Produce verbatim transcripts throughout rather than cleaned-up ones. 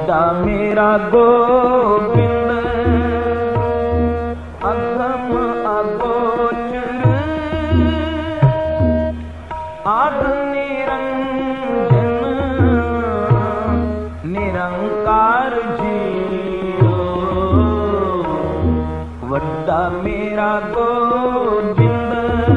वड्डा मेरा गोबिंद अगम अगोचर आद निरंजन निरंकार जियो। वड्डा मेरा गोबिंद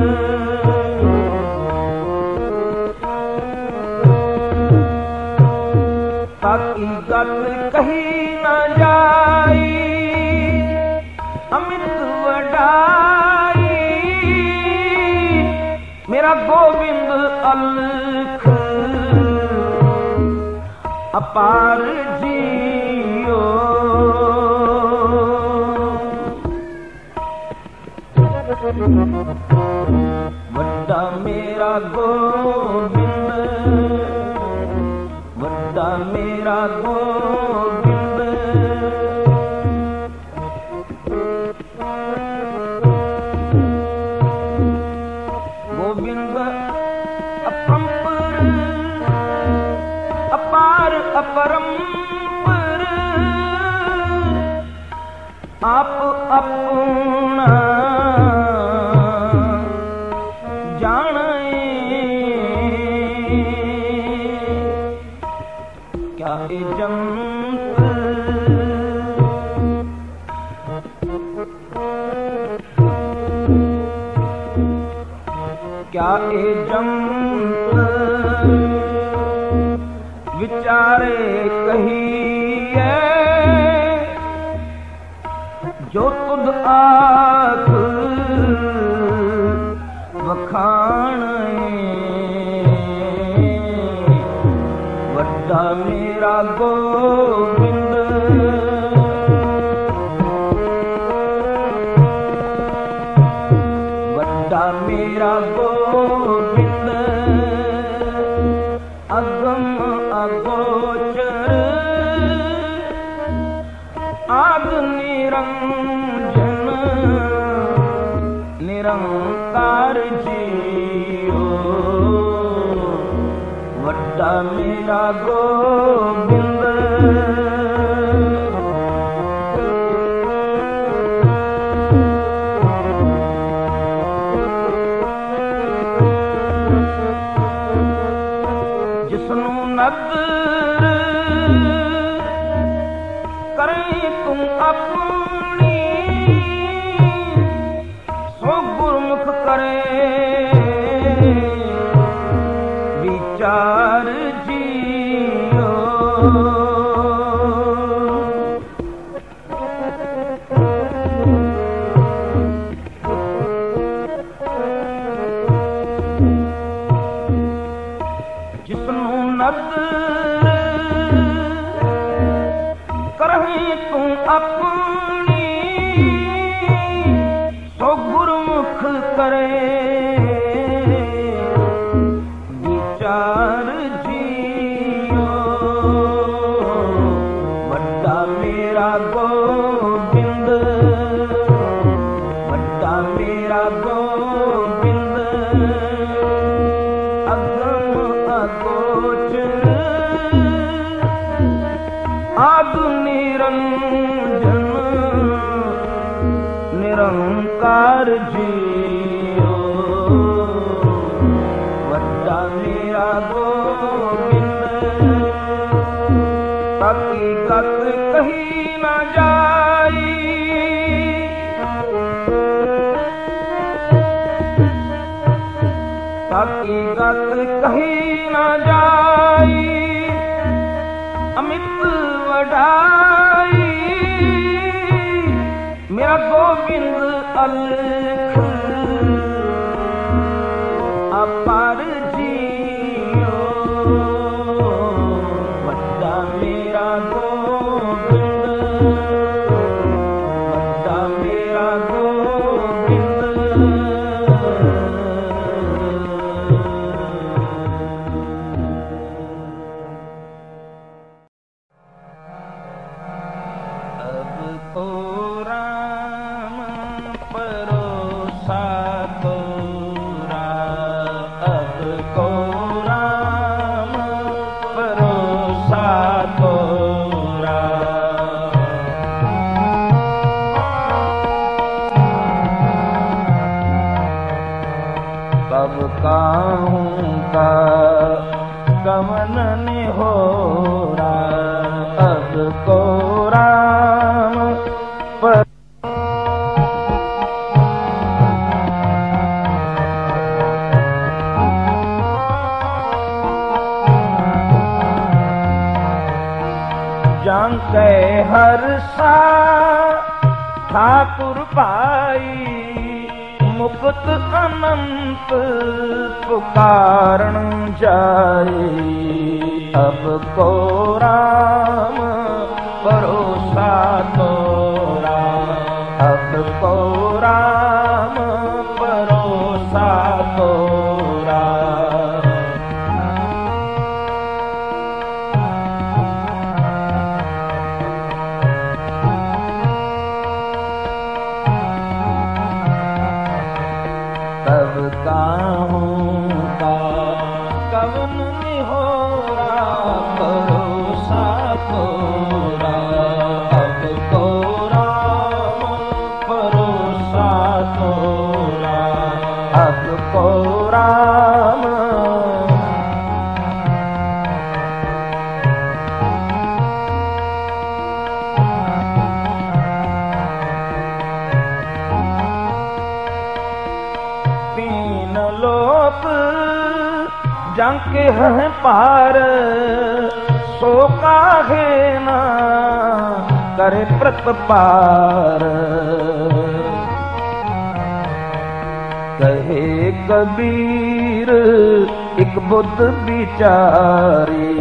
ताकि गत कही न जाई अमित वडाई। मेरा गोविंद अलख अपार जियो। वड्डा मेरा गोविंद वड्डा मेरा गोविंद गोविंद अपरंपर अपार अपरंपर आप अपना जंत क्या ए जंत विचारे कहिए जो तुद आख वखाणे। वड्डा मेरा गोविंद वड्डा मेरा गोविंद अगम अगोचर आद निरंजन निरंकार जियो। वड्डा मेरा गोविंद जिसनु नदर करें तुम अपनी सो गुरमुख करे विचार जियो। जिसनु नदर करहीं तुम अपनी सो गुरमुख करे विचार जियो। वड्डा मेरा गोविंद वड्डा मेरा गोविंद अगम अगोचर आद निरंजन निरंकार जियो। वड्डा मेरा गोविंद ताकि गत कही न जाई ताकि गत कही न जाई अमित वडाई। मेरा गोविंद अलख अपार जियो। वड्डा मेरा गोविंद वड्डा मेरा गोविंद अब कवन निहोरा अब को राम पर जांके हर सा ठाकुर पाई मुक्त अनंत पुकारन जाए अब को राम भरोसा तोरा अब को राम भरोसा तोरा तब काहूँ का कवन निहोरा भरोसा तोरा अब को राम भरोसा तोरा अब को राम जांके हैं पार सो काहे ना करे प्रतपार कहे कबीर एक बुद्ध बिचारी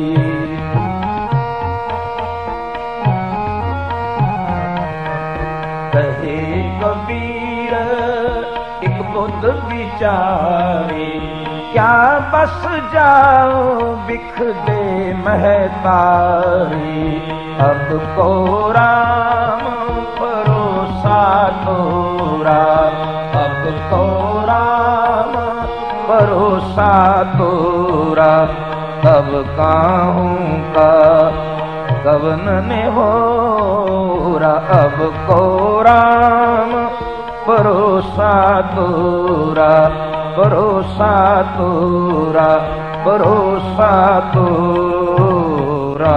कहे कबीर एक बुद्ध बिचारी क्या बस जाओ बिख दे महतारी अब को राम भरोसा तोरा अब को राम भरोसा तोरा तब काहूँ का कवन निहोरा अब को राम भरोसा तोरा भरोसा तोरा भरोसा तोरा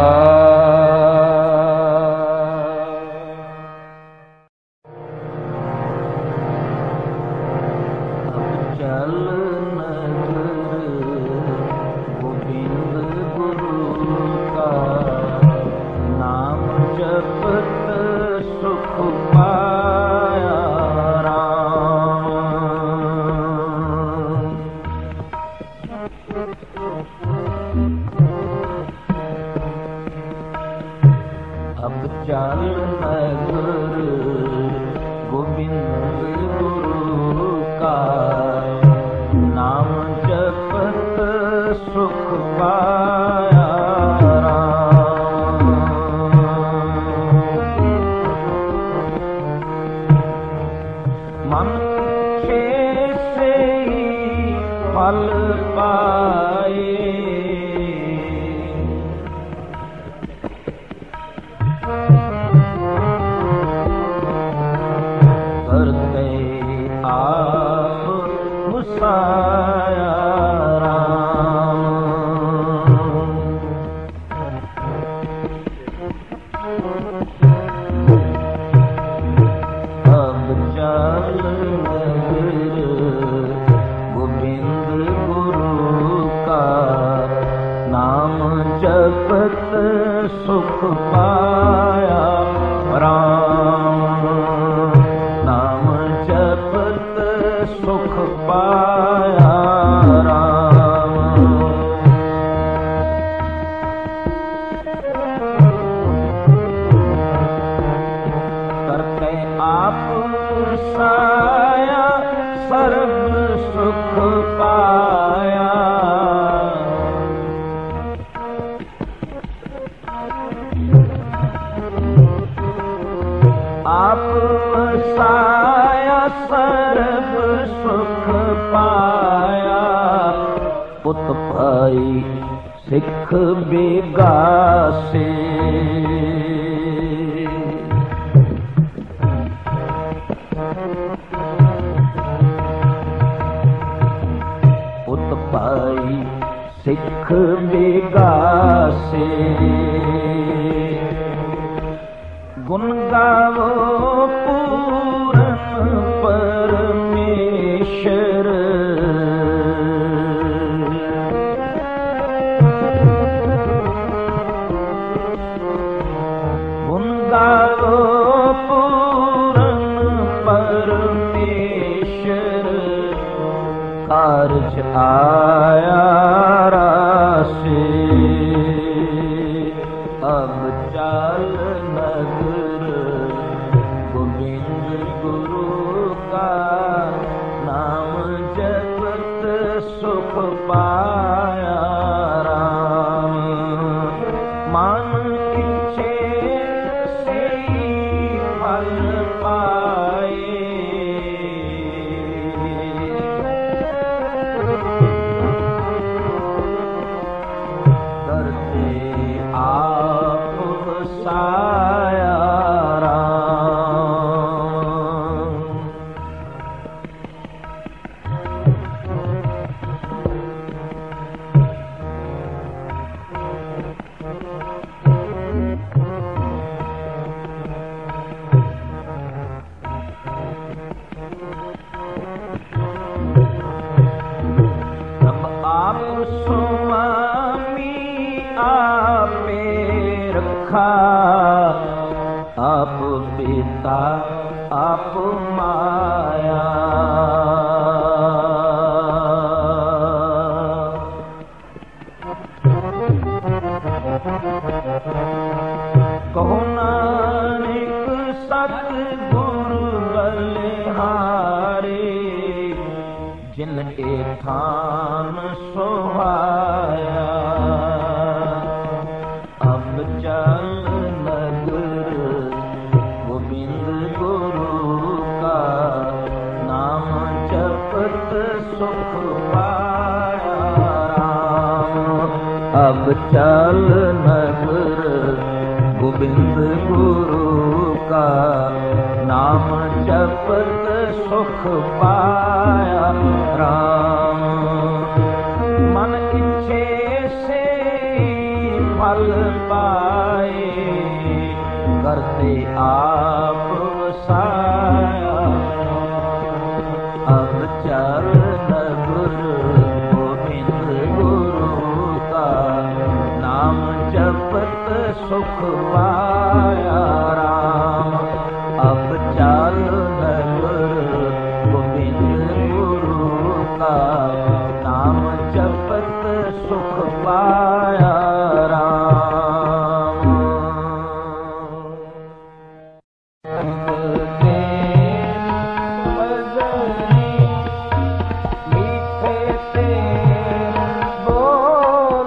अब चल नगर गोविंद गुरु का नाम जपत सुख पाया चल नगर गोविंद गुरु का नाम जपत सुख पाया मन इच्छे से ही फल पाए जपत सुख पाया राम नाम जपत सुख पाया राम करते आप साया सर्व सुख पाया आप साया सर्व सुख पाया पुत भाई सिख बेगासे पुत भाई सिख बिगासे गुण गावो पूरन परमेश्वर गुण गावो पूरन परमेश्वर कारज आया रासे अब चाल नगर गोविंद गुरु का नाम जपत सुख पाया राम मान इच्छे से फल पाए करते आप साया राम तब आप स्वामी आपे रखा आप पिता आप माया कहो नानक सतगुरु बलिहारे जिन एठान सोहाया अब चल नगर गोविंद गुरु का नाम जपत सुख पाया राम अब चल नगर गोविंद गुरु का नाम जपत सुख पाया राम मन इच्छे से फल पाए करते आप साया अब चल नगर गोविंद गुरु का नाम जपत सुख पाया राम अब चल नगर गोविंद गुरु का नाम जपत सुख पाया राम मीठे से बोल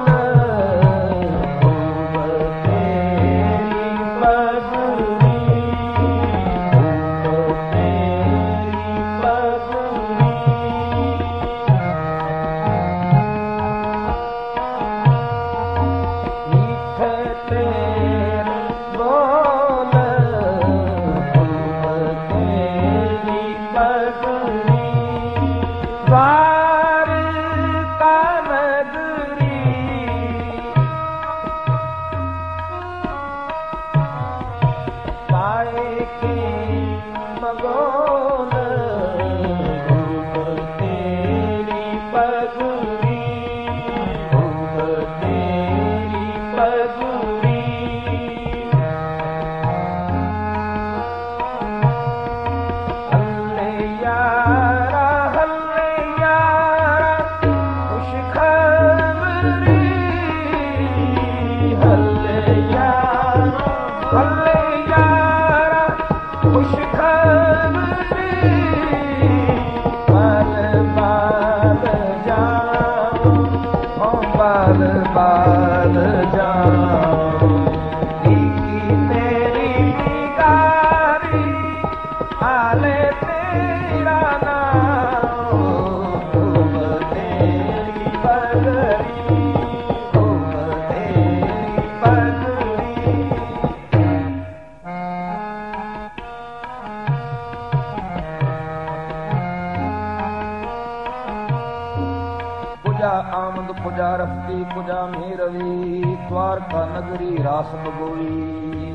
आमद मुकुंद कुजा रफ्ती कुजा मेरवी द्वारका नगरी रास बगोई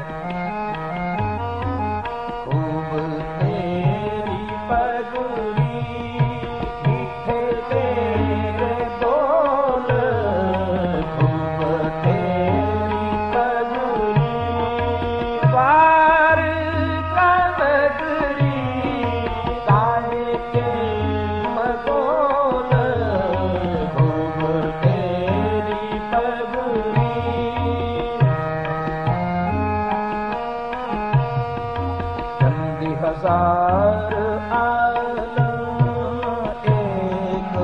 खूब तेरी पगुरी मीठे तेरे बोल खूब तेरी पगुरी द्वारका नगरी काहे के मगोल खूब तेरी पगुरी चंदी हजार आलम एक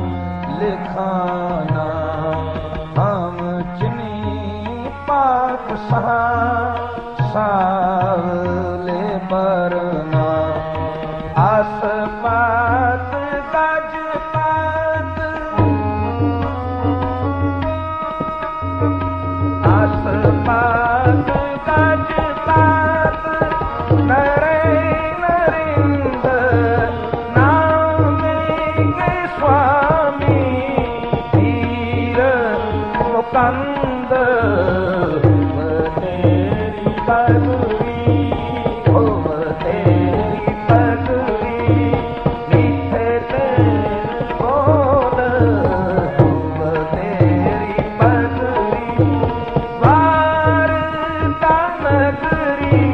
लिखाना हम चिनी पाक सहा सावले बरना आस पात गज पात आस पात गज पात नरे नरिंद नाम के स्वामी धीर मुकंद तेरी पगुरी खूब तेरी पगुरी मीठे तेरे बोल खूब तेरी पगुरी द्वारका नगरी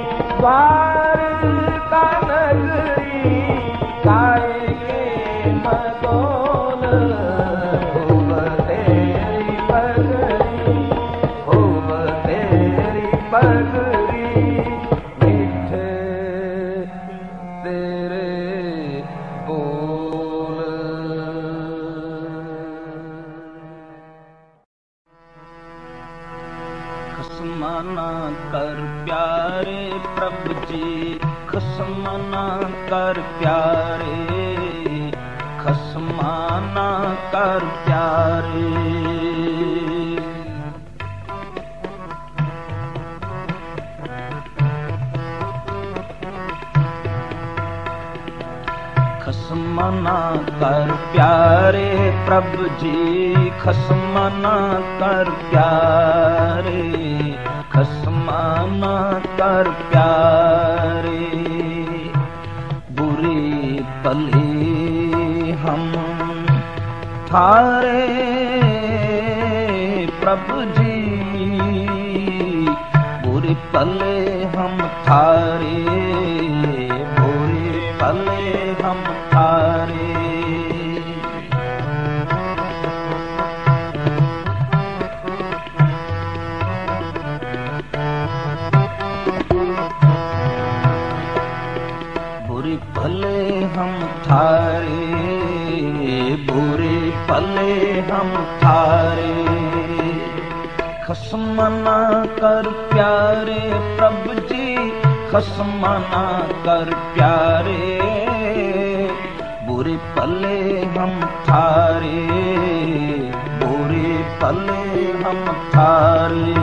द्वारका नगरी काहे के मगोल खूब तेरी पगुरी खूब तेरी पगुरी मीठे तेरे बोल। खसमाना कर प्यारे प्रभु जी खसमाना कर प्यारे खसमाना कर प्यारे खसमाना कर प्यारे प्रभु जी खसमाना कर प्यारे खसमाना कर प्यारे बुरे भले हम थारे प्रभु जी बुरे भले हम थारे बुरे भले हम थारे बुरे भले हम थारे बुरे भले हम थारे खसमाना कर प्यारे प्रभु जी खसमाना कर प्यारे बुरे भले हम थारे बुरे भले हम थारे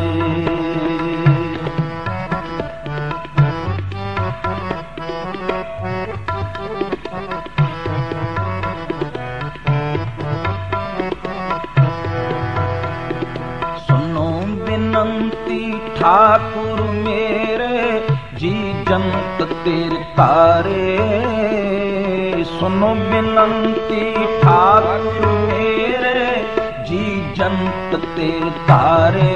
सुनो बिनंती ठाकुर मेरे जी जंत तेरे तारे सुनो बिनंती ठाकुर मेरे जी जंत तेरे तारे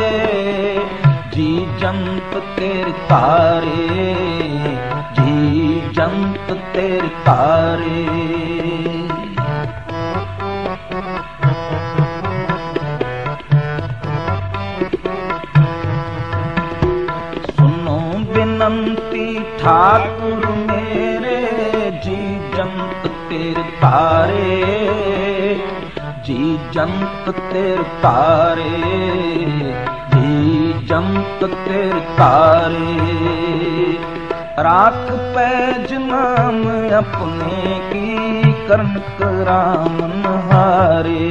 जी जंत तेरे तारे जी जंत तेरे तारे बिनंती ठाकुर मेरे जी जंत तेरे तारे जी जंत तेरे तारे जी जंत तेरे तारे राख पैज नाम अपने की कर्ण करामन हारे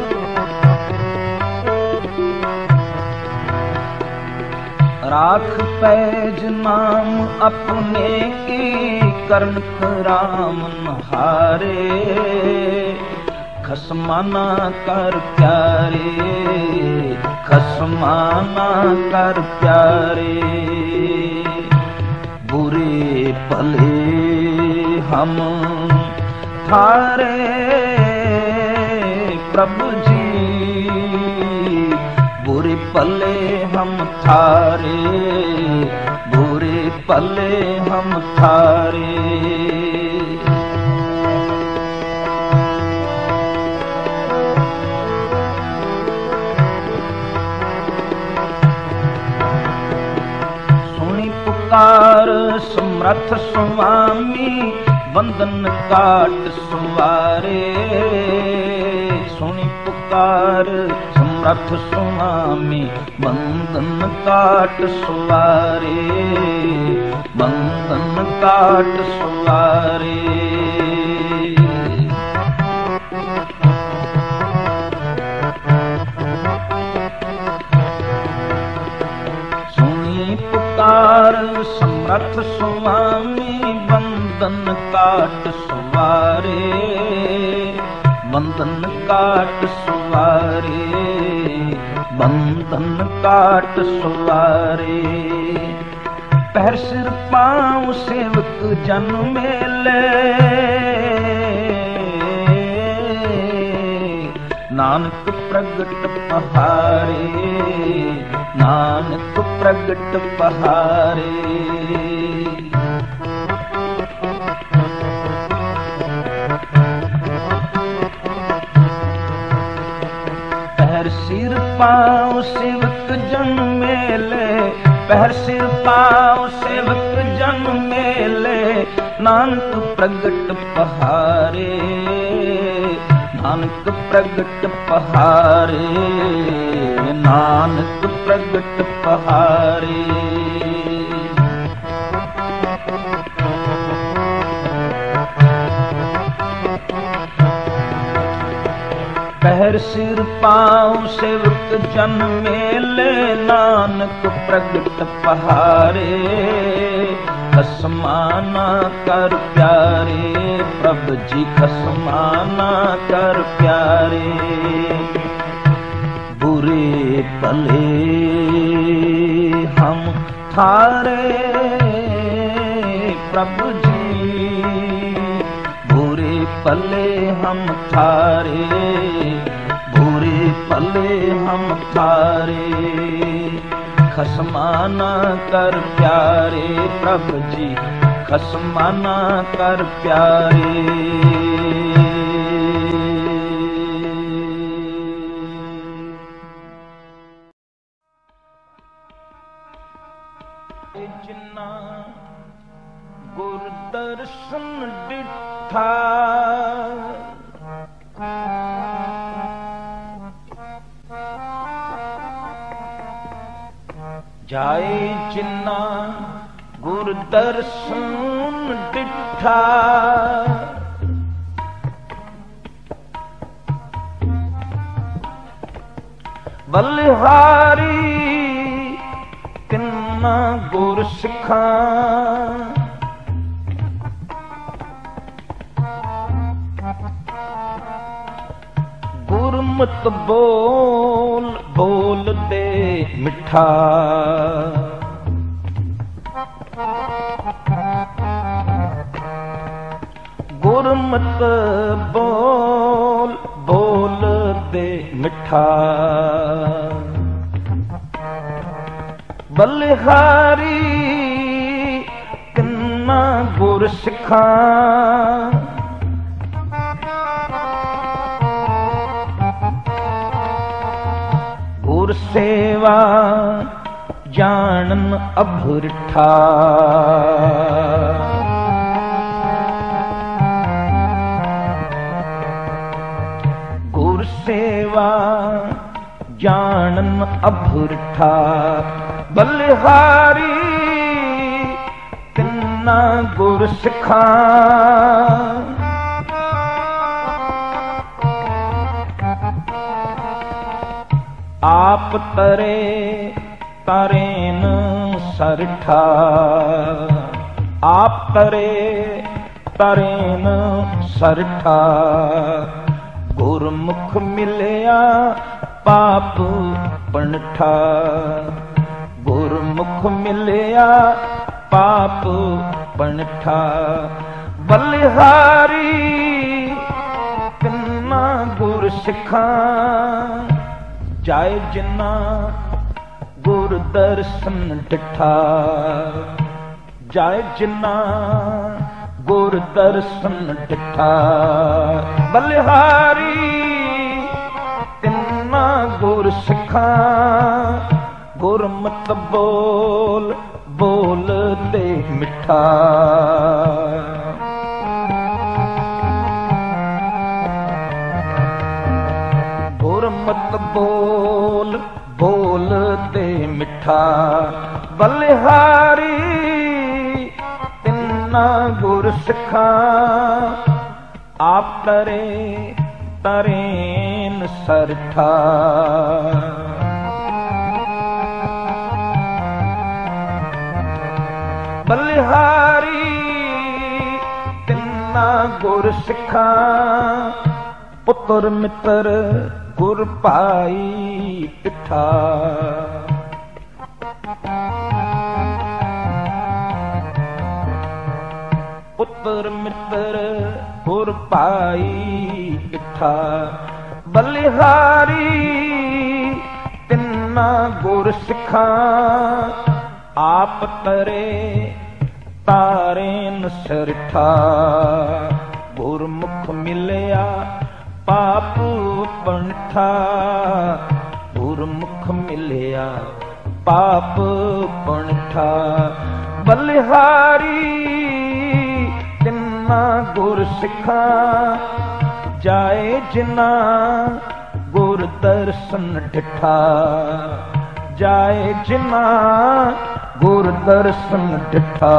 राख पैज नाम अपने की करण राम हारे खसमाना कर प्यारे खसमाना कर प्यारे बुरे भले हम थारे प्रभु जी बुरे भले हम थारे बुरे भले हम थारे पुकार समर्थ स्वामी वंदन काट सुवारे सुनी पुकार समर्थ स्वामी वंदन काट सुवारे वंदन काट सुवारे पुकार समर्थ स्वामी वंदन काट सुवारे वंदन काट सुवारे वंदन काट सुवारे पैर सिर पाँव सेवक जन मेले नानक प्रगट पहारे नानक प्रगट पहारे पैर सिर पाँव सेवक जन मेले पैर सिर पाँव सेवक जन मेले नानक प्रगट पहारे नानक प्रगट पहारे नानक प्रगट पहारे पैर सिर पाँव सेवक जन मेले नानक प्रगट पहारे खसमाना कर प्यारे प्रभु जी खसमाना कर प्यारे बुरे भले हम थारे प्रभु जी बुरे भले हम थारे बुरे भले हम थारे खसमाना कर प्यारे प्रभु जी खसमाना कर प्यारे जिन्ना गुर दर्शन डिठा जाए जिन्ना गुर दर्शन डिठा बलिहारी तिन्ना गुर सिखा गुरमत बोल बोल दे मिठा गुरमत बोल बोल दे मिठा बलिहारी तिन्ना गुर सिखा गुर सेवा जानन अभुरठा गुर सेवा जानन अभुरठा बलिहारी तिन्ना गुर सिखा आप तरे तरेन सरठा आप तरे तरेन सरठा गुरमुख मिलया पाप पणठा गुरमुख मिलया पाप पणठा बलिहारी तिन्ना गुर सिखा जाए जिन्ना गुर दर्शन डिठा जाए जिन्ना गुर दर्शन डिठा बलिहारी तिन्ना गुर सिखा गुरमत बोल बोल दे मिठा गुरमत बोल बोल दे मिठा बलिहारी तिन्ना गुर सिखा आप तरे तरेन सरठा बलिहारी तिन्ना गुर सिखा पुत्र मित्र गुर पाई पिठा पुत्र मित्र गुर पाई पिठा बलिहारी तिन्ना गुर सिखा आप तरे तारेन सरठा गुरमुख मिलया पाप पणठा गुरमुख मिलया पाप पणठा बलिहारी तिन्ना गुर सिखा जाए जिन्ना गुर दर्शन डिठा जाए जिन्ना गुर दर्शन डिठा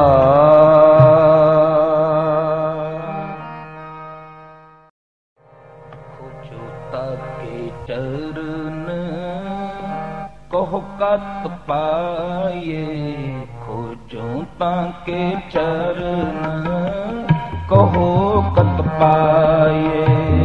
चरण कहो कत पाए खोजो ताके चरण कहो कत पाए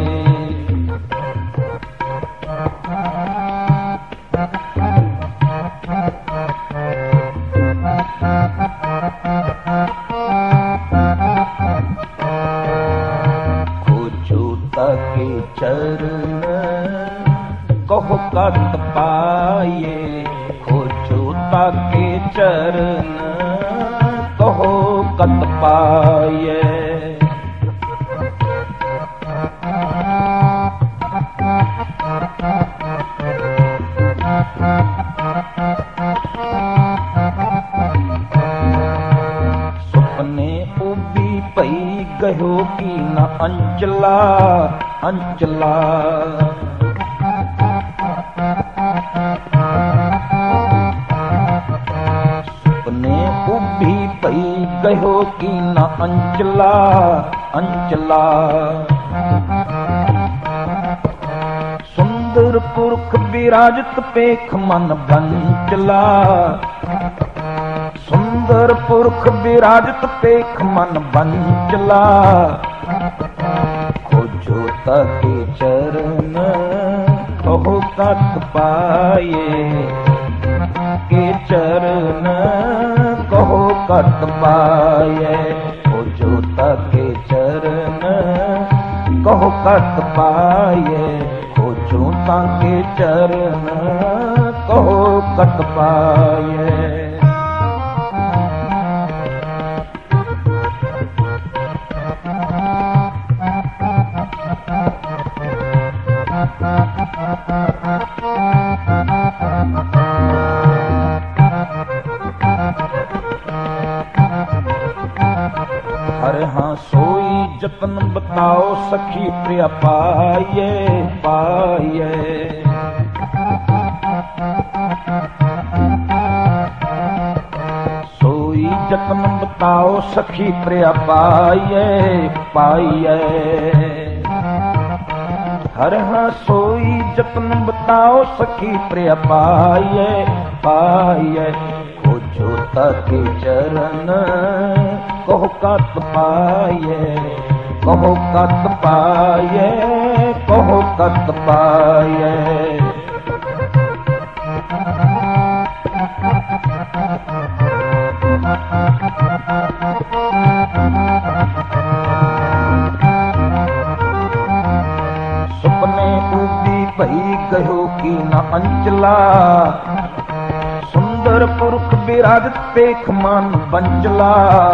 खोजो ताके चरण कहो कत पाए खोजो ताके चरण कहो कत पाए सुपने उबी पई गयो की न अंचला अंचला उभी पई गयो की न अंचला अंचला सुंदर पुरख विराजत पेख मन बंचला सुंदर पुरख विराजत पेख मन बंचला खोजो ताके चरण कहो कत पाए के चरण कहो कत पाए खोजो ताके चरण कहो कत पाए खोजो ताके चरण कहो कत पाए हरे हाँ सोई जतन बताओ सखी प्रिय पाए पाए सोई जतन बताओ सखी प्रिय पाए पाए हर हाँ सोई जतन बताओ सखी प्रिय पाए पाए ओ जोता के चरण कहो कत पाए, कहो कत पाए, कहो कत पाए। सुपने उदी भई गयो की न अंचला, सुंदर पुरख विराजत पेख मान बंचला।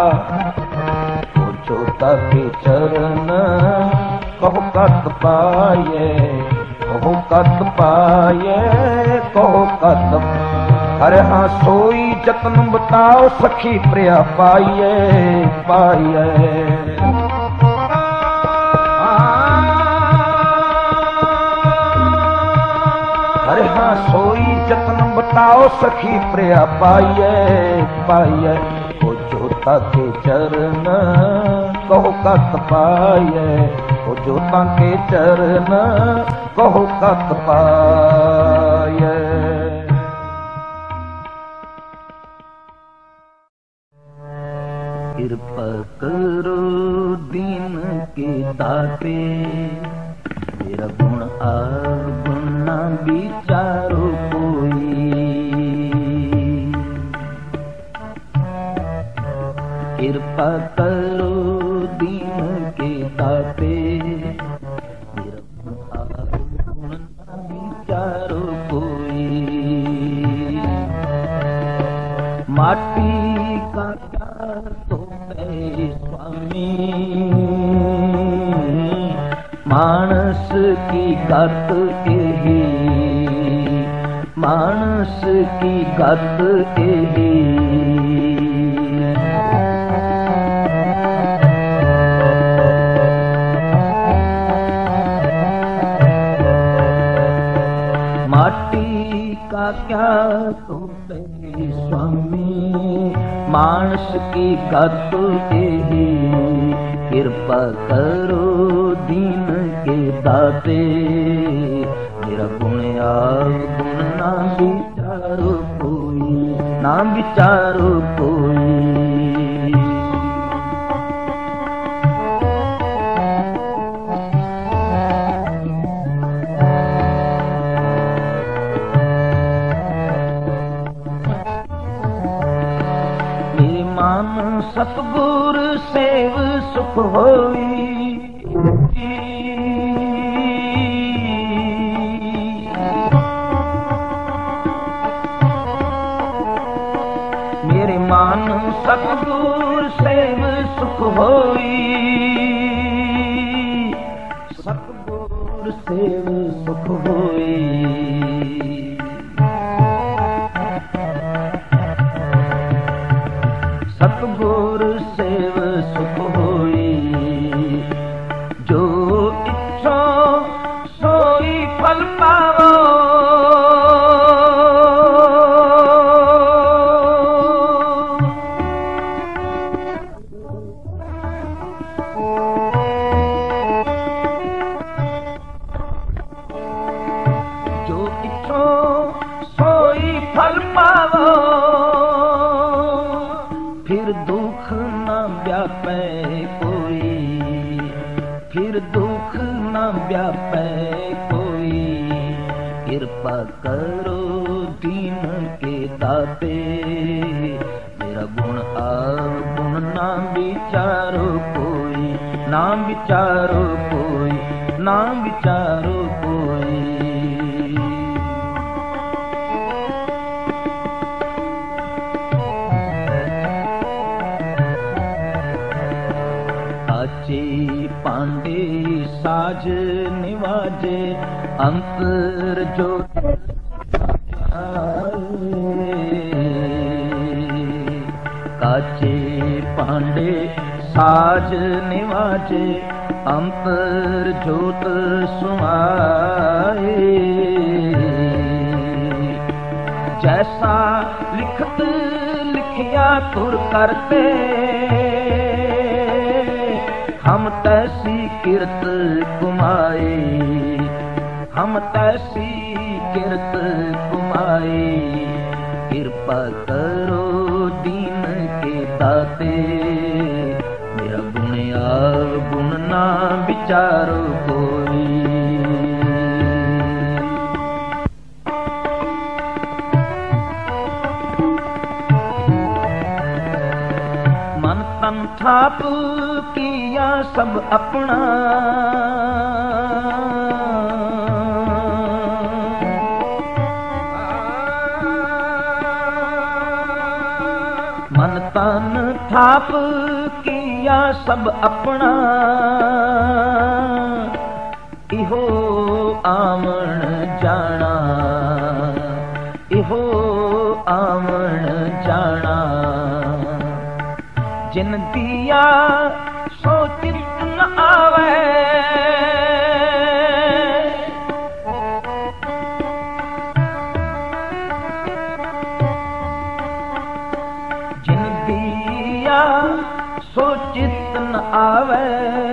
जोता के चरण कहो कत पाए, कहो कत पाए, कहो कत। अरे हाँ सोई जतन बताओ सखी प्रिया पाइए, पाइए। अरे हाँ सोई जतन बताओ सखी प्रिया पाइए, पाइए। ओ जोता के चरण कहो कत पाइए, ओ जोता के चरण कहो कत पाइए। कृपा करो दीन के दाते, तेरा गुण अवगुण न विचारो कोई। कृपा करो दीन के दाते, तेरा गुण अवगुण न विचारो कोई। माटी का तो स्वामी मानस की गत एही, मानस की गत एही। माटी का क्या तुम स्वामी मानस की गत एही। कृपा करो दीन के दाते, मेरा गुण अवगुण ना विचारो कोई, ना विचारो कोई। सतगुर सेव सुख होई, मेरे मान सतगुर सेव सुख होई। सतगुर सेव सुख होई। सतगुर सेव सुख होई, जो इच्छो सोई फल पावो। जो इच्छो सोई फल पावो, फिर दुख न व्यापे कोई, फिर दुख न व्यापे कोई। कृपा करो दीन के दाते, मेरा गुण अवगुण ना विचारो कोई, ना विचारो कोई, ना विचारो कोई। पांडे साज निवाजे अंतर जो काचे पांडे साज निवाजे अंतर जोत सुमाए। जैसा लिखत लिखिया तुर करते, हम तैसी किरत कुमाए, हम तैसी किरत कुमाए। कृपा करो दीन के दाते, मेरा गुण अवगुण ना विचारो कोई। मन तन थाप किया सब अपना, मन तन थाप किया सब अपना, इहो आमण जाना, इहो आमण जाना। जिन दिया सो चित न आवे, जिन दिया सो चित न आवे,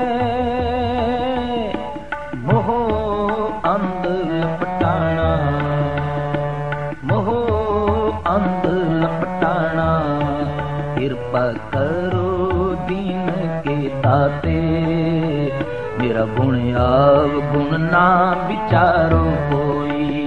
मोह अंध लपटाना, मोह अंध लपटाना। कृपा करो दीन के दाते, मेरा गुण अवगुण ना विचारो कोई।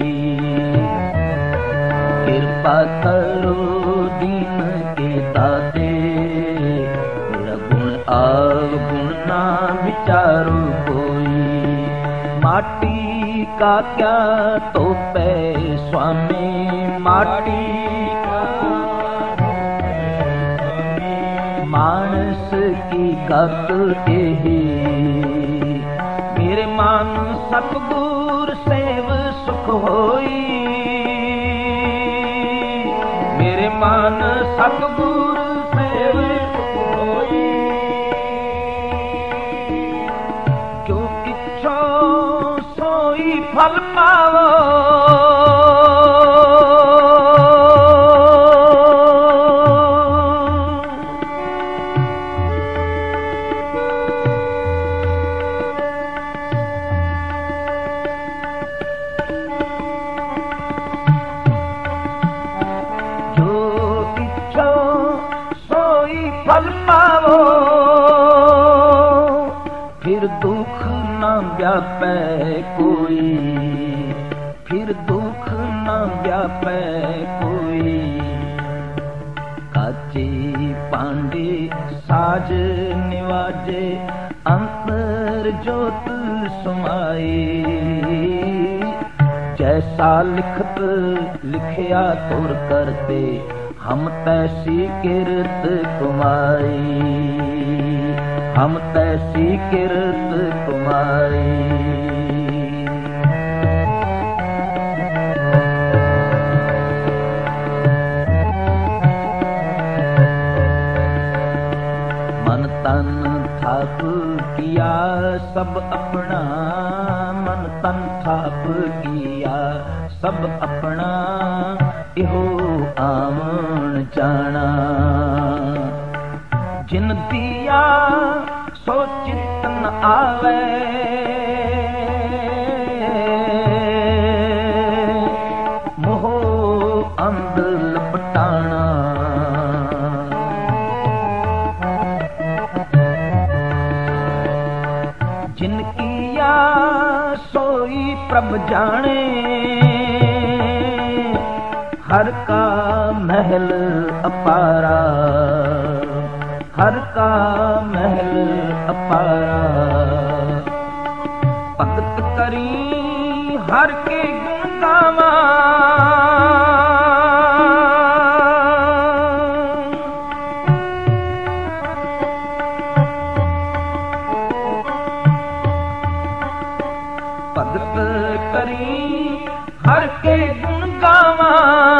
कृपा करो दीन के दाते, मेरा गुण अवगुण ना विचारो कोई। माटी का क्या तोपे स्वामी, माटी मानस की गत यही, मेरे मन सतगुर सेव सुख होई, मेरे मन सतगुर सेव सुख होई। जो इच्छो सोई फल पावो, फल पावो, फिर दुख न व्यापे कोई, फिर दुख न व्यापे कोई। काचे पांडे साज निवाजे, अंतर ज्योत समाई। जैसा लिखत लिखया तुर करते, हम तैसी किरत कुमारी, हम तैसी किरत कुमारी। मन तन थाप किया सब अपना, मन तन थाप किया सब अपना, इहो आमण जाना। जिन दिया सो चित न आवे, मोह अंध लपटाना। जिन किया सोई प्रभ जाने, हर का महल अपारा, हर का महल अपारा। भगत करी हर के गुण गावा, भगत करी हर के गुण गावा।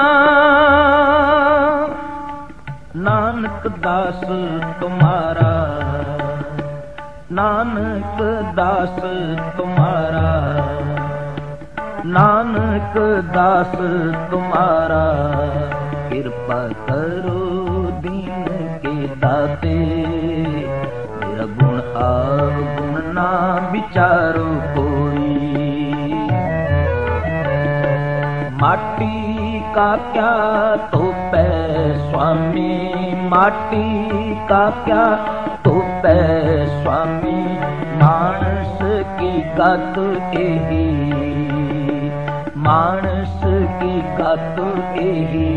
नानक दास तुम्हारा, नानक दास तुम्हारा, नानक दास तुम्हारा। कृपा करो दीन के दाते, मेरा गुण अवगुण ना विचारो कोई। माटी का क्या तोपै स्वामी, माटी का क्या तोपै स्वामी, मानस की गत एही, मानस की गत एही।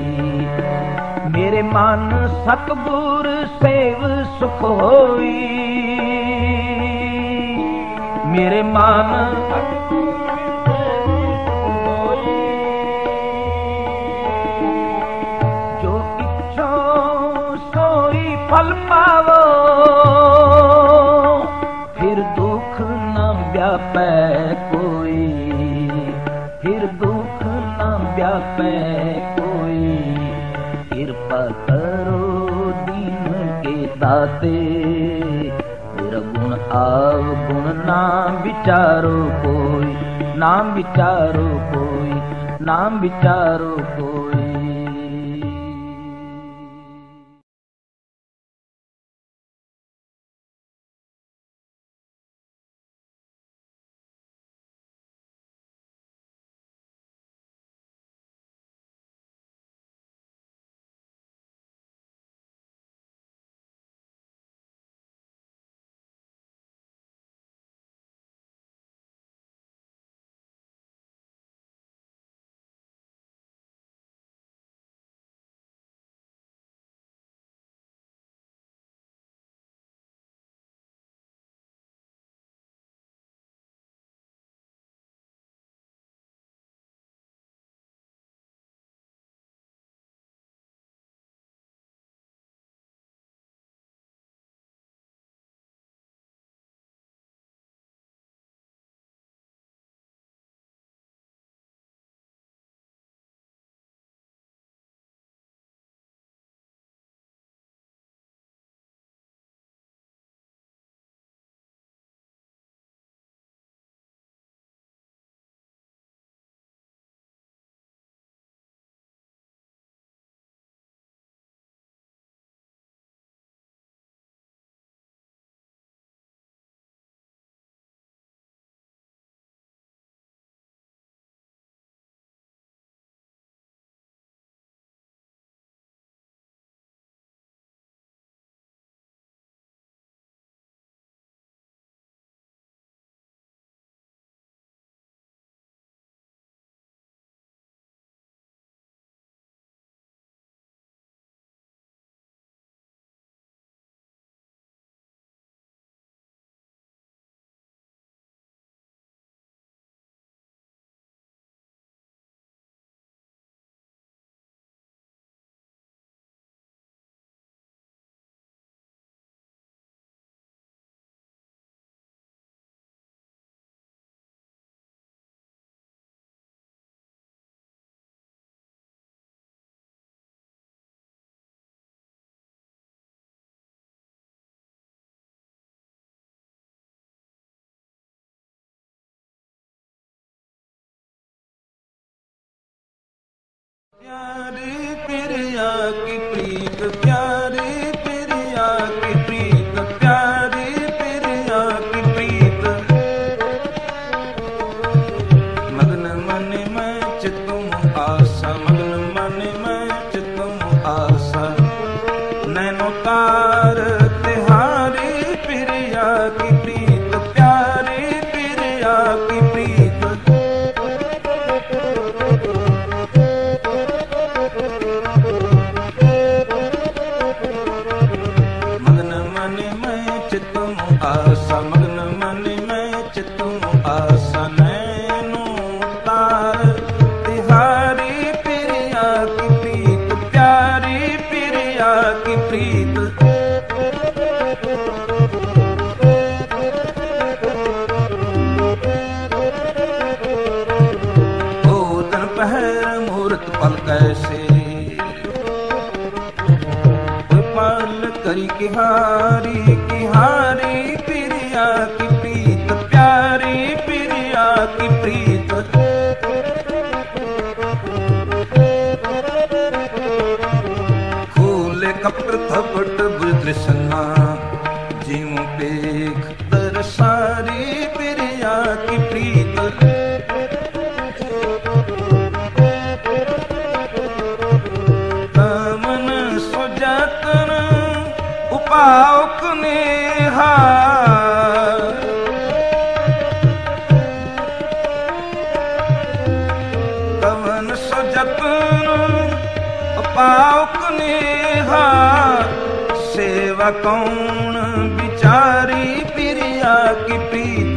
मेरे मन सतगुर सेव सुख होई, मेरे मन जो इच्छो सोई फल पावो, फिर दुख न व्यापै कोई, फिर दुख न व्यापै कोई। कृपा करो दीन के दाते, तेरा गुण आव गुण नाम विचारो कोई, नाम विचारो कोई, नाम विचारो कोई। प्यारे प्रिया की प्रीत, प्यारे प्रिया की प्रीत, प्यारे प्रिया की प्रीत। मगन मन में चित्तों आशा, मगन मन में चित्तों आशा। नैनो तार तिहारी प्रिया की प्रीत, प्यारे प्रिया की प्रीत। आशा मगन मन में चित्तों आशा। नैनो तार तिहारी प्रिया की प्रीत, प्यारी प्रिया की प्रीत। ओदन पहर मूर्त पल कैसे, पल करी किहारी किहारी प्रिया ਅਪਾਉਕ ਨੇਹਾ ਕਵਨ ਸੋ ਜਤਨ ਅਪਾਉਕ ਨੇਹਾ ਸੇਵਾ ਕੌਣ ਵਿਚਾਰੀ ਪਿਰਿਆ ਕੀ ਪ੍ਰੀਤ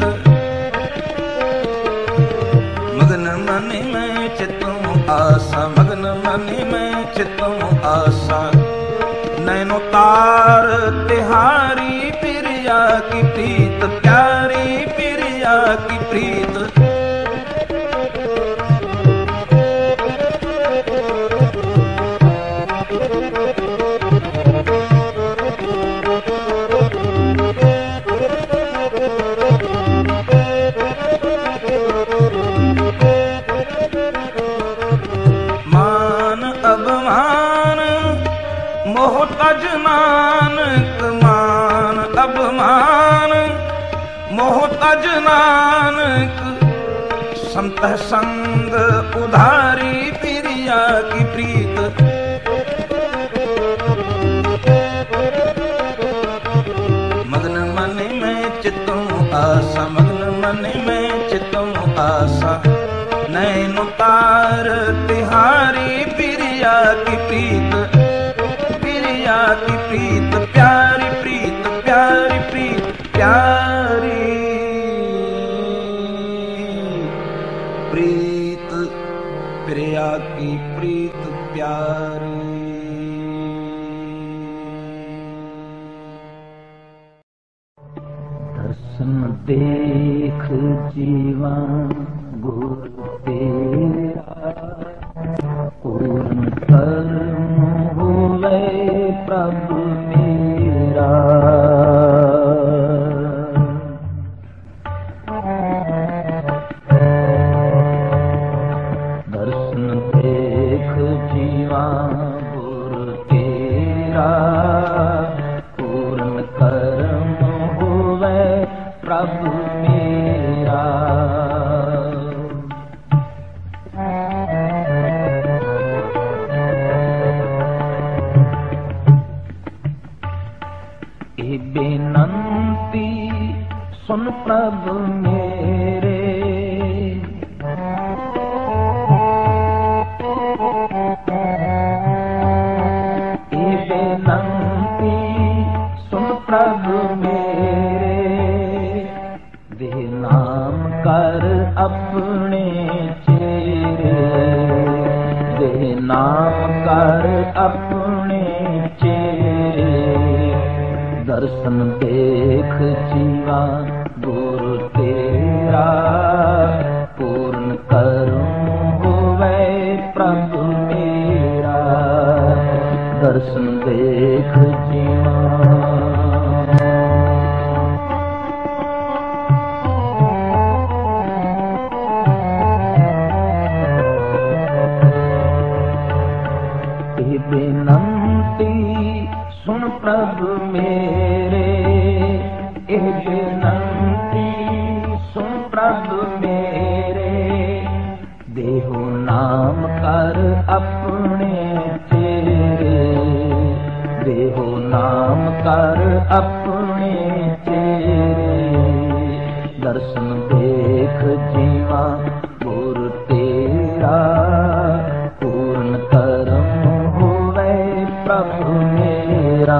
ਮਗਨ ਮਨੇ ਮੈਂ ਚਿਤੋਂ ਆਸਾ ਮਗਨ ਮਨੇ ਮੈਂ ਚਿਤੋਂ ਆਸਾ नैनो तार तिहारी पिरिया की प्रीत प्यारी पिरिया की प्रीत मान अभिमान मोह तज नानक मान अभिमान मोह तज नानक संतह संग उधारी पिरिया की प्रीत मगन मने में चित्तों आसा मगन मने में चित्तों आसा नैन तार तिहारी पिरिया की प्रीत की प्रीत प्यारी प्रीत प्यारी प्रीत प्यारी प्रीत प्रिया की प्रीत प्यारी। दर्शन देख जीवा गुरु तेरा पूर्ण कर्म होवे प्रभु मेरा दर्शन देख जीवा गुरु तेरा पूर्ण कर्म होवे प्रभु मेरा बेनंती सुन प्रभु मेरे ए बेनंती सुन प्रभु मेरे दे नाम कर अपने चेरे दे नाम कर अपने चेरे दर्शन देख जीवा गुरु तेरा पूर्ण कर्म होवे प्रभु मेरा दर्शन देख जीवा बेनंती सुन प्रभु मेरे एह बेनंती सुन प्रभु मेरे देहो नाम कर अपने तेरे देहो नाम कर अपने तेरे दर्शन देख जीवा गुरु तेरा पूर्ण कर्म होवे प्रभु मेरा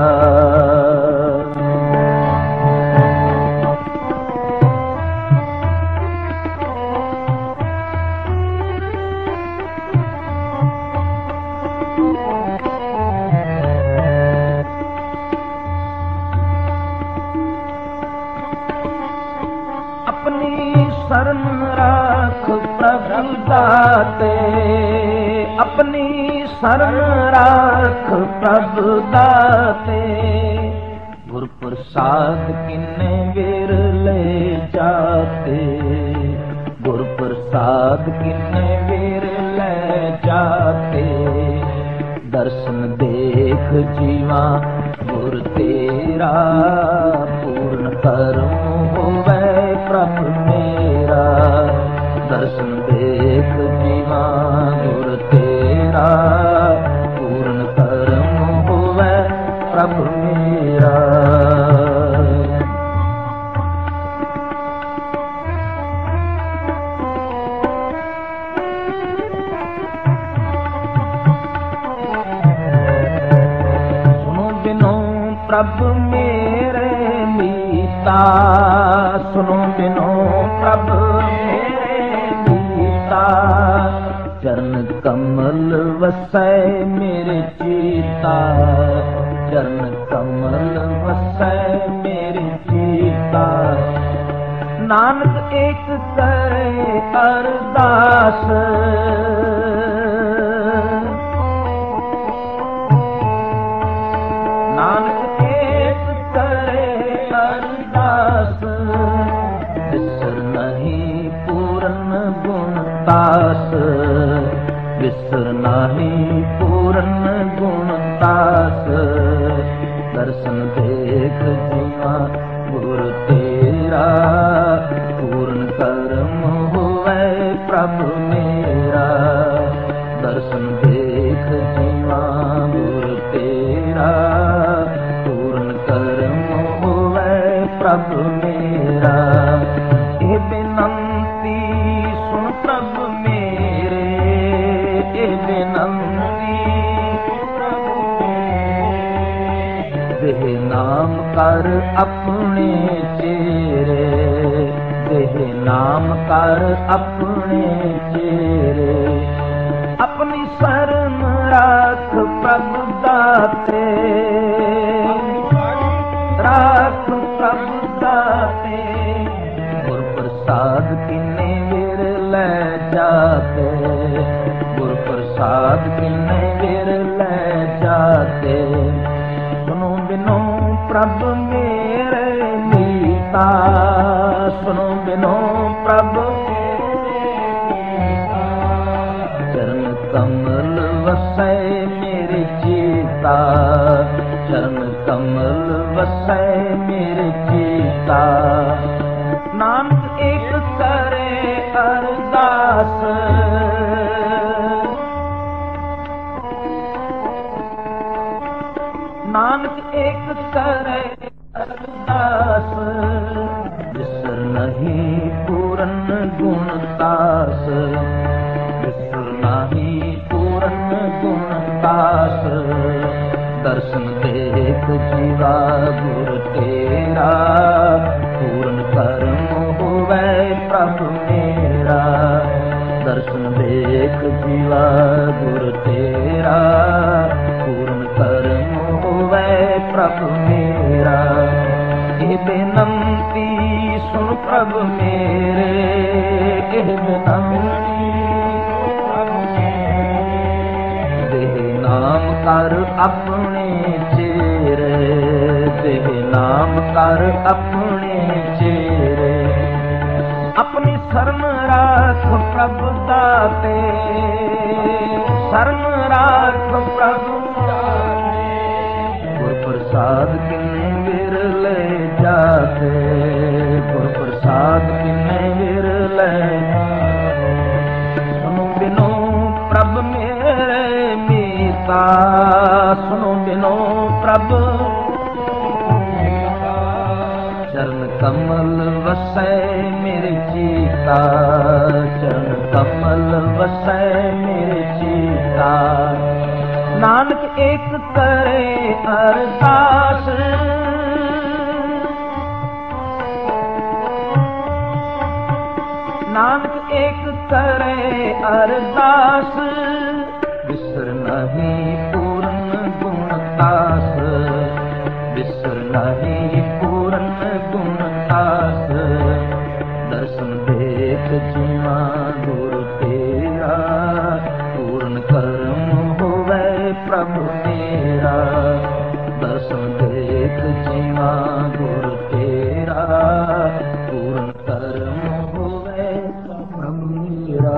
शरण राख प्रभु दाते अपनी शरण राख प्रभु दाते गुरु प्रसाद किन्ने बेर ले जाते गुरु प्रसाद किन्ने बेर ले जाते दर्शन देख जीवा गुरु तेरा पूर्ण कर्म होवे प्रभु मेरा दर्शन देख जीवा गुरु तेरा पूर्ण कर्म होवे प्रभु मेरा मीता सुनो बिनो प्रभ मेरे मीता चरण कमल वसै मेरे चीता चरण कमल वसै मेरे चीता नानक एक करे अरदास नानक एक करे अरदास बिसर नहीं पूरन गुण तास बिसर नहीं पूरन गुण तास दर्शन देख जीवा गुर तेरा पूर्ण कर्म हुए प्रभु मेरा दर्शन देख जीवा गुर तेरा पूर्ण कर्म हुए प्रभु मेरा ए बिनंती सुन प्रभु मेरे ए बिनंती देह नाम कर अपने चेरे देह नाम कर अपने चेरे अपनी शरण राख प्रभु दाते राख प्रभु दाते गुर प्रसाद किन्ने वीर ले जाते गुर प्रसाद किन्ने वीर ले जाते सुनो बिनो प्रभ मेरे मीता सुनो बिनो प्रभ चरण कमल वसै मेरे चीता चरण कमल वसै मेरे चीता नानक एक करे अरदास नानक एक करे अरदास बिसर नहीं पूरन गुण तास बिसर नहीं पूरन गुण तास दर्शन देख जीवा गुर तेरा पूर्ण कर्म हुए प्रभु मेरा दर्शन देख जीवा गुर तेरा पूर्ण कर्म हुए प्रभु मेरा ए बेनंती सुन प्रभु मेरे ए बेनंती देह नाम कर अपने चेरे देह नाम कर अपने चेरे अपनी शरण राख प्रभु दाते शरण राख प्रभु गुर प्रसाद किन्ने विरले जाते गुर प्रसाद किन्ने विरले सुनो बिनो प्रभ मेरे मीता सुनो बिनो प्रभ चरण कमल वसै मेरे चीता चरण कमल वसै मेरे चीता नानक एक करे अरदास नानक एक करे अरदास बिसर नहीं पूर्ण गुण तास बिसर नहीं पूर्ण गुण तास दर्शन देख जीवा गुरु तेरा पूर्ण कर्म होवे प्रभु मेरा दर्शन देख जीवा गुरु तेरा पूर्ण कर्म होवे प्रभु मेरा।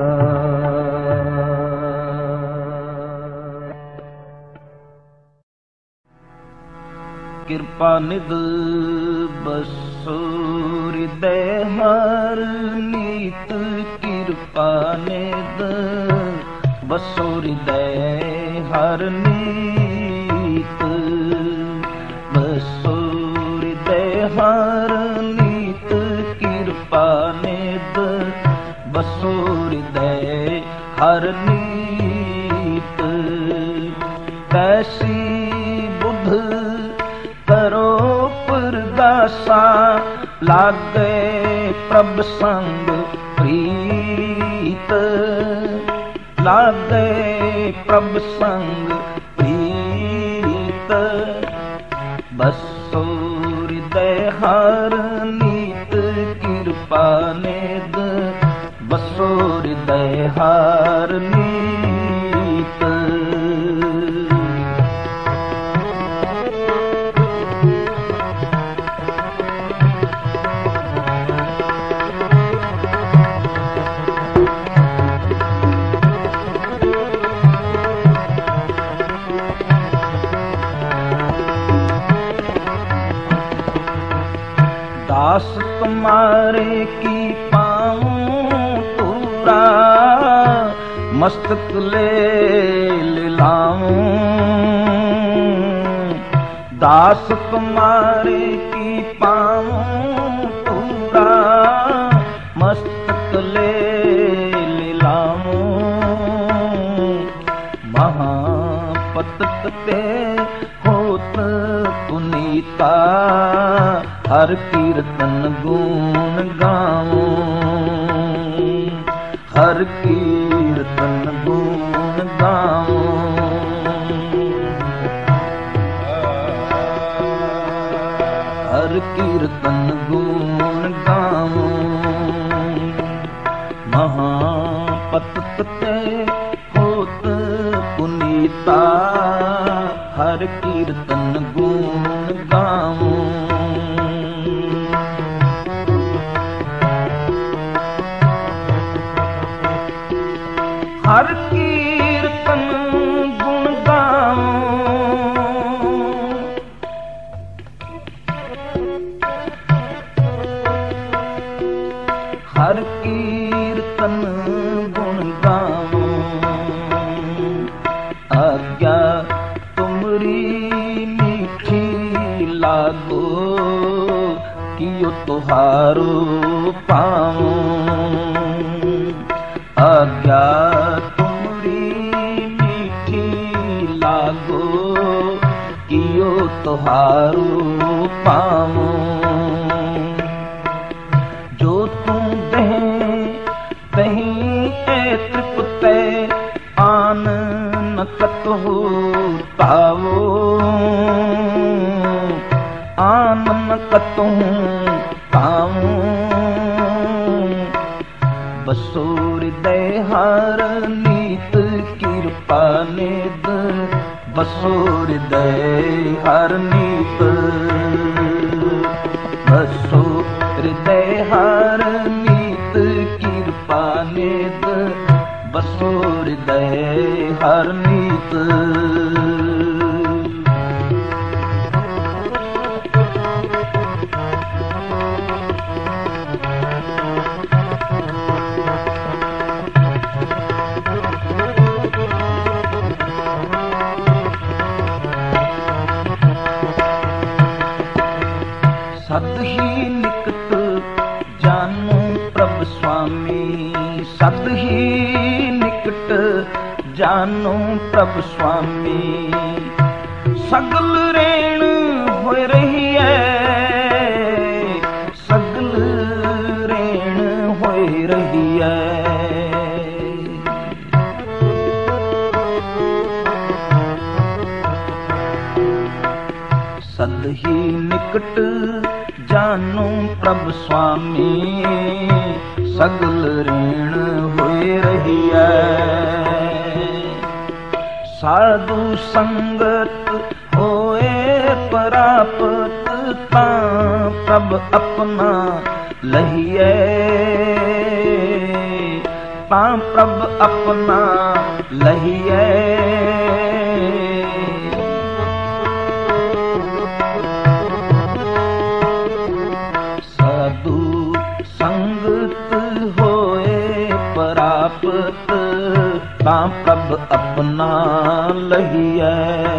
कृपा निध बसो हृदय हर नीत कृपा निध बसो हृदय हर नीत बसो हृदय हर नीत कृपा निध बसो हृदय हर नीत कैसी बुध करो परदासा लागे प्रभ संग प्रीत, लागे प्रभ संग प्रीत। बसो हृदय हर नीत कृपा निध, बसो हृदय हर नीत। दास तुम्हारे की पाऊं तूरा, मस्तक ले लिलाऊं। दास तुम्हारे की पाऊं तूरा, मस्तक ले लिलाऊं। महापतत ते होत पुनीता, हर कीर्तन गुण गाऊं, हर कीर्तन गुण गाऊं। हर कीर्तन गुण गाऊं। महापतत ते होत पुनीता, हर कीर्तन गुण गाऊं। हर कीर्तन गुण गाऊं। हर कीर्तन गुण गाऊं। आज्ञा तुमरी मीठी लागो, कियो तुहारो पाऊं। आज्ञा तुमरी मीठी लागो, कियो तुहारो पाऊं। जो तुम दहें तहीं ए तृप्ते, आन न कतहु तावो। आन न कतहु तावो। बसो हृदय हर नीत कृपा निध, बसो हृदय हर नीत। बसो हृदय हर नीत कृपा निध, बसो हृदय हर नीत। सद ही निकट जानो प्रभ स्वामी, सद ही निकट जानो प्रभ स्वामी। सगल रेण हो रही है, सगल रेण हो रही है। सद ही निकट जानो प्रभ स्वामी, सगल ऋण हो रही है। साधु संगत होए परापत, तां प्रभ अपना लहिए। तां प्रभ अपना लहिए। संगत होए परापत, तां प्रभ अपना लहिए।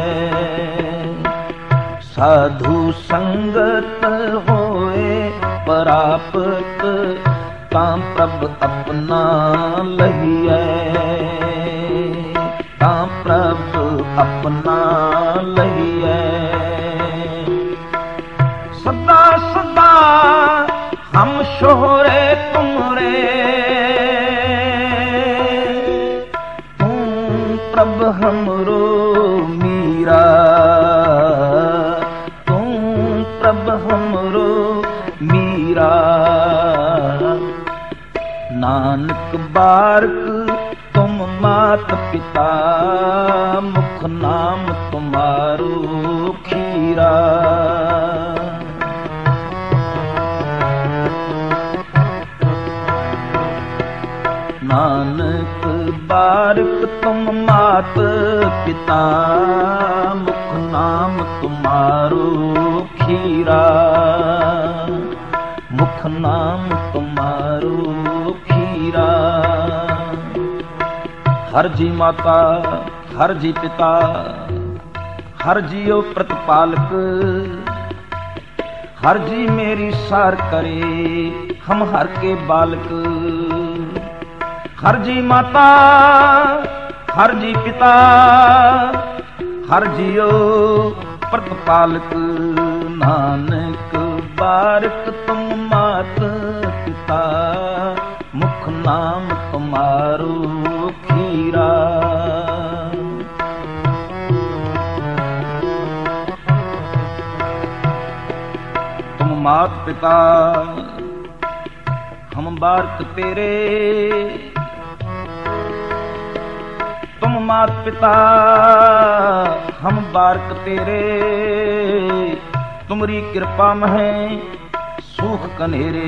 साधु संगत होए परापत, तां प्रभ अपना लहिए। तां प्रभ अपना लहिए। सदा सदा शोहरे तुमरे तू प्रभ हमरो मीरा, तू प्रभ हमरो मीरा। नानक बारक तुम मात पिता, मुख नाम तुम्हारो खीरा। नानक बारक तुम मात पिता, मुख नाम तुम्हारो खीरा। मुख नाम तुम्हारो खीरा। हर जी माता, हर जी पिता, हर जियो प्रतिपालक। हर जी मेरी सार करे, हम हर के बालक। हर जी माता, हर जी पिता, हर जियो प्रतिपालक। नानक बारक तुम मात पिता, मुख नाम तुम्हारो खीरा। तुम मात पिता, हम बारक तेरे। तुम मात पिता, हम बारक तेरे। तुमरी कृपा में सुख कनेरे।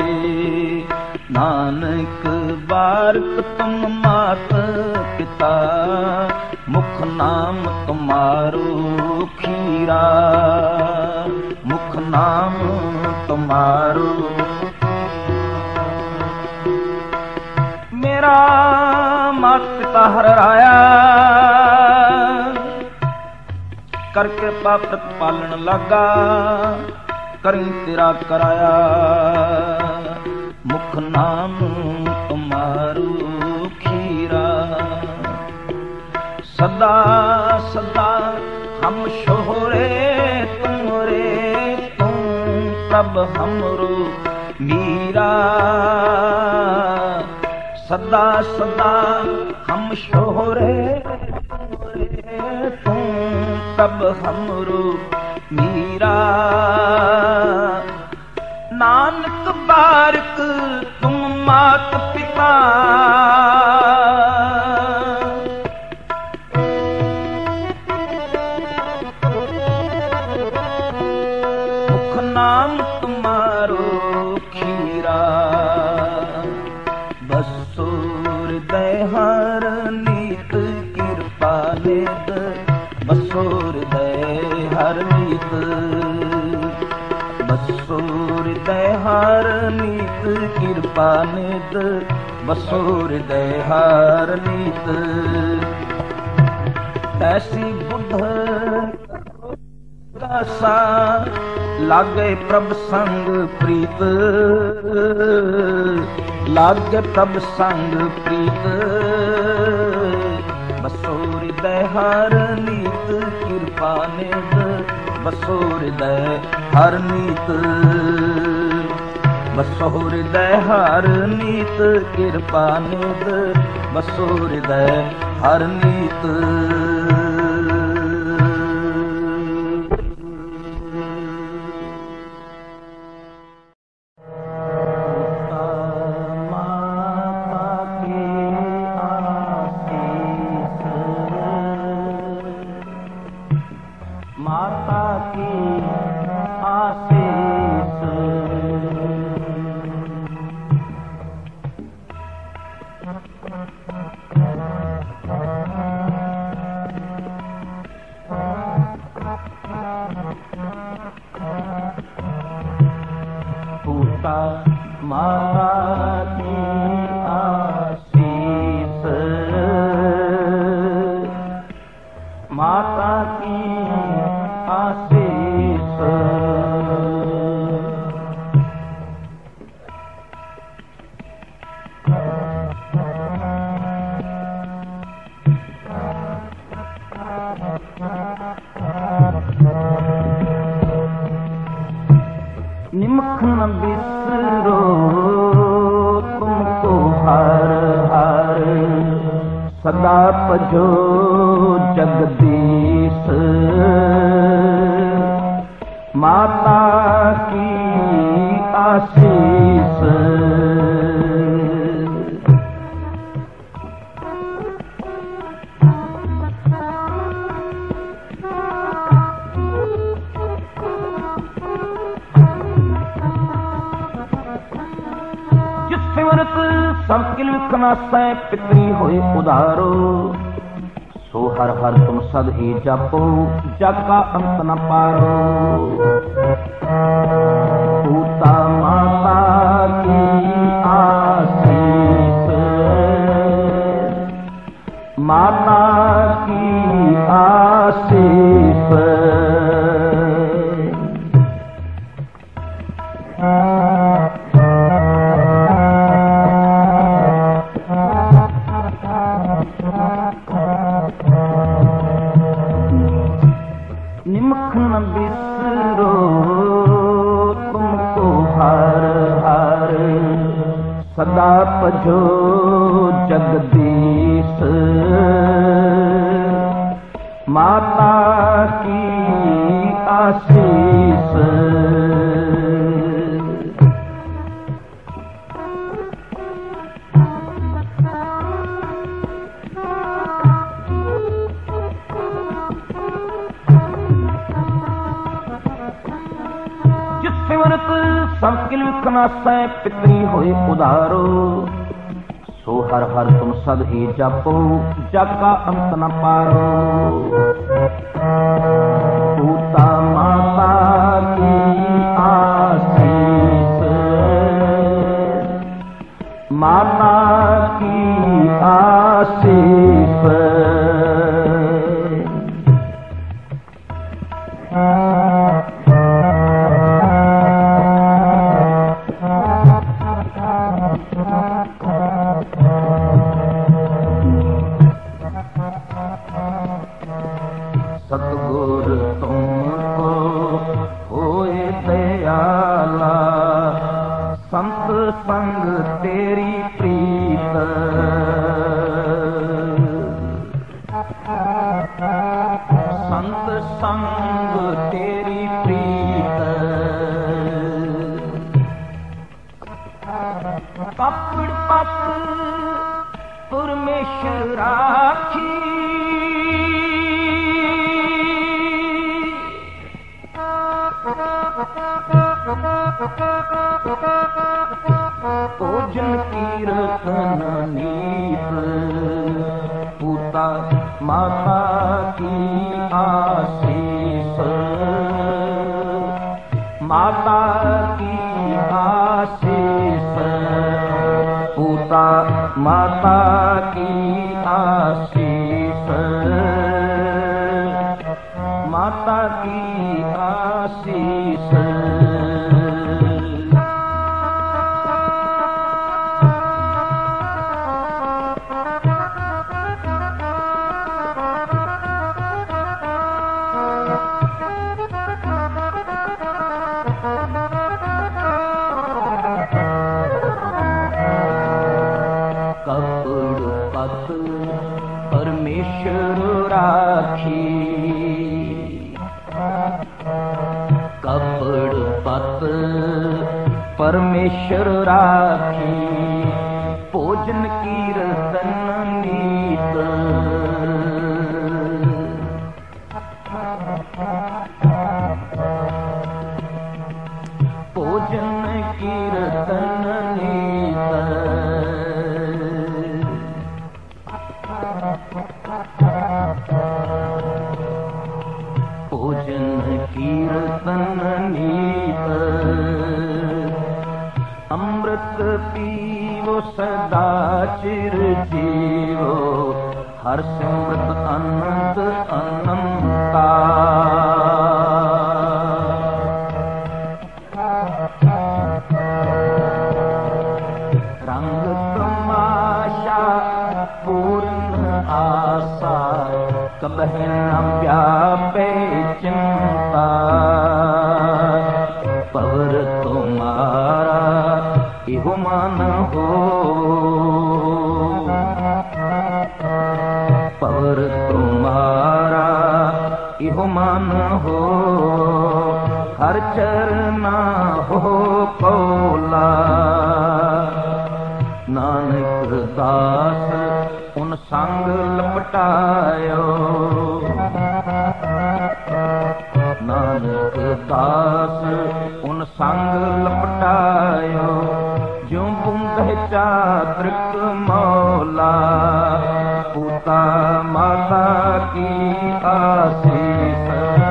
नानक बारक तुम मात पिता, मुख नाम तुम्हारो खीरा। मुख नाम तुम्हारो। मेरा मात पिता हर राया, कर कृपा प्रतिपालन लगा। करी तेरा कराया, मुख नाम तुम्हारो खीरा। सदा सदा हम शोहरे तुमरे, तुम प्रभ हमरो मीरा। सदा सदा हम शोहरे तुमरे, तुम प्रभ हमरो मीरा। नानक बारक तुम मात पिता, मुख नाम तुम्हारो खीरा। बसोर दहर नीत कृपा नित, बसोर दहर नीत। बसोर दहर नीत कृपा नित, बसोर दहर नीत। ऐसी बुद्ध सा लागे प्रभ संग प्रीत, लागे प्रभ संग प्रीत। बसोर दहर नीत कृपा नित, बसोर दहर नीत। बसोर दहर नीत कृपा नित, बसोर दहर नीत। माता की आशीष, पूता माता की आशीष, माता की आशीष। निमख न बिसरो तुमको हर हर सदा भजो जगदीश माता की आशीष संकिल विखना सै पितरी होए उदारो सो हर हर तुम सद ही जपो जग का अंत न पारो पूता माता की आशीष माता की आशीष निमखन बिसरो तुमको हर हर सदा भजो जगदीश माता की आशीष संकिल विखना सै पितरी होए उदारो सो हर हर तुम सद ही जपो जग का अंत न पारो पूता माता की आशीष माता की आशीष सतगुर तुमको होए दयाला संत संग तेरी प्रीत संत संग तेरी प्रीत पापड़ पप परमेश्वर राखी भोजन कीर्तन नीत पूता माता की आशीष माता की आशीष पूता माता की आशीष माता की आशीष कपड़ पत परमेश्वर राखी कपड़ पत परमेश्वर राखी भोजन कीर्तन नीत भोजन कीर्तन नीत भोजन कीर्तन नीत अमृत पीवो सदा चिर जीवो हर सिमरत अनंत अनंता रंग तमाशा पूर्ण आशा कबह न व्यापे चिंता पवर तुम्हारा इहो मान हो। पर तुम्हारा इहो मान हो, हर चरना हो कौला। नानक दास उन संग लपटायो, नानक दास उन संग लपटायो। जो बूंद चातृक मौला, पूता माता की आशीष,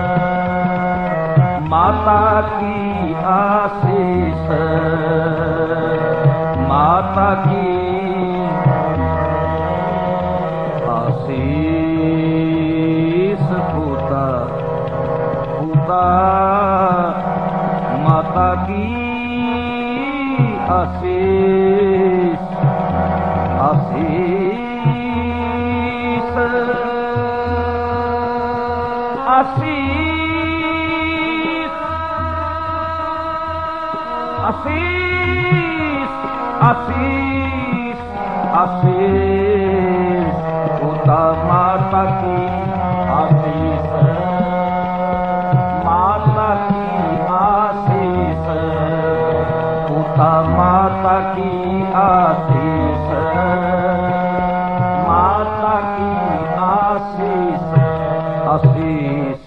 माता की आशीष, माता की आशीष। पूता पूता माता की आशीष, आशीष, आशीष, आशीष, आशीष, आशीष। पूता माता की आशीष, माता की आशीष, पूता माता की आशीष, माता की आशीष, आशीष।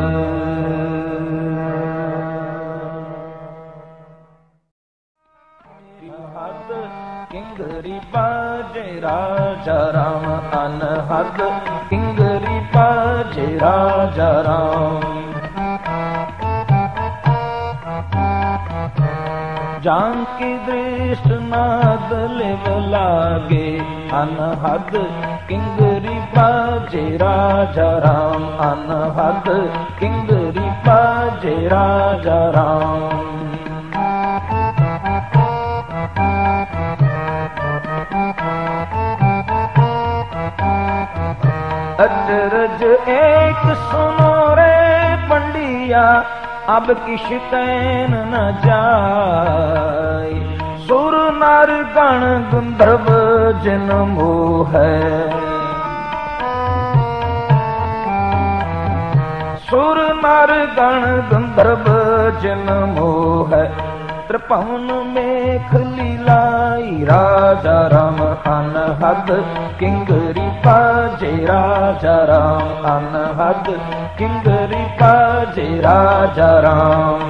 किंगरी बाजे राजा राम, अनहद किंगरी बाजे राजा राम। जानकी दृष्ट नाद लिव लागे, अनहद किंगरी बाजे राजा राम, अनहद किंगरी बाजे राजा राम। अचरज एक सुनो रे पंडिया, अब किश तैन न जाय। सुर नर गण गंधर्व जिन मोह है, सुर नर गण गंधर्व जिन मोह है। त्रिभुवन मेख लीलाई राजा राम, अनहद किंगरी बाजे राजा राम, अनहद किंगरी बाजे राजा राम।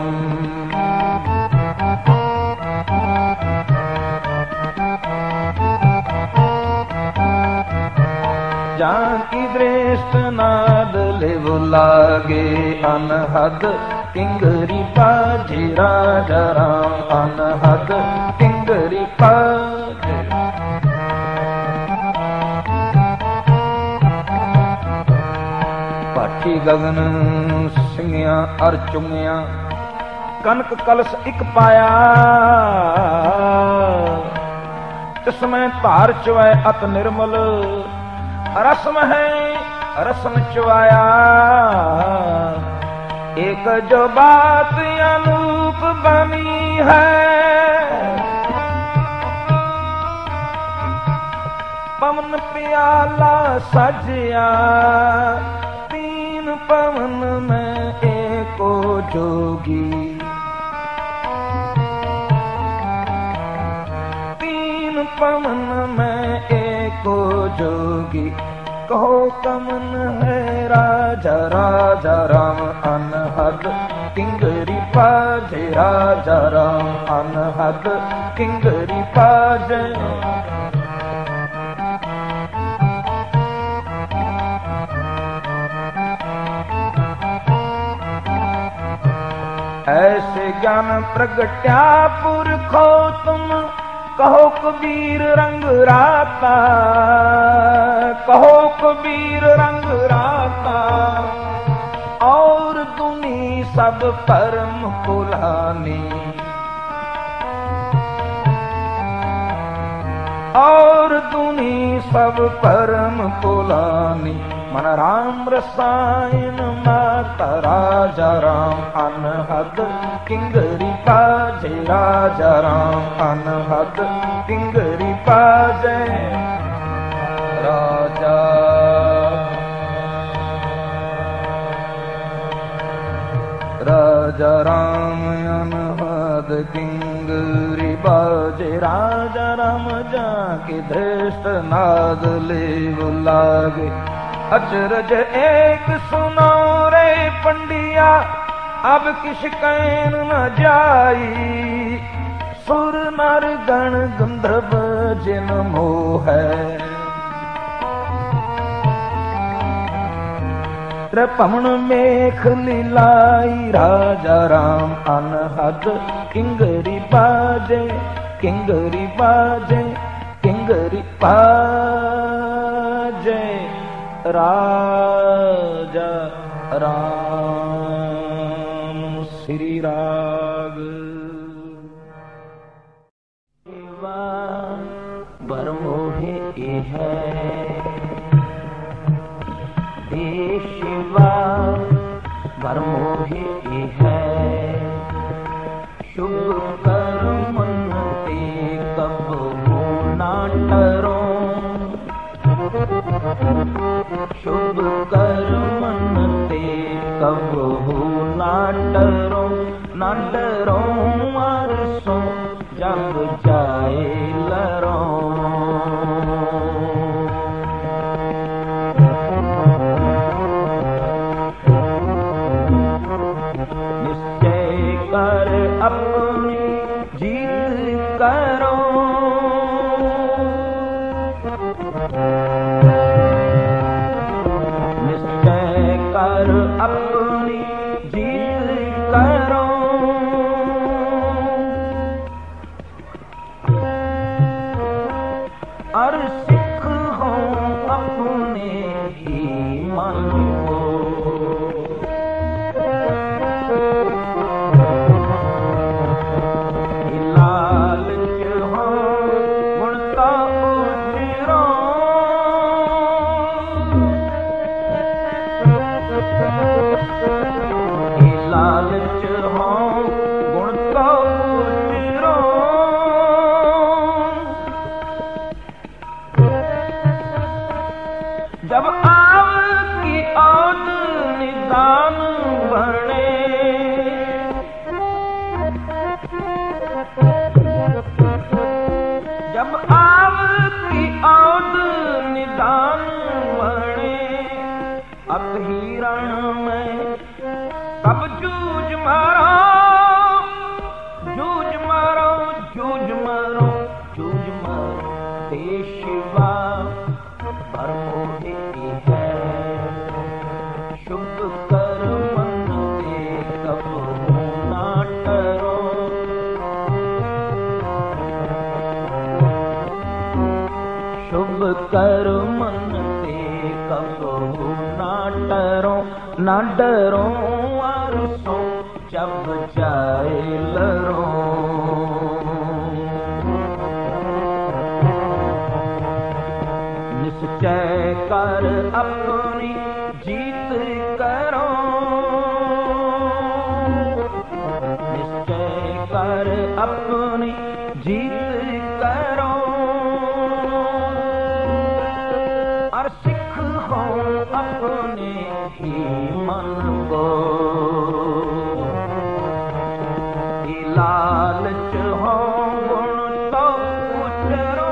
जानकी दृष्ट नाद लिव लागे, अनहद किंगरी बाजे राजा राम, अनहद किंगरी बाजे। पाठी गगन ਸਿੰਘਿਆ अर चुंगिया, कनक कलश एक पाया। तिसमें धार चुवै अत निर्मल, रसम है रसन चुवाया। एक जो बात अनूप बनी है, पवन प्याला सजिया। तीन पवन में एको जोगी, तीन पवन में एको जोगी। कहो कमन है राजा राजा राम, अनहद किंगरी बाजे राजा राम, अनहद किंगरी बाजे। ऐसे ज्ञान प्रगट्या पुरखो तुम, कहो कबीर रंग राता, कहो कबीर रंग राता। और दुनी सब परम कुलानी, और दुनी सब परम कुलानी। मन राम रसायन माता राजा राम अनहद किंगरी बाजे राजा राम अनहद किंगरी बाजे राजा राजा राम अनहद किंगरी बाजे राजा राम जाके दृष्ट नाद ले लागे अचरज एक सुनो रे पंडिया अब किस कैन न जाई सुर नर गण गंधर्व जिन मोह है त्रिभुवन मेख लीलाई राजा राम अनहद किंगरी बाजे किंगरी बाजे किंगरी बाजे राजा राम श्री राग बरमोहे है देशिवा बरमोहे है शुभ कर्म ते कब हो नाटरो शुभ कर्म ते कब हो नाटरो नाटरो अरसों जब जाए लरो कर अपनी जीत करो निश्चय कर अपनी जीत करो और सिख हो अपने ही मन को जब आव की औद निदान बने जब आव की औद निदान बने अत हिरण में तब जूझ मारो जूझ मारो जूझ मारो जूझ मारो देशिवा बरमोहे है शुभ कर्म ते कब हो नाटरो शुभ कर्म ते कब हो नाटरो ना डरो अरसों जब जाए लरो निश्चय कर अपनी जीत करो निश्चय कर अपनी जीत करो और सिख हो अपने ही मन को लालच हो गुण तो उतरो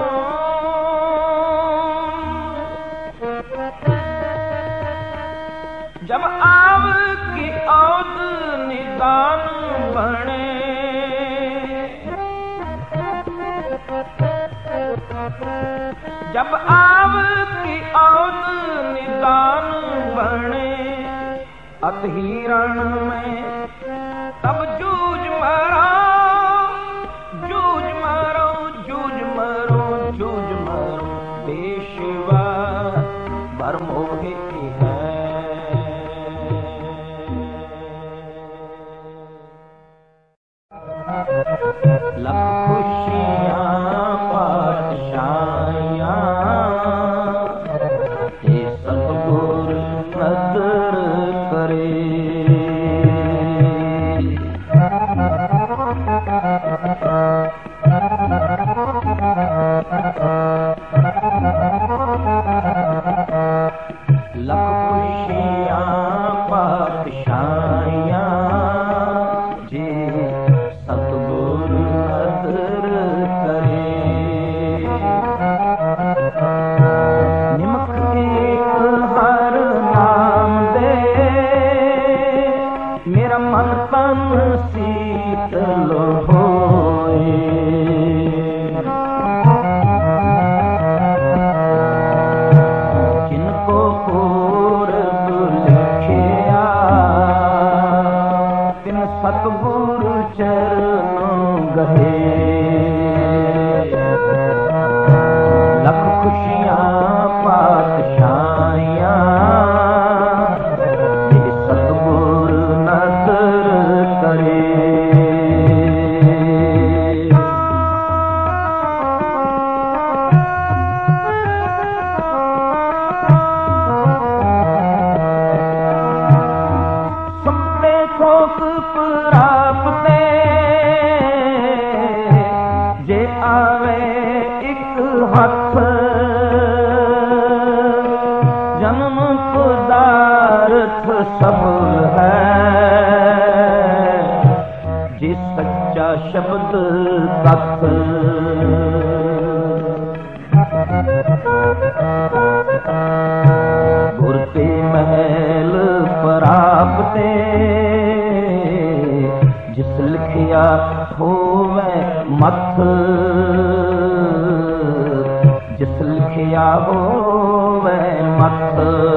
जब आव की औद निदान बने जब आव की औद निदान बने अत हिरण में तब जूझ मारो जूझ मारो जूझ मारो जूझ मारो देशिवा बरमोहे है लख खुशियाँ पातशाहियाँ हे सतगुर जे आवे एक हथ जन्म पदार्थ सफल है, जे सच्चा शब्द तत्व गुर ते महल प्राप्ते, जिस लिखिया होवे मत, जिस लिखिया होवे मत।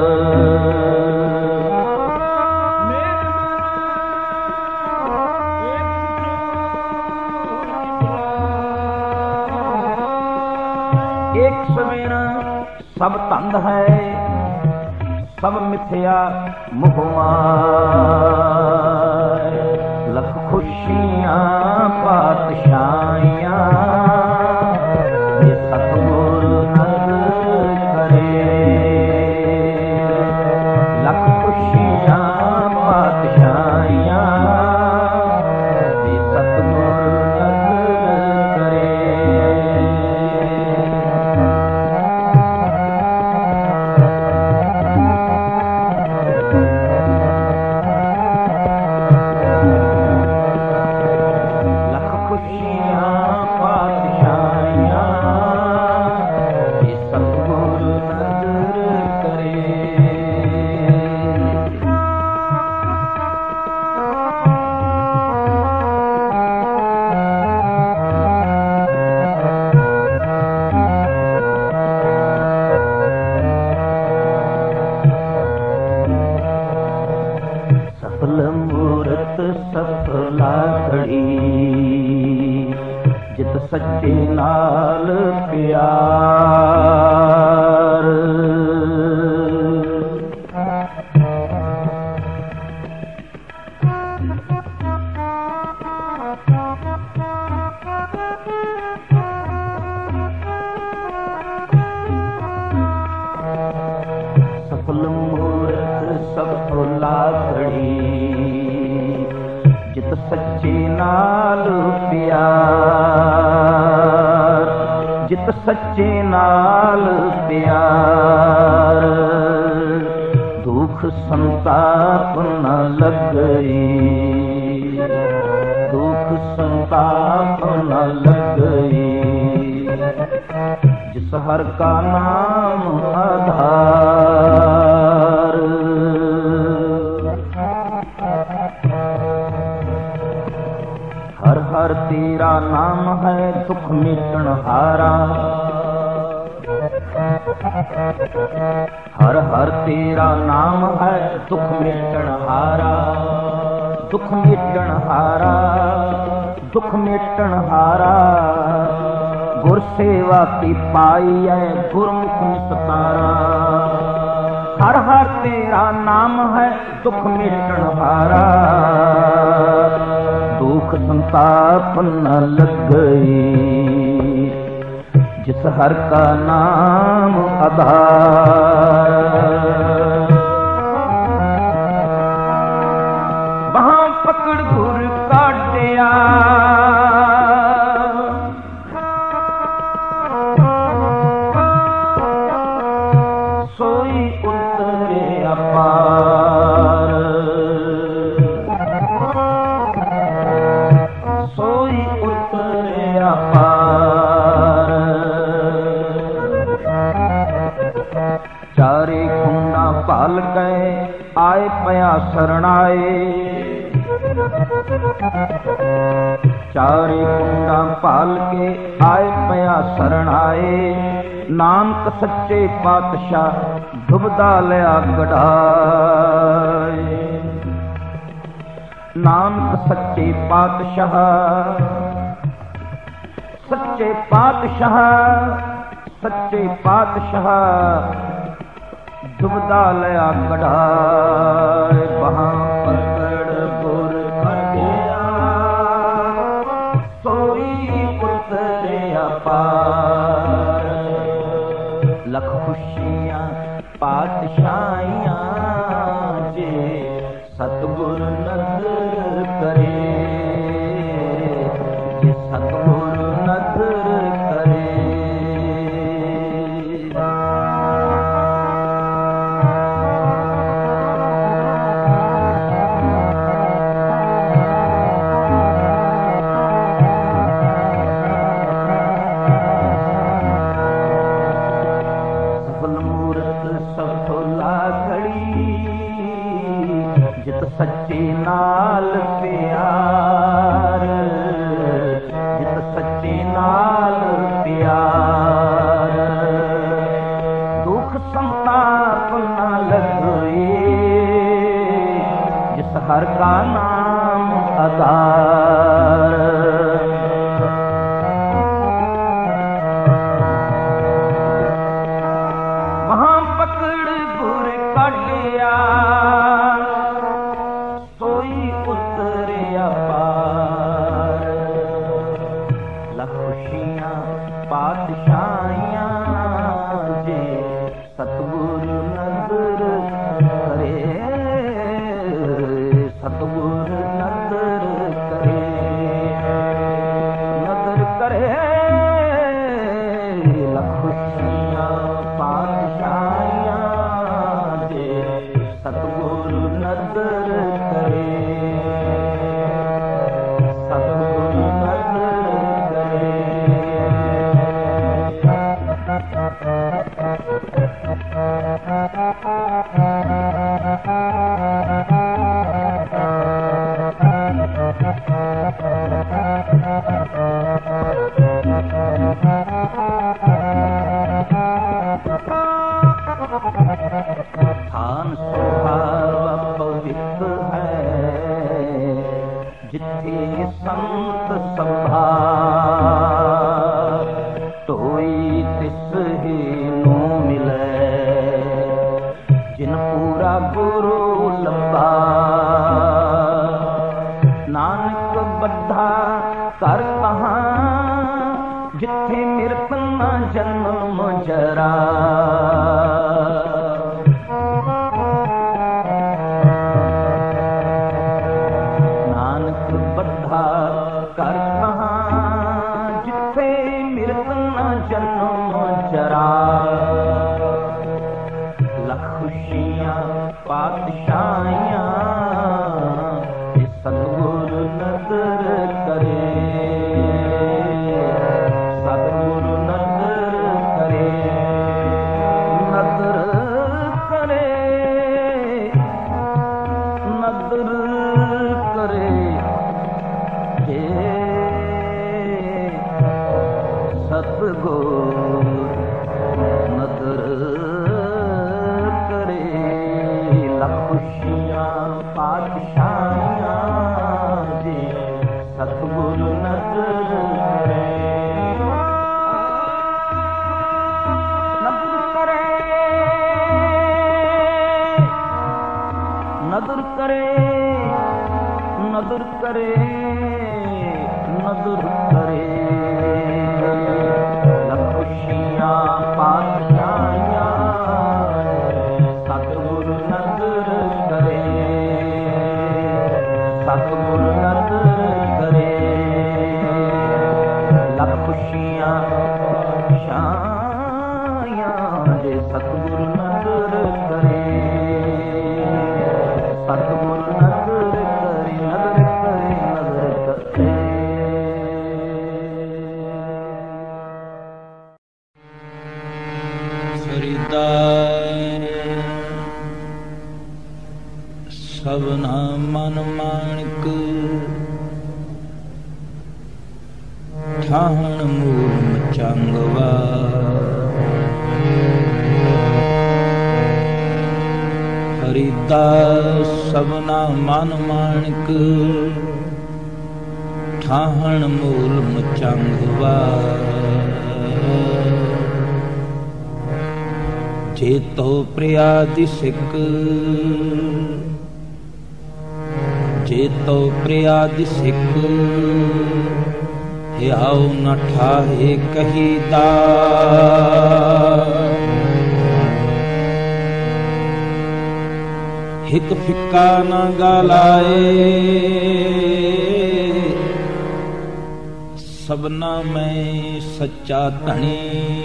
एक सवेरा सब तंद है, सब मिथ्या मोह मार, लख खुशियां पातशाहियां ये सतगुर नर करे, लख खुशियां पातशाहियां ये सतगुर नर करे। सफल मूरत सफला घड़ी, जित सच्चे नाल प्यार, सफल मूरत सफला घड़ी, जित सच्चे नाल प्यार, जित सच्चे नाल प्यार, दुख संताप न लगई, दुख संताप न लगई, जिस हर का नाम आधार। हर हर तेरा नाम है दुख मिटन हारा, हर हर तेरा नाम है दुख मिटन हारा, दुख मिटन हारा, दुख मिटन हारा। गुर सेवा की पाई है गुरमुख निस्तारा, हर हर तेरा नाम है दुख मिटन हारा, दुख संताप न लगई, जिस हर का नाम आधार। वहां पकड़ गुर काटिया, सोई उतरे अपार, सोई उतरे अपार। चारे खुंडा पाल गए आए पया शरणाए, चारे कुंडा पाल के आए पया शरणाए। नानक सच्चे पातशाह डुबदा लिया गढ़ाए, नानक सच्चे पातशाह, सच्चे पातशाह, सच्चे पातशाह डुबदा लिया गढ़ाए। वहां पकड़ गुर कटिया, सोई उतरे अपार। लख खुशियां पातशाहियां जे सतगुर नजर करे, जे सतगुर नजर नाल प्यार, दुख संताप न लगई, जिस हर का नाम आधार। वहां पकड़ गुर काटिया, सोई उतरिया पार। लख खुशियां पातशाहियां, जे सतगुरु नजर करे, सतगुरु नजर करे, नजर करे। लख खुशियां पातशाहियां, जे सतगुरु नजर करे, सतगुरु नजर करे। स्थान सुहावा पवित्र है, जिथे संत सभा, तोई तिस ही नू मिले, जिन पूरा गुरु लंबा। नानक बद्धा कर कहाँ, जिथे मिरत न जन्म जरा। नानक बद्धा कर कहाँ, जिथे मिरत न जन्म जरा। लख खुशियां पातशाहियां, सतगुरु नजर करे, सतगुरु नजर करे, नजर करे, नजर करे। हे सतगुरु नजर करे। लख खुशियां पातशाहियां, जे सतगुरु नजर करे, नजर करे, नजर करे, नजर करे, नजर करे। लख खुशियां पातशाहियां, सतगुरु नजर करे, सतगुरु नजर करे। लख खुशियां पातशाहियां, जे सतगुरु नजर करे, सतगुरु नजर करे, नजर करे, नजर करे। फरीदा सबना मन माणिक, ठाहण मूल मचांगवा। फरीदा सबना मन माणिक, ठाहण मूल मचांगवा। जे तो प्रिया दी सिक, जे तो प्रिया दी सिक, हियाओ न ठाहे कहीदा। हिक फिक्का न गालाए, सबना में सच्चा धनी।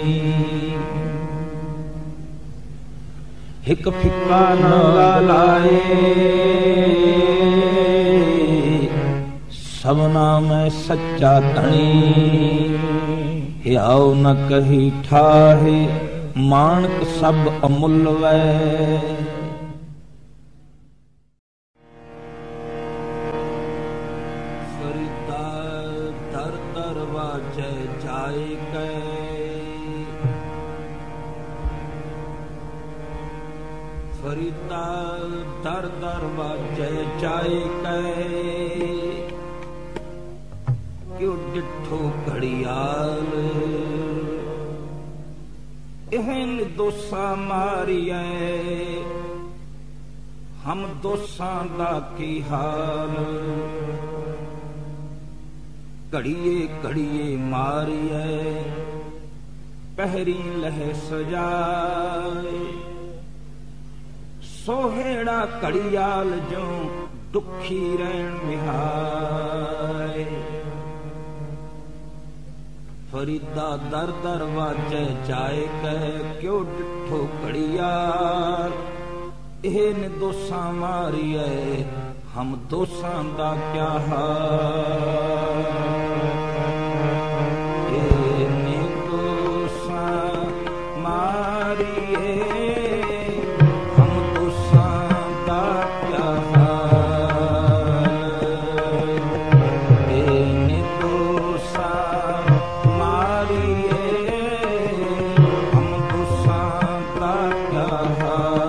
हिक फिक्का न गालाए, सबना में सच्चा धनी। हियाओ न कही ठाहे, मानक सब अमुल वै। फरीदा दर दर वाजै जाए गए। फरीदा दर दर वाजे जाए गए। क्यों डिठो घड़ियाल एहन दोसा मारिए। हम दोसां दा की हाल घड़िए घड़िए मारिए। पहरी लह सजाए सोहेड़ा घड़ियाल जो दुखी रहन विहाय। फरीदा दर दर वाजे जाए कह क्यों डिठो घड़ियाल एहन दोसां मारिए। हम दोसां दा क्या हाल एहन दोसां मारिए। हम दोसां दा क्या हाल एहन दोसां मारिए। हम दोसां दा क्या हाल।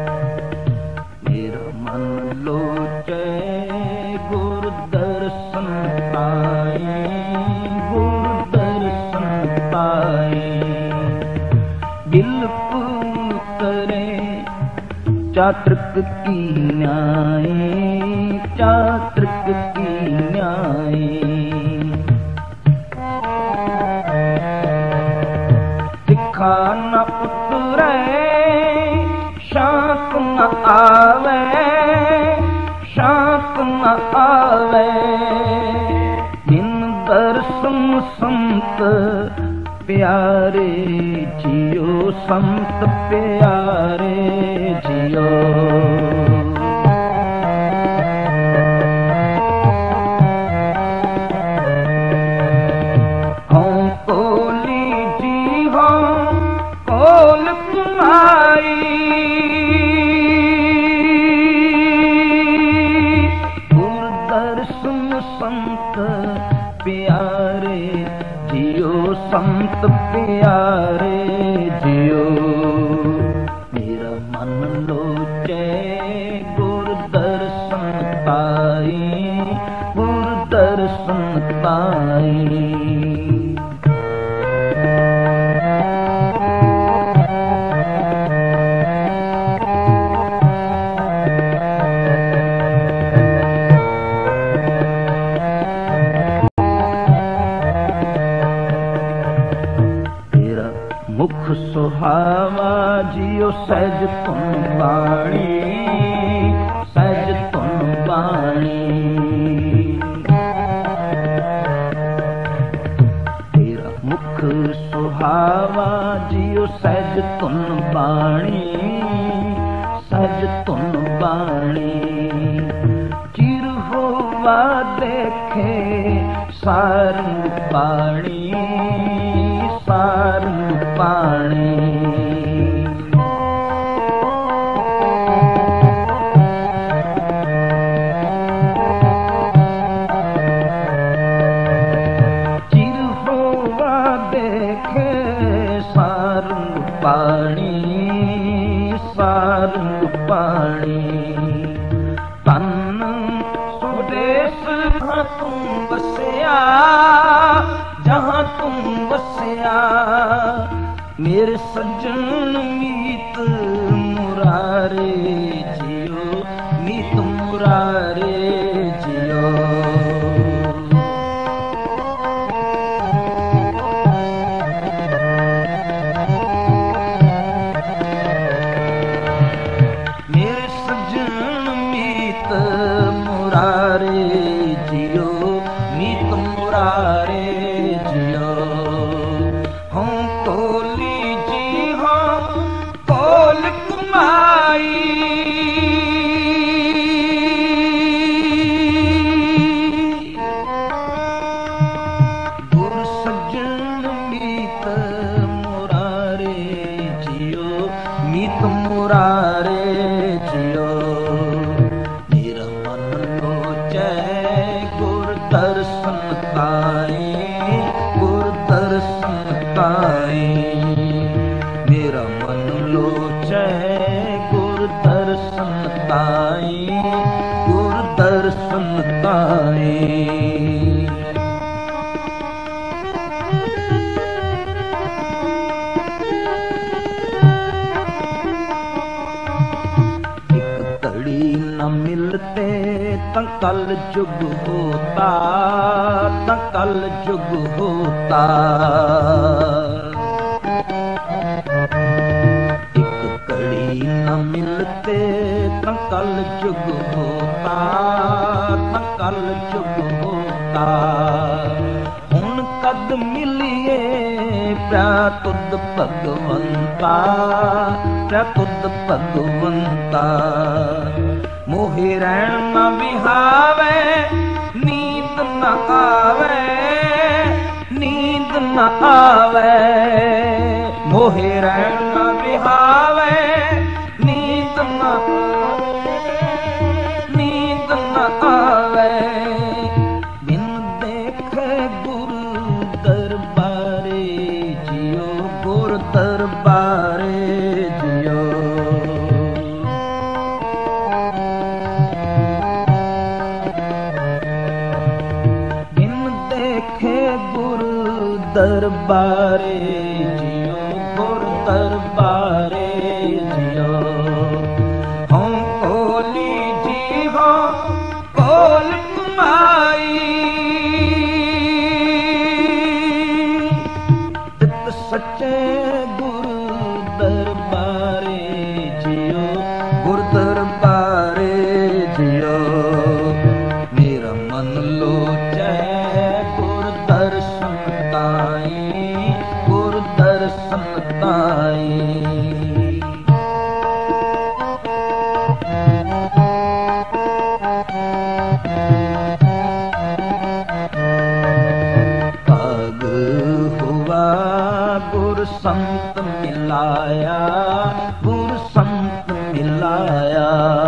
मेरा मन लोचे गुर दर्शन पाए, गुर दर्शन पाए। बिलप करे चातृक की न्याय, चातृक की न्याय। तिखा न उतरे शांत न आवे, शांत न आवे। बिन दर्शन संत प्यारे जियो, संत प्यारे जियो। हम कोली जी हो कोल तुम्हारी, गुर दर्शन संत प्यारे जियो, संत प्यारे जियो। मेरा मन लोचे गुर दर्शन पाई, गुर दर्शन पाई। मुख सुहावा जियो सहज तुम बाणी, सहज तुम बाणी। तेरा मुख सुहावा जियो सहज तुम बाणी, सहज तुम बाणी। चिर होवा देखे सारंग पाणी, सारंग पाणी। चिर होवा देखे सारंग पाणी, सारंग पाणी। तन सुदेश जहाँ तुम बसिया, जहाँ तुम बसिया। मेरे सज्जन मीत मुरारे जियो, मीत मुरारे जियो। मेरे सज्जन मीत मुरारे जियो, मीत मुरारे जियो। हम कोली जी हो कोल कुमाई, गुर सज्जन मीत मुरारे जियो, मीत मुरारे जियो। मेरा मन लोचे गुर दर्शन पाए, गुर दर्शन पाए। मेरा मन लोचे गुर दर्शन पाए, गुर दर्शन पाए। न मिलते त कल जुग होता, त कल जुग होता। एक कड़ी न मिलते त कल जुग होता, त कल जुग होता। हुन कद मिलिए प्या तुद भगवंता, प्या तुद भगवंता। मोहि रैन न बिहावे, नींद न आवे, नींद न आवे। मोहि रैन न बिहावे, नींद न आवे, नींद न आवे। बिन देखे गुरु दरबारे जियो, गुरु दरबारे जियो। ਗੁਰੂ ਦਰਬਾਰੇ ਜਿਉ ਗੁਰ ਦਰਬਾਰੇ ਜਿਉ ਹਉ ਕੋਲੀ ਜੀ ਹੋ ਕੋਲ ਕਮਾਈ ਤਿਤ ਸੱਚੇ ਗੁਰੂ ਦਰਬਾਰੇ ਜਿਉ ਗੁਰ ਦਰਬਾਰੇ ਜਿਉ ਮੇਰਾ ਮਨ ਲੋਚੈ ਗੁਰ ਦਰਸ਼ਨ ਤਾਈ ਗੁਰ ਦਰਸ਼ਨ ਤਾਈ ਭਾਗ ਹੁਆ ਗੁਰ ਸੰਤ ਮਿਲਾਇਆ ਗੁਰ ਸੰਤ ਮਿਲਾਇਆ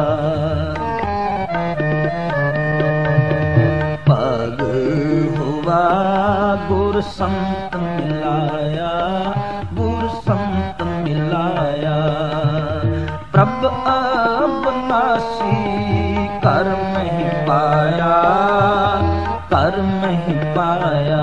ਭਾਗ ਹੁਆ ਗੁਰ ਸੰਤ ਮਿਲਾਇਆ ਗੁਰ ਸੰਤ ਮਿਲਾਇਆ ਪ੍ਰਭ ਅਬਨਾਸੀ ਕਰ ਮਹਿ ਪਾਇਆ ਕਰ ਮਹਿ ਪਾਇਆ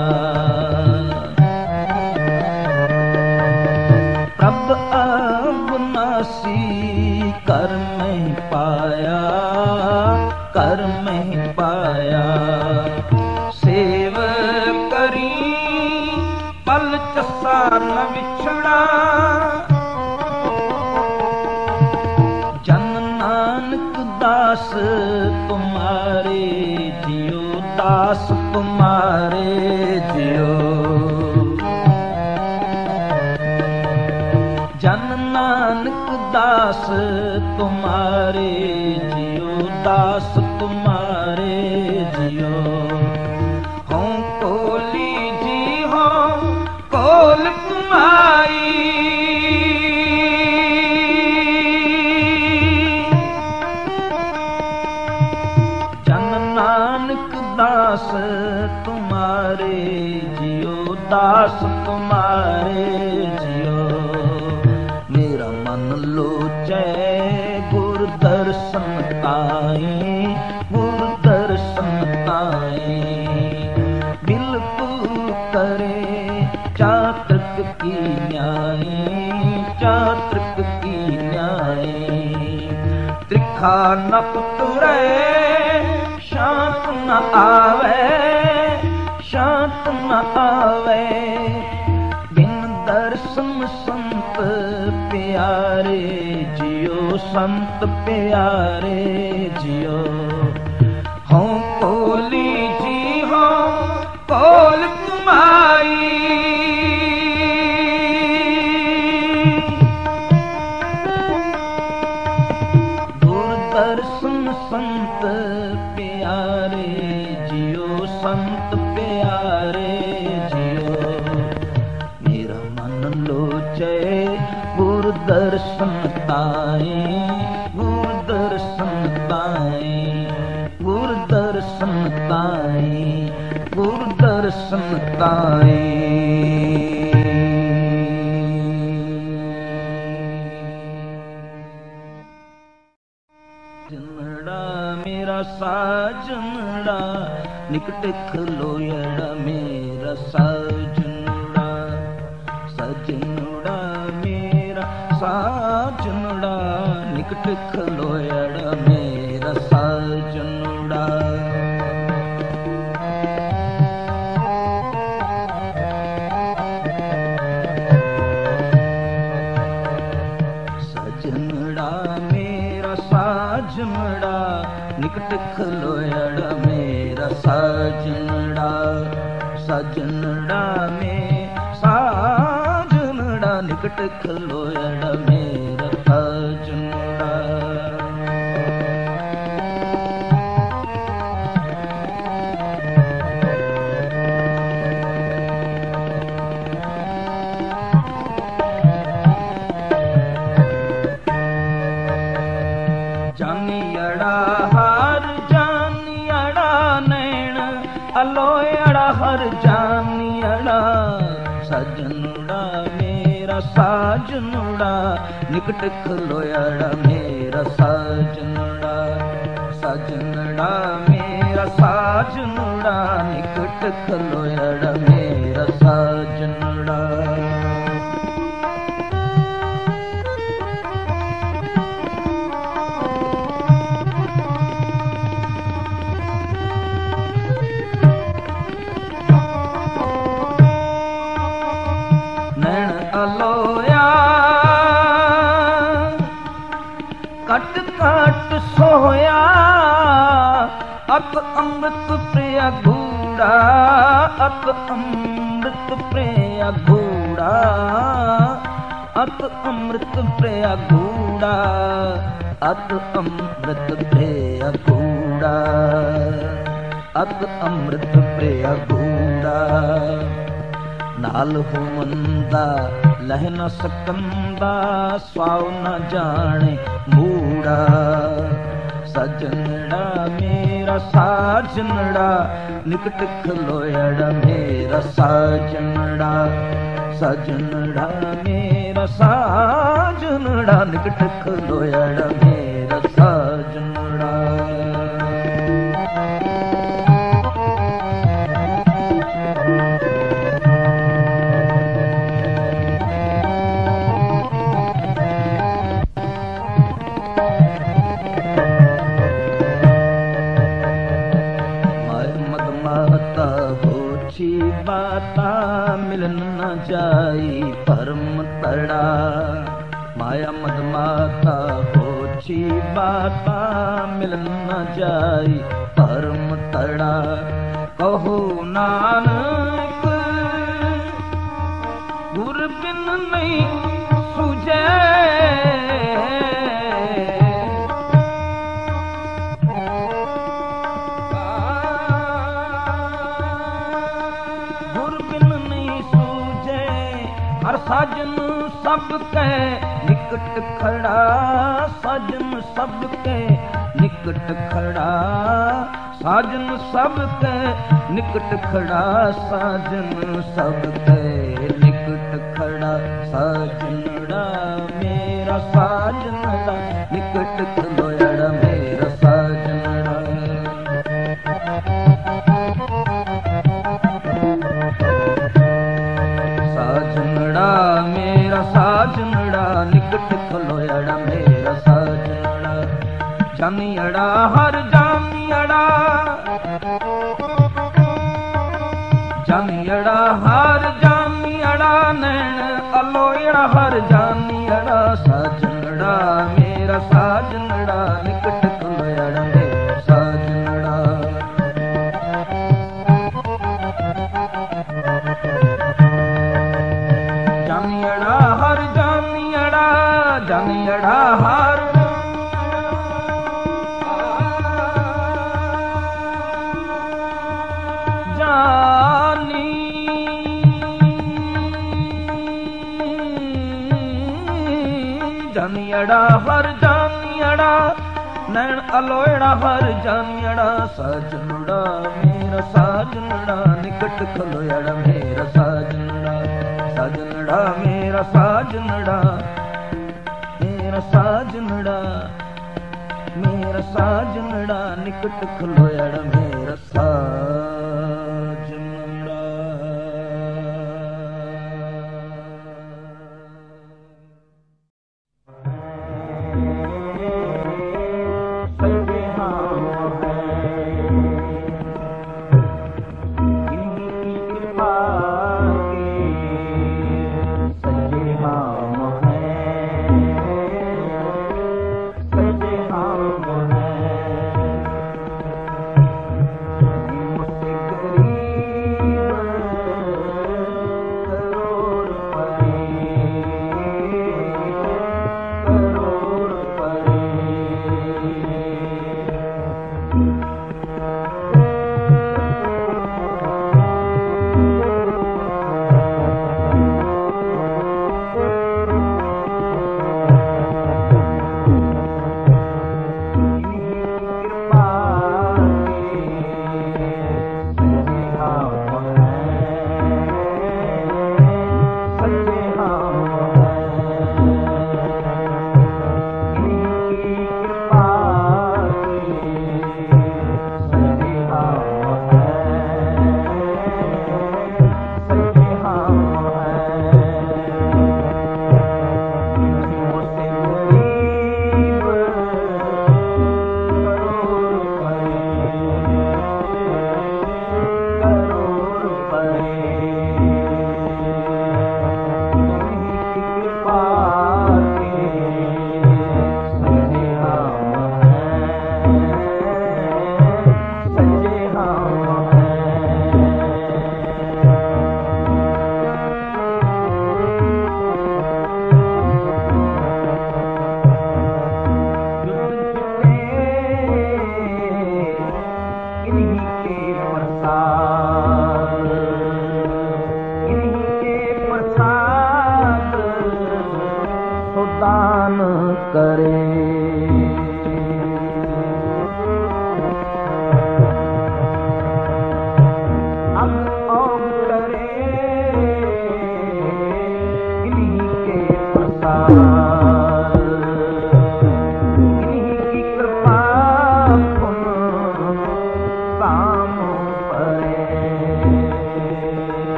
ਪ੍ਰਭ ਅਬਨਾਸੀ ਕਰ ਮਹਿ ਪਾਇਆ ਕਰ ਮਹਿ ਪਾਇਆ ਸੇਵ ਕਰੀ ਪਲ ਚੱਸਾ ਨ ਵਿਛੜਾ ਜਨ ਨਾਨਕ ਦਾਸ ਤੁਮਾਰੇ ਜਿਉ ਦਾਸ ਤੁਮਾਰੇ ਜਿਉ ਜਨ ਨਾਨਕ ਦਾਸ ਤੁਮਾਰੇ ਜਿਉ ਦਾਸ ਤੁਮਾਰੇ ਜਿਉ ਹਉ ਕੋਲੀ ਜੀ ਹੋ ਕੋਲ ਕਮਾਈ ਜਨ ਨਾਨਕ ਦਾਸ ਤੁਮਾਰੇ ਜਿਉ ਦਾਸ ਤੁਮਾਰੇ ਜਿਉ ਮੇਰਾ ਮਨ ਲੋਚੈ ਗੁਰ ਦਰਸ਼ਨ ਤਾਈ ਗੁਰ ਦਰਸ਼ਨ ਤਾਈ ਬਿਲਕੁਲ ਕਰੇ ਚਾਤ੍ਰਿਕ ਕੀ ਨਿਆਈ ਚਾਤ੍ਰਿਕ ਕੀ ਨਿਆਈ ਤ੍ਰਿਖਾ ਨ ਪੁਤਰੇ ਸ਼ਾਂਤ ਨ ਆਵੇ ਸ਼ਾਂਤ ਨ ਆਵੇ ਬਿਨ ਦਰਸ਼ਨ ਸੰਤ ਪਿਆਰੇ ਜਿਉ ਸੰਤ ਪਿਆਰੇ ਜਿਉ ਹਉ ਕੋਲੀ ਜੀ ਹੋ ਕੋਲ ਕਮਾਈ ਗੁਰ ਦਰਸ਼ਨ ਸੰਤ ਪਿਆਰੇ ਜਿਉ ਸੰਤ ਪਿਆਰੇ ਜਿਉ ਮੇਰਾ ਮਨ ਲੋਚੈ ਗੁਰ ਦਰਸ਼ਨ ਤਾਈ ਗੁਰ ਦਰਸ਼ਨ ਤਾਈ ਗੁਰ ਦਰਸ਼ਨ ਤਾਈ ਗੁਰ ਦਰਸ਼ਨ ਤਾਈ ਜਨੜਾ ਮੇਰਾ ਸਾਜਨੜਾ ਨਿਕਟ ਖਲੋਇੜਾ ਮੇਰਾ ਸਾਜਨੜਾ ਸਜਨੜਾ ਮੇਰਾ ਸਾਜਨੜਾ ਨਿਕਟ ਖਲੋਇੜਾ ਮੇਰਾ ਸਾਜਨੜਾ ਸਜਨੜਾ ਮੇਰਾ ਸਾਜਨੜਾ ਨਿਕਟ ਖਲੋਇੜਾ ਮੇਰਾ ਸਾਜਨੜਾ ਸਜਨੜਾ ਮੇ ਸਾਜਨੜਾ ਨਿਕਟ ਖਲੋਇੜਾ ਮੇਰਾ ਸਾਜਨੜਾ ਜਾਨੀਅੜਾ ਹਰ ਜਾਨੀਅੜਾ ਨੈਣ ਅਲੋਇੜਾ ਹਰ ਜਾਨੀਅੜਾ ਸਜਨੜਾ ਮੇਰਾ ਸਾਜਨੜਾ ਨਿਕਟ ਖਲੋਇੜਾ ਮੇਰਾ ਸਾਜਨੜਾ ਸਜਨੜਾ ਮੇਰਾ ਸਾ ਸਾਜਨੜਾ ਨਿਕਟ ਖਲੋਇੜਾ ਮੇਰਾ ਸਾਜਨੜਾ ਕਟ ਕਟ ਸੋਇਆ ਅਤ ਅੰਮ੍ਰਿਤ ਪ੍ਰਿਆ ਗੂੜਾ ਅਤ ਅੰਮ੍ਰਿਤ ਪ੍ਰਿਆ ਗੂੜਾ ਅਤ ਅੰਮ੍ਰਿਤ ਪ੍ਰਿਆ ਗੂੜਾ ਅਤ ਅੰਮ੍ਰਿਤ ਪ੍ਰਿਆ ਗੂੜਾ ਅਤ ਅੰਮ੍ਰਿਤ ਪ੍ਰਿਆ ਗੂੜਾ ਨਾਲ ਹੋਵੰਦਾ ਲਹਿ ਨ ਸਕੰਦਾ ਸਵਾਉ ਨ ਜਾਣੇ ਮੂੜਾ ਸਜਣੜਾ ਮੇਰਾ ਸਾਜਣੜਾ ਨਿਕਟ ਖਲੋਇੜਾ ਮੇਰਾ ਸਾਜਣੜਾ ਸਜਣੜਾ ਮੇਰਾ ਸਾਜਣੜਾ ਨਿਕਟ ਖਲੋਇੜਾ ਮੇਰਾ ਸਾਜਣੜਾ बाता मिलन न जाई परम तड़ा माया मद माता होची बाता मिलन न जाई परम तड़ा कहो नानक गुर बिन नहीं सुझे साजन सब के निकट खड़ा साजन सब के निकट खड़ा साजन सब के निकट खड़ा साजन सब के निकट खड़ा साजनड़ा मेरा साजनड़ा निकट खलोयड़ा मेरा साजनड़ा मेरा साजनड़ा निकट खलोयड़ा मेरा साजनड़ा जानियड़ा हर जानियड़ा जानियड़ा हर जानियड़ा नैन अलोयड़ा हर जानियड़ा साजनड़ा मेरा साजनड़ा निकट खलोयड़ा मेरा साजनड़ा जानियड़ा हर जानियड़ा जानियड़ा हर जानी जानियड़ा हर जानियड़ा नैन अलोयड़ा हर जानियड़ा साजनड़ा मेरा साजनड़ा निकट खलोयड़ा मेरा साजनड़ा साजनड़ा मेरा साजनड़ा मेरा साजनड़ा मेरा साजनड़ा निकट खलोयड़ा मेरा साजनड़ा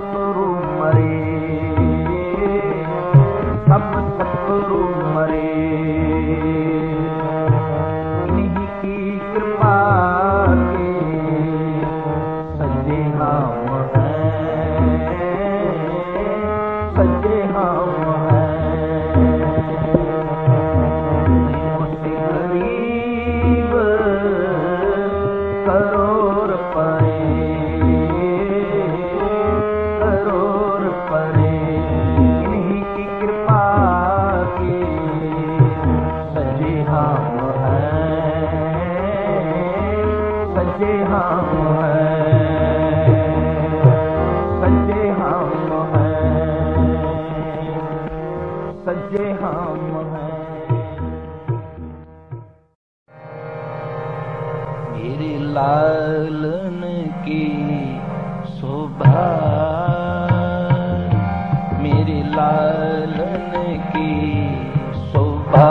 सतगुरु मरे, सब सतगुरु मरे। इन्हीं की कृपा के सजे हम हैं, सजे हम हैं। मुझसे गरीब करोड़ परे, करोड़ परे। इन्हीं की कृपा के सजे हम हैं, सजे हम हैं, सजे हम हैं, सजे हम हैं। मेरे लालन की शोभा, मेरे लालन की शोभा।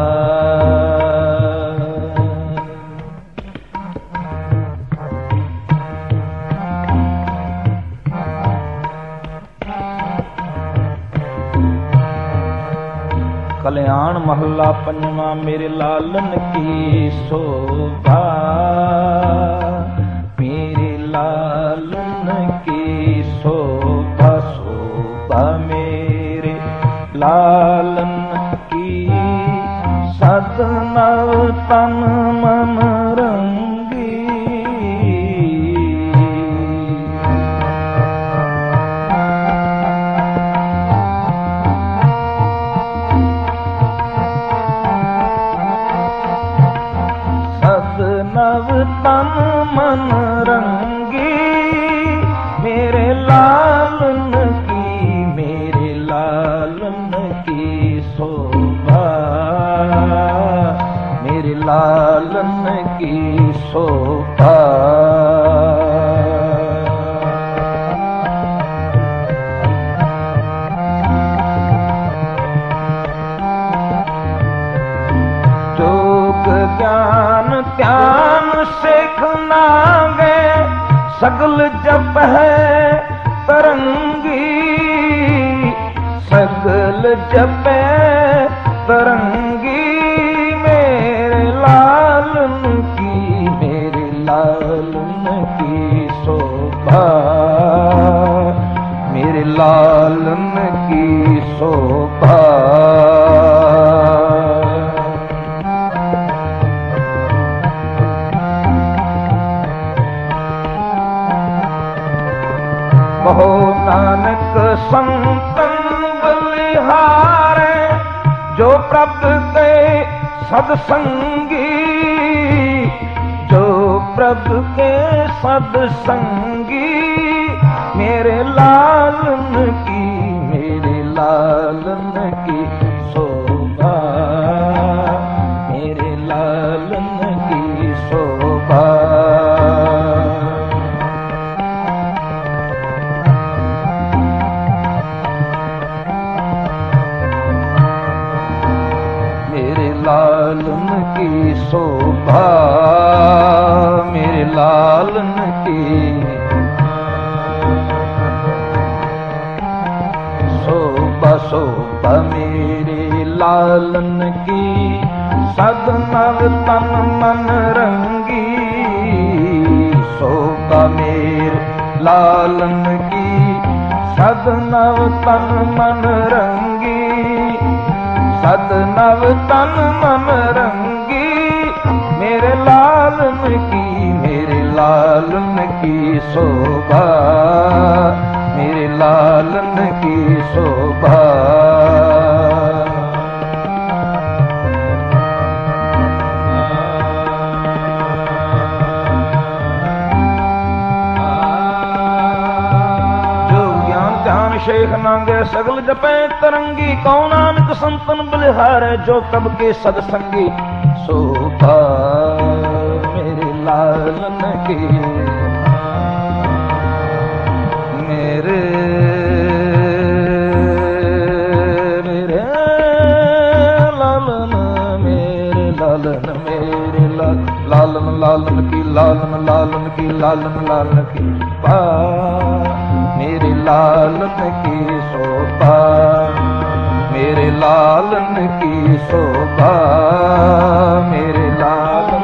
कल्याण महला पंजवा, मेरे लालन की शोभा, मेरे लालन की शोभा। शोभा मेरे लालन की, सदनव तन मन रंगी। नव तन मन रंगी, मेरे लालन की, मेरे लालन की शोभा, मेरे लालन की शोभा। जोग ज्ञान ध्यान सेखना गे, सगल जप है तरंगी, सगल जप है तरंगी। मेरे लालन की, मेरे लालन की शोभा, मेरे लालन की शोभा। कहो नानक संतन बलिहारे, जो प्रभु के सदसंगी, जो प्रभु के सदसंगी। मेरे लालन की, मेरे लालन की शोभा, मेरे लालन की शोभा। लालन की शोभा, मेरे लालन की शोभा। शोभा मेरे लालन की, सदनव तन मन रंगी। शोभा मेरे लालन की, सदनव तन मन रंगी, सदनव तन मन रंगी। मेरे लालन की, मेरे लालन की शोभा, मेरे लालन की शोभा। शेख नांगे सगल जपे तरंगी, कौन नानक संतन बलिहारे, जो प्रभ के सदसंगी। शोभा मेरे लालन की, मेरे मेरे लालन, मेरे लालन, मेरे लाल लालन लालन की, लालन लालन की, लालन लालन की। बा मेरे लाल लालन की शोभा, मेरे लालन की शोभा, मेरे लालन।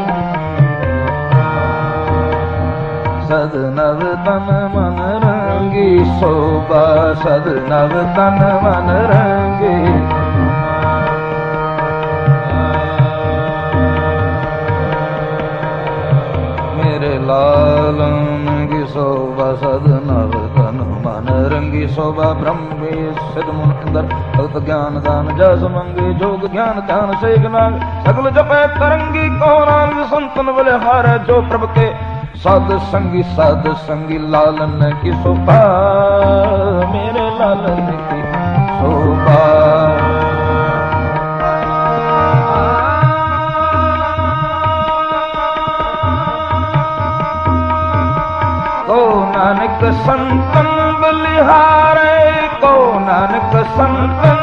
सद नव तन मन रंगी शोभा, सद नव तन मन रंगी। मेरे लालन की शोभा, सद नव तन मन रंगी शोभा। ब्रह्मे सिद्ध मुन इंदर भगत ज्ञान दान जस मंगे, जोग ज्ञान ध्यान सेक नाग, सगल जपै तरंगी। कहो नानक संतन बलिहार, जो प्रभ के साध संगी, साध संगी। लालन की शोभा, मेरे लालन की शोभा। को नानक संतन बलिहारे, को नानक संतन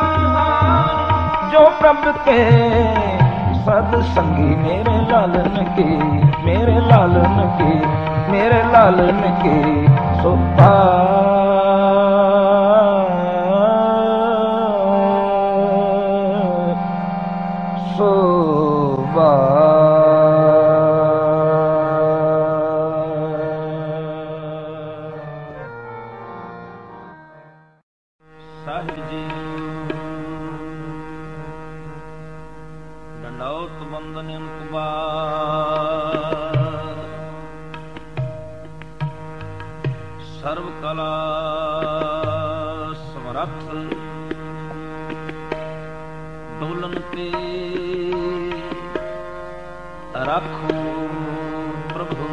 जो प्रभ के साध संगी। मेरे लालन की, मेरे लालन की, मेरे लालन की शोभा। शोभा साहिब जी दंडौत बंदन सर्व कला समरथ डोलन पे राखो प्रभु,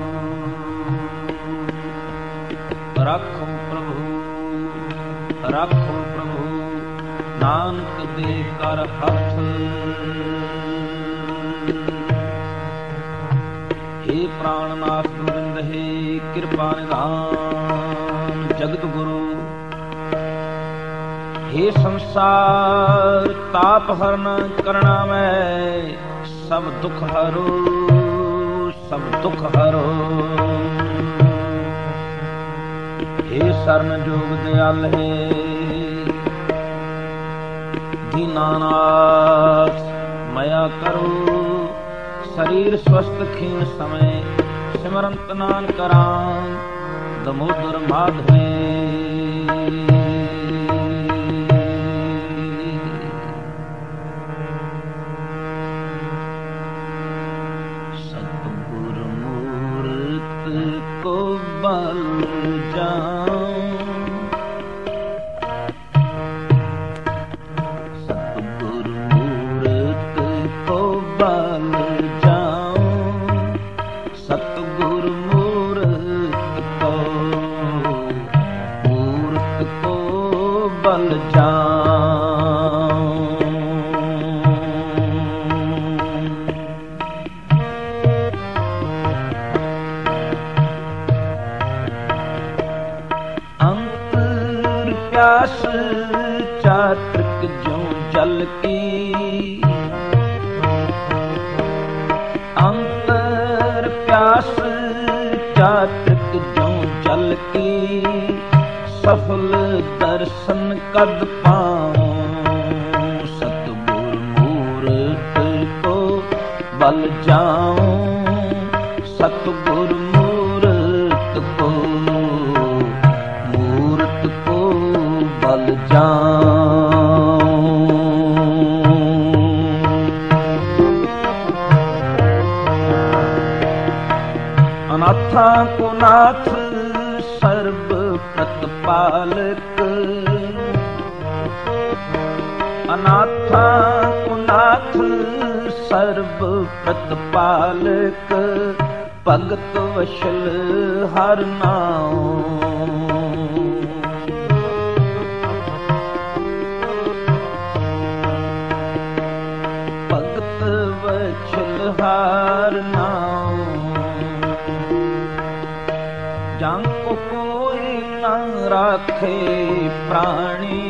राखो प्रभु, राखो प्रभु। नानक दे कर हथ, हे प्राणनाथ गोविंद, हे कृपा निधान जगत गुरु। हे संसार ताप हरण करना मैं, सब दुख हरो, सब दुख हरो। हे शरण जोग दयाल, हे दीनानाथ मया करो। शरीर स्वस्थ खीण समय, सिमरंत नान करां दमोदर माधवे। सतगुर मूरत को बल जाऊं, सतगुर मूरत को बल जाऊं, सतगुर मूरत को, मूरत को बल जाऊं। अंतर प्यास चातक ज्यों जल की, अंतर प्यास चातक ज्यों जल की। सफल दर्शन कद पाऊं, सतगुर मूरत को बल जाऊं, सतगुर मूरत को, मूरत को बल जाऊं। अनाथा को नाथ सर्व प्रतिपालक, अनाथा को नाथ सर्व प्रतिपालक। भगत वशल हर नाम, भगत वशल हर नाम। जांको कोई न राखे प्राणी,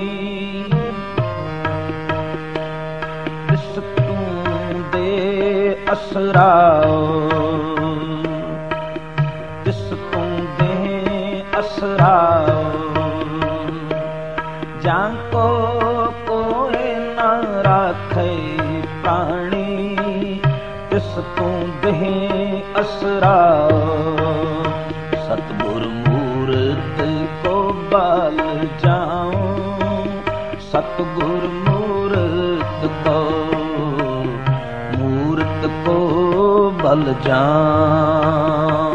तिस तू दे असराओ, तिस तू दे असराओ। कहीं असरा सतगुर मूरत को बाल जाऊं सतगुर मूरत को मूरत को बल जाऊं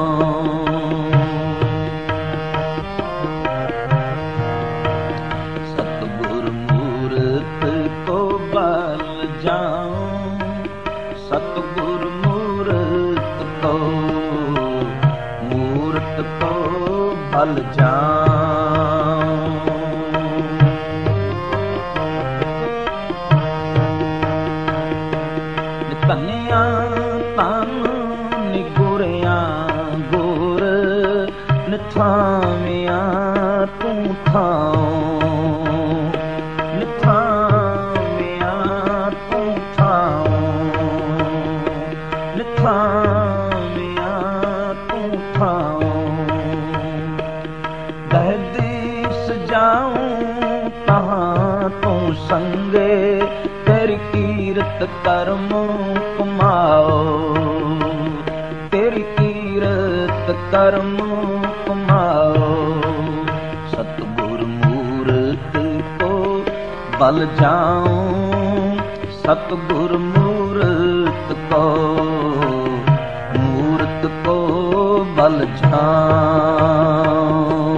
सतगुर मूरत को बल जाऊं सतगुर मूरत को मूरत को बल जाऊं तनिया तन निगुरिया गुर निथामिया तू थाऊं निथामिया तू थाऊं निथामिया तू थाऊं दहदीस जाऊं तहां तू संगे तेरी कीरत कर्म कमाओ तेरी कीरत कर्म कमाओ सतगुर मूरत को बल जाऊं सतगुर मूरत को मूरत को बल जाऊं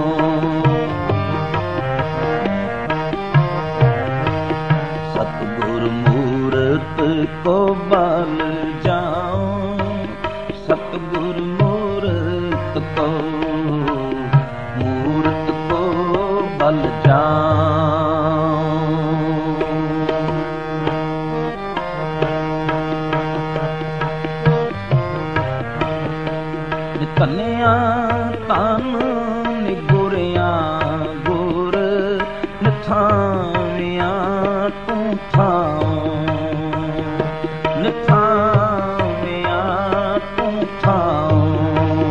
सतगुर मूरत को बल जाऊं सतगुर मूरत को मूरत को बल जाऊं कन्या तन निगुरिया गुर निथामिया तू थाऊं निथामिया तू थाऊं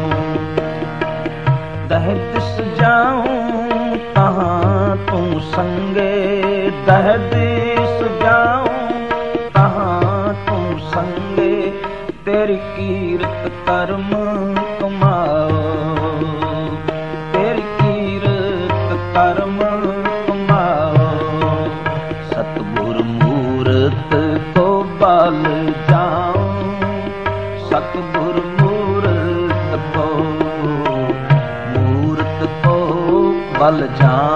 दहदिस जाऊं तहां तू संगे दहदिस जाऊं तहां तू संगे तेरी कीरत कर्म कमाओ तेरी कीरत कर्म कमाओ सतगुर मूरत को बल जाऊं सतगुर मूरत को मूरत को बल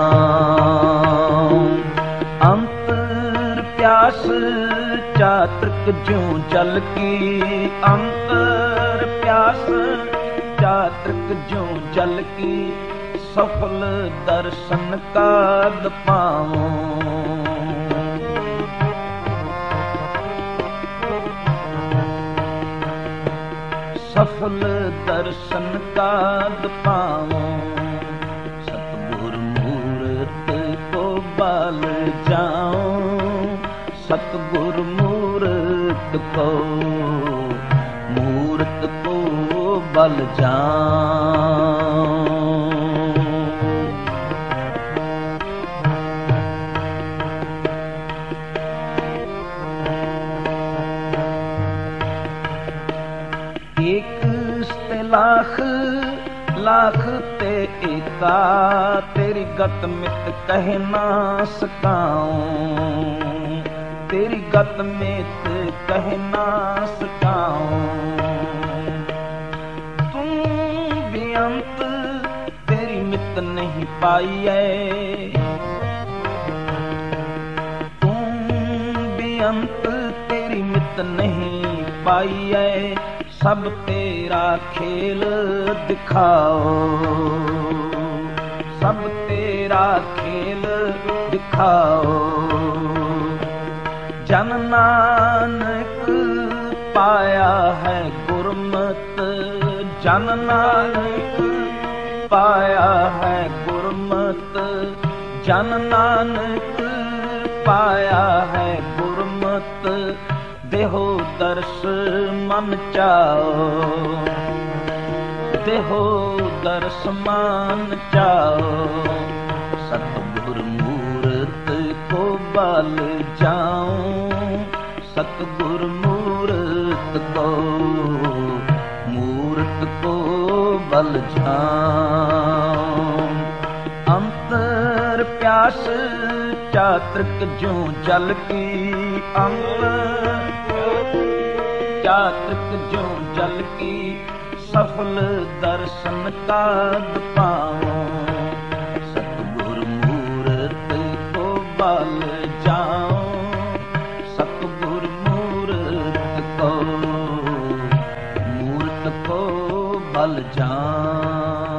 जाऊं अंतर प्यास चातृक ज्यों जल की अंतर प्यास चातृक ज्यों जल की सफल दर्शन काद पाऊं सफल दर्शन काद पाऊं सतगुर मूरत को बल जाऊं सतगुर मूरत को मूरत को बल जाऊं एक से लाख लाख ते एका तेरी गत मित कह ना सकाऊं तेरी गत मित कह ना सकाऊं तुम भी अंत तेरी मित नहीं पाई है तुम भी अंत तेरी मित नहीं पाई है सब तेरा खेल दिखाओ सब तेरा खेल दिखाओ जन नानक पाया है गुरमत जन नानक पाया है गुरमत जन नानक पाया है गुरमत देहो दर्श मन चाओ देहो दर्श मान चाओ सतगुर मूरत को बल जाऊं सतगुर मूरत को नाम। अंतर प्यास चातृक ज्यों जल की, अंतर चातृक ज्यों जल की, सफल दर्शन काद पाओ। सतगुर मूरत को बल जाओ, सतगुर मूरत को मूरत को बल जाओ।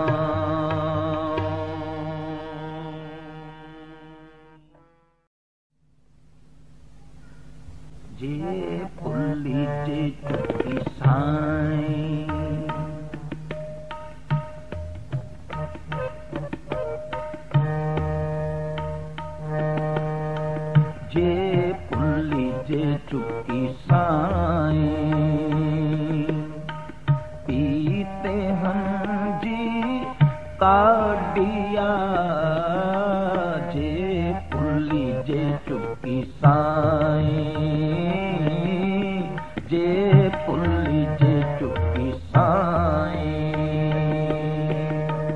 जे भुल्ली जे चुकी साईं, जे भुल्ली जे चुकी साईं, पीते हम जी काडिया। जे भुल्ली जे चुकी साईं, जे भुल्ली जे चुकी साईं।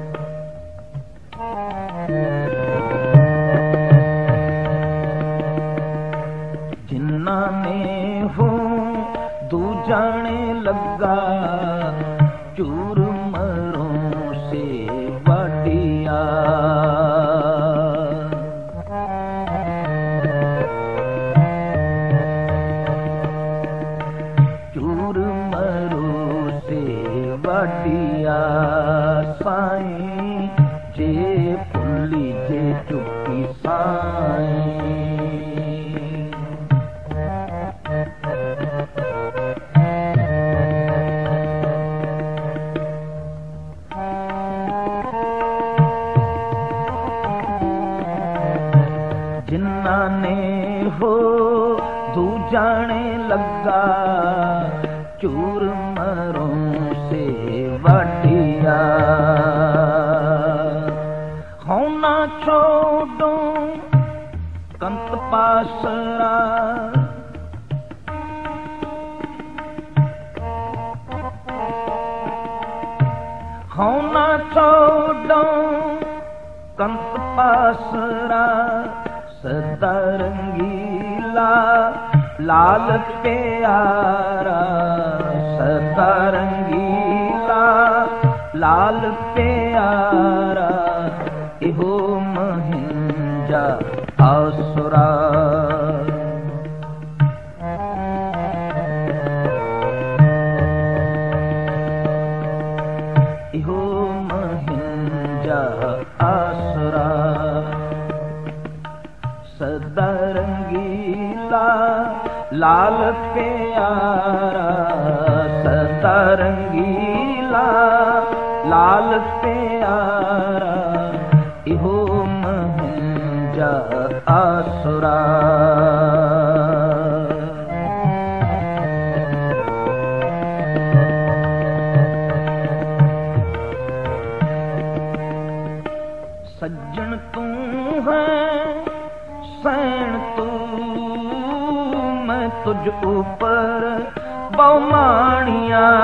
जिन्ना ने हो दूजाने लगा, चूर मरों से वाडिया। चूर मरों से वाडिया साईं, जे भुल्ली जे चुकी साईं। जिन्ना ने हो दूजाने लगा, चूर मरों से वाडिया। होना छोड़ो कंत पासरा, होना छोड़ो कंत पासरा। सदा रंगीला लाल प्यारा, सदा रंगीला लाल प्यारा। इहो महिंजा आसुरा, इहो महिंजा आसुरा। सदा रंगीला लाल प्यारा, सदा रंगीला लाल प्यारा। इहो महिंजा आसुरा। सज्जन तू है सैन तू, मैं तुझ ऊपर बहुमानिया।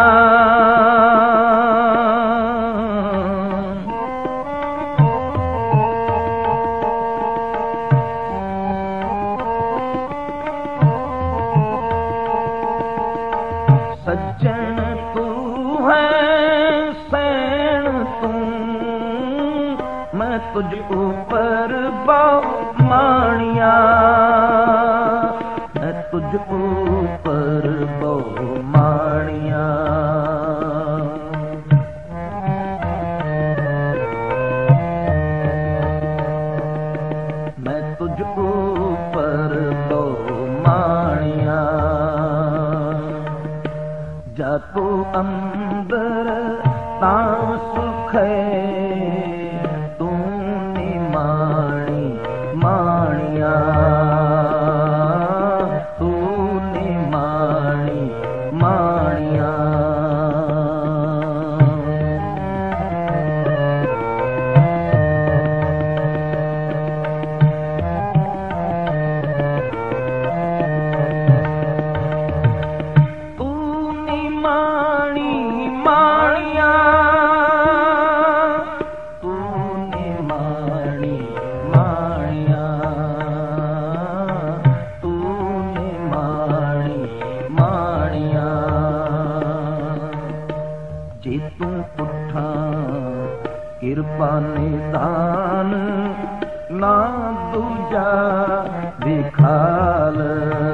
सज्जन तू है सैन तू, मैं तुझ ऊपर बहुमानिया। मैं तुझ ऊपर बहुमानिया। मैं तुझ ऊपर बहुमानिया। जा तू अंदर ता सुख है, तूने माणी माणिया। तूने ਕਿਰਪਾ ਨਿਦਾਨ ਨਾ ਦੂਜਾ ਵਿਖਾਲ।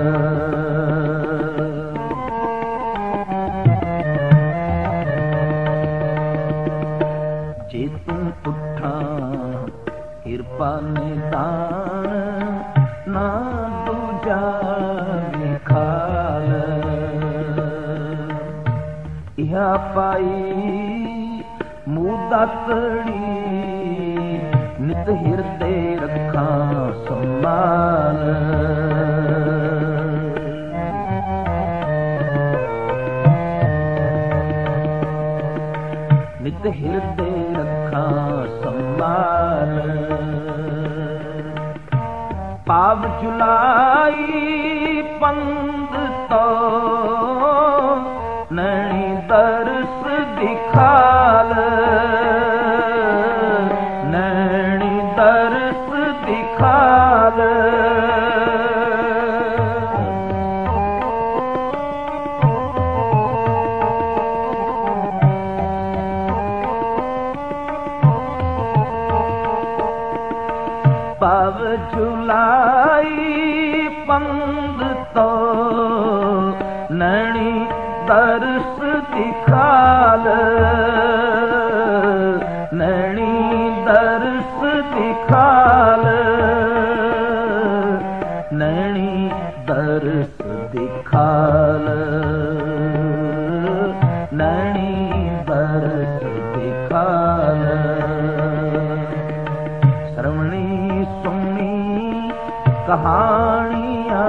ਜੇ ਤੂੰ ਪੁੱਠਾ ਕਿਰਪਾ ਨਿਦਾਨ ਨਾ ਦੂਜਾ ਵਿਖਾਲ। ਇਹ ਪਾਈ ਮੂਦਾਤੜੀ ਨਿਤ ਹਿਰਦੇ ਰੱਖਾਂ ਸੰਭਾਲ। ਨਿਤ ਹਿਰਦੇ ਰੱਖਾਂ ਸੰਭਾਲ। ਪਾਵ ਚੁਲਾਈ ਪੰਧ ਤੋਂ ਨੈਣੀ ਦਰਸ ਦਿਖਾਲ। ਨੈਣੀ ਦਰਸ ਦਿਖਾਲ। ਪਾਵ ਝੁਲਾਈ ਪੰਧ ਤੋਂ ਨੈਣੀ ਦਰਸ ਦਿਖਾਲ। ਨੈਣੀ ਦਰਸ ਦਿਖਾਲ। ਨੈਣੀ ਦਰਸ ਦਿਖਾਲ। ਨੈਣੀ ਦਰਸ ਦਿਖਾਲ। ਸਰਵਣੀ ਸੁਣੀ ਕਹਾਣੀਆਂ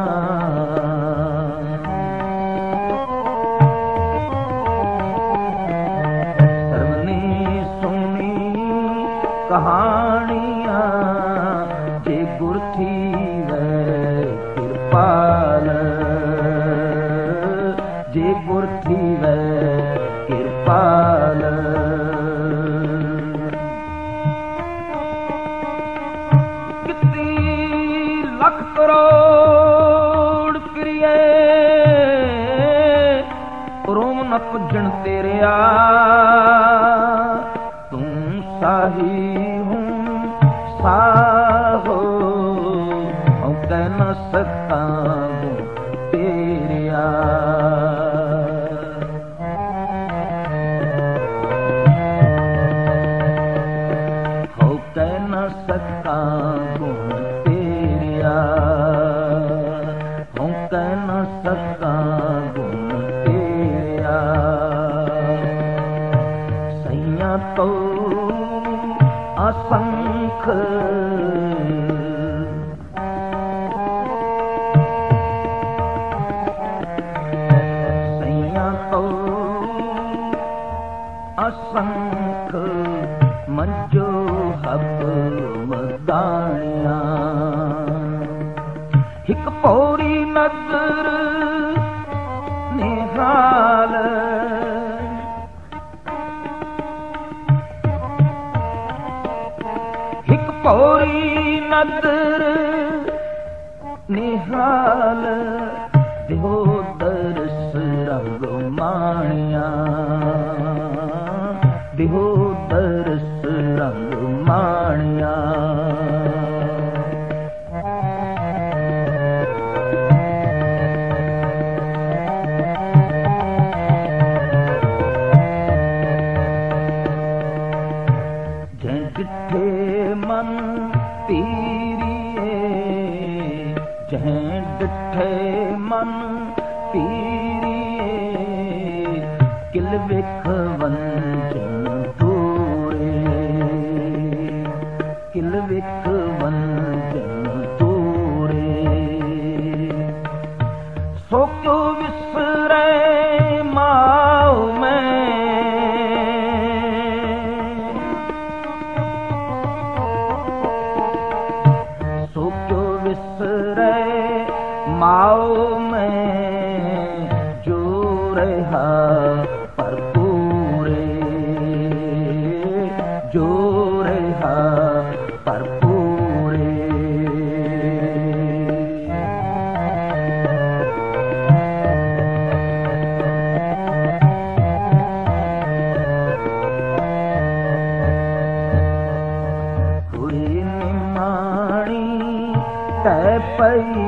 ਸਰਵਣੀ ਸੁਣੀ ਕਹਾਣੀਆਂ ਜੇ ਗੁਰ ਥੀਵੈ ਕਿਰਪਾਲ। ਜੇ ਗੁਰ ਥੀਵੈ ਕਿਰਪਾਲ। ਲੱਖ ਕਰੋੜ ਕਰੀਏ ਰੋਮ ਨ ਪੁੱਜਣ ਤੇਰਿਆ। ਤੂੰ ਸਾਹੀ ਹੂੰ ਸਾਹੋ ਹਉ ਕਹਿ ਨ ਸਕਾਂ ਤੇਰਿਆ। ਹਉ ਕਹਿ ਨ ਸਕਾਂ ਹਉ ਕਹਿ ਨ ਸਕਾਂ ਗੁਣ ਤੇਰਾ। ਸਈਆਂ ਤੋਂ ਅਸੰਖ ਸਈਆਂ ਤੋਂ ਅਸੰਖ ਮੰਜੋ ਹੱਬ ਮਦਾਣਿਆ। ਇੱਕ ਪੌੜੀ ਨਜ਼ਰ ਨਿਹਾਲ। ਇੱਕ ਪੌੜੀ ਨਜ਼ਰ ਨਿਹਾਲ। ਦਿਓ ਦਰਸ ਰੰਗ ਮਾਣਿਆ। ਦਿਓ ਦਰਸ ਰੰਗ ਮਾਣਿਆ। ਜਿੱਥੇ ਮਨ ਪੀਰੀਏ ਜਹ ਡਿਠੇ ਮਨ ਪੀਰੀਏ ਕਿਲ ਵੇਖ ਵੰਜਨ ਤੂਰੇ। ਕਿਲ ਵੇਖ ਵੰਜਨ ਤੂਰੇ। ਸੋ ਕਿਉ ਵਿਸਰੇ ਮਾਉ ਮੈਂ। ਸੋ ਕਿਉ ਵਿਸਰੇ ਮਾਉ ਮੈਂ ਜੋ ਰਹਾ ਭਰਪੂਰੇ। ਜੋ ਰਹਾ ਭਰਪੂਰੇ। तै पई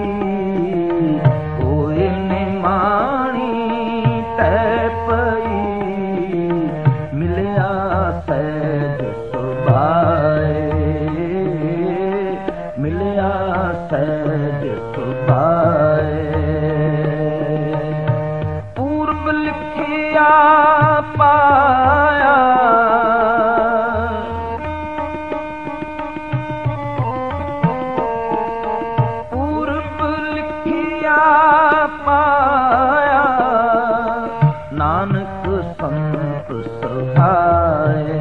होए निमाणी तै पई मिलिया सहज सुभाए मिलिया सहज सुभाए पूर्व लिखिया पाया पूर्व लिखिया पाया नानक संत सहाय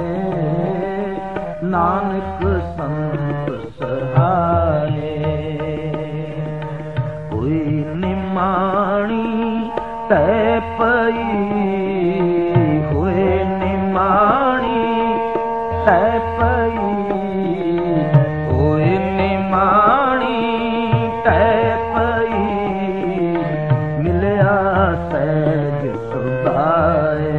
नानक संत सहाय कोई निमाणी तै पई हुए निमाणी तै पई हुए निमाणी तै पई मिलिया सहज सुभाए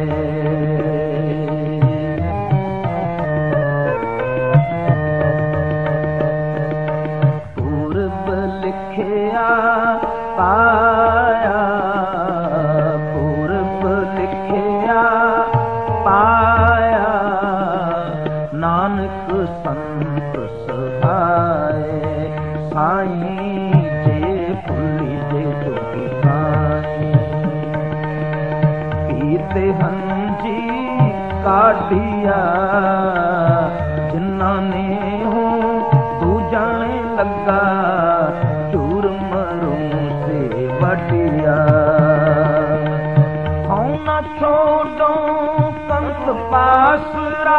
पूर्व लिखिया पाया पूर्व लिखिया पाया नानक संत सहाय साईं जे भुली जे जोगी साईं पीते हंजी काढ़िया जिन्ना ने हो दूजाने लगा चूर मरूं से वटिया हूं न छोड़ो कंत पासरा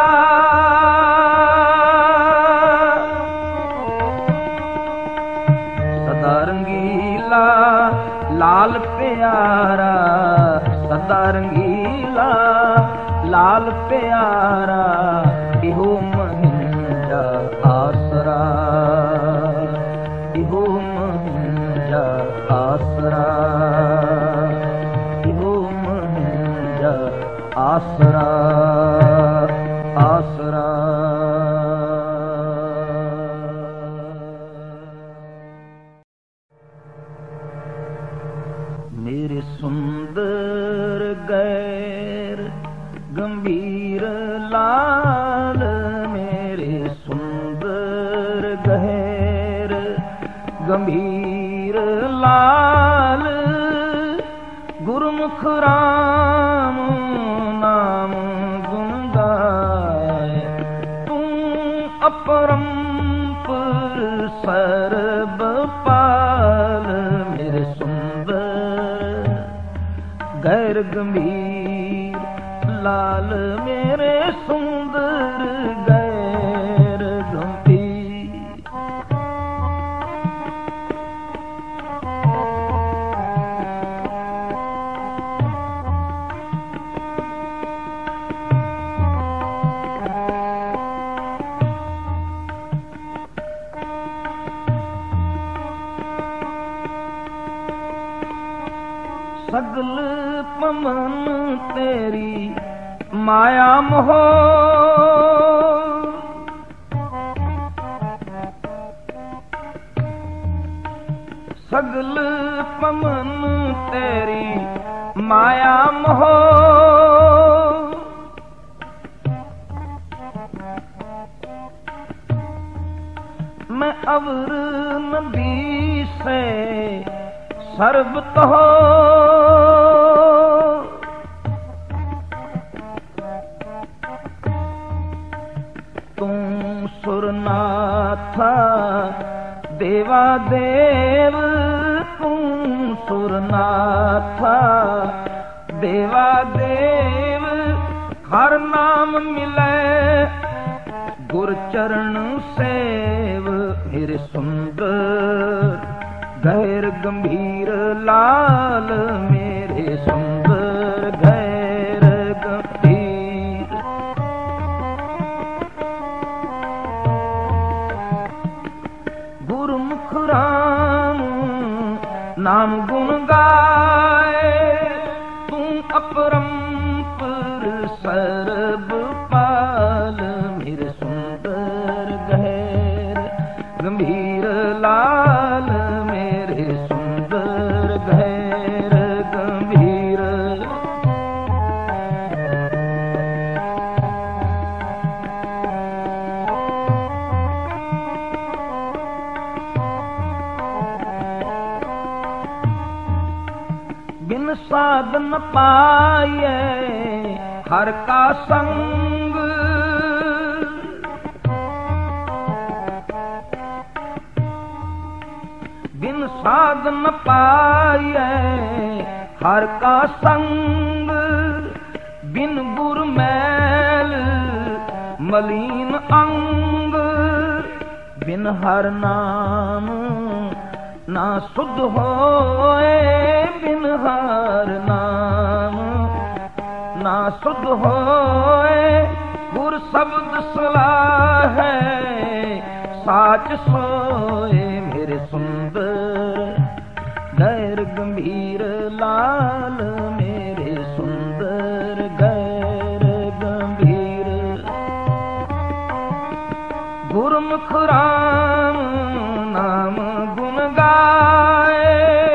सदा रंगीला लाल प्यारा सदा रंगीला लाल प्यारा इहो महिंजा आसरा इहो महिंजा आसरा इहो महिंजा आसरा आसरा मेरे सुंदर गैर गंभीर लाल मेरे सुंदर गैर गंभीर लाल गुरुमुख राम नाम गुण गाए तू अपरंपर सर्ब पाल मेरे सुंदर गैर गंभीर लाल मेरे सुंदर गैर गंभीर सगल पमन तेरी माया मोह सगल पमन तेरी माया मोह मैं अवर नबी से सर्व तो तू सुरनाथा देवा देव तू सुरनाथा देवा देव हर नाम मिले गुर चरण सेव मेरे सुंदर गैर गंभीर लाल मेरे सुंदर गैर गंभीर गुरुमुख राम नाम गुण गाए तू अपरंपर सर्ब पाल मेरे सुंदर गैर गंभीर लाल मेरे सुंदर गैर गंभीर। बिन साधन पाए हर का संग, बिन साधन पाए हर का संग, बिन गुर मैल मलिन अंग, बिन हर नाम ना शुद्ध होए, बिन हर नाम ना शुद्ध होए। गुर शब्द सलाह है साच सोए मेरे सुंदर गैर गंभीर लाल मेरे सुंदर गैर गंभीर। गुरमुख राम नाम गुण गाए,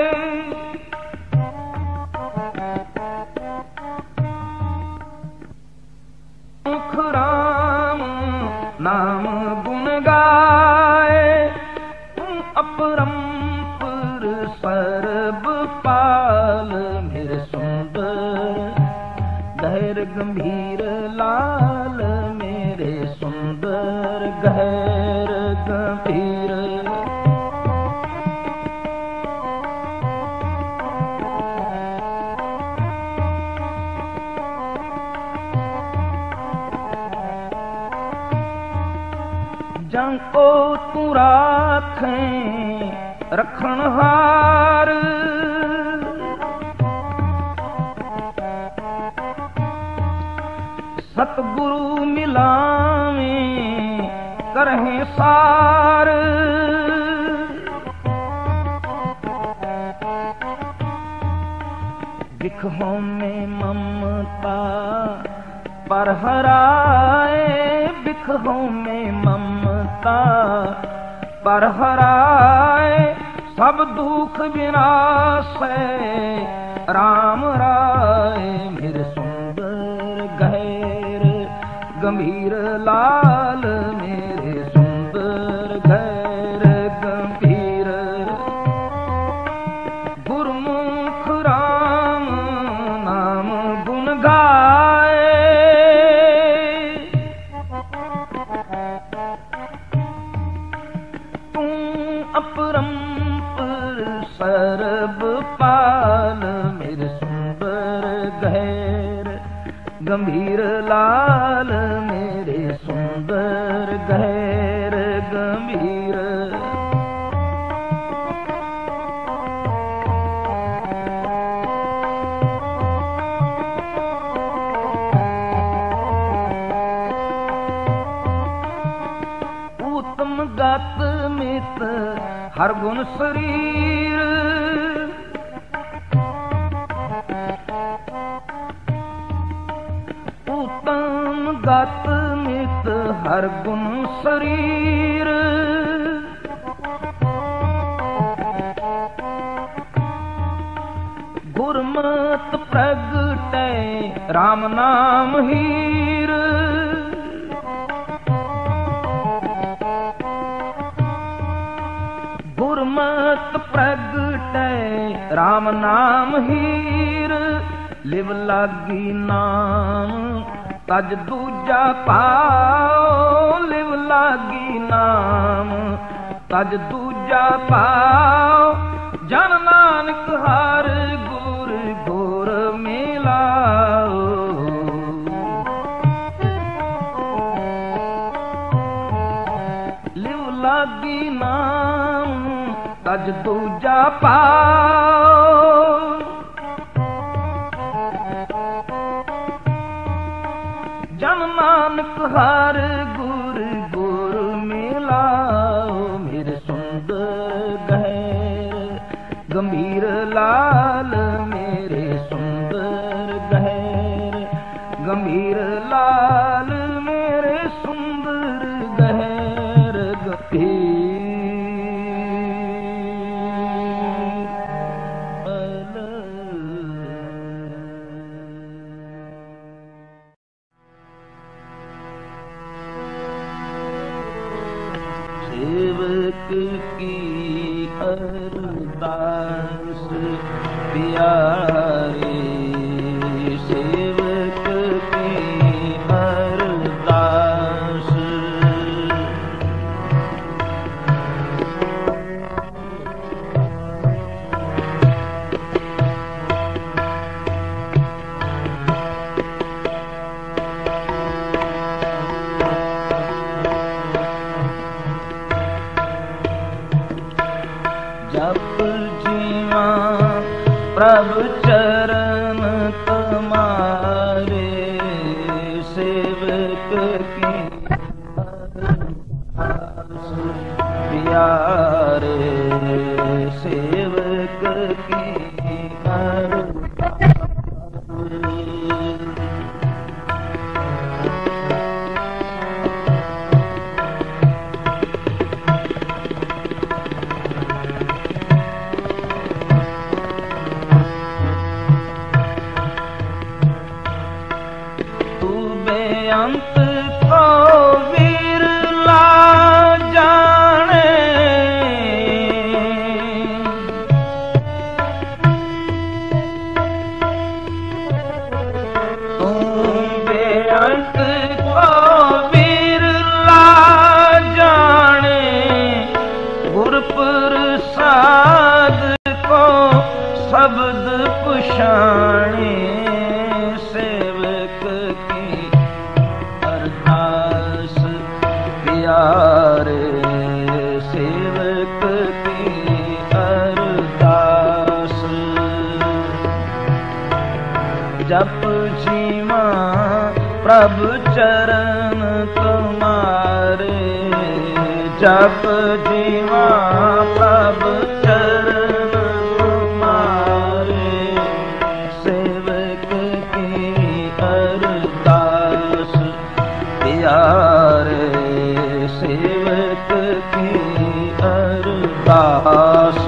मुख राम नाम गुण गाए। तुम अपरंपर सर्ब पाल मेरे सुंदर गैर गंभीर लाल मेरे सुंदर गैर गंभीर। जं को तू राखें रखनहार, सतगुरु मिलावें करहें सार। बिखहों में ममता पर हराए, बिखहों में ममता पर हराए। सब दुख विनाशे राम राय मेरे सुंदर गैर गंभीर लाल मेरे सुंदर गैर गंभीर। गुरमुख राम नाम गुण गाए, अपरंपर सर्ब पाल मेरे सुंदर गैर गंभीर लाल मेरे सुंदर गैर गंभीर। उत्तम गत मित हर गुण शरीर, उत्तम गत मित हर गुण शरीर। गुरमत प्रगटे राम नाम हीर, गुरमत प्रगटे राम नाम हीर। लिव लागी नाम तज दूजा पाओ, लिव लागी नाम तज दूजा पाओ। जन नानक हर गुर गुर मिलाओ, लिव लागी नाम तज दूजा पाओ। जन नानक हर गुर गुर मिलाओ मेरे सुंदर गैर गंभीर लाल मेरे सुंदर गैर गंभीर लाल मेरे सुंदर गैर गंभीर। सेवक की अरदास प्यारे सेवक की अरदास। जप जीवा प्रभु चरण तुम्हारे सेवक की अरदास प्यारे सेवक की अरदास। अंत को विरला जाने तुम बेअंत को विरला जाने गुर प्रसाद को शब्द पुषाणे सेवक की अरदास प्यारे सेवक की अरदास। जप जीवा प्रभु चरण तुम्हारे जप जीवा प्रभु चरण तुम्हारे सेवक की अरदास प्यारे सेवक की अरदास।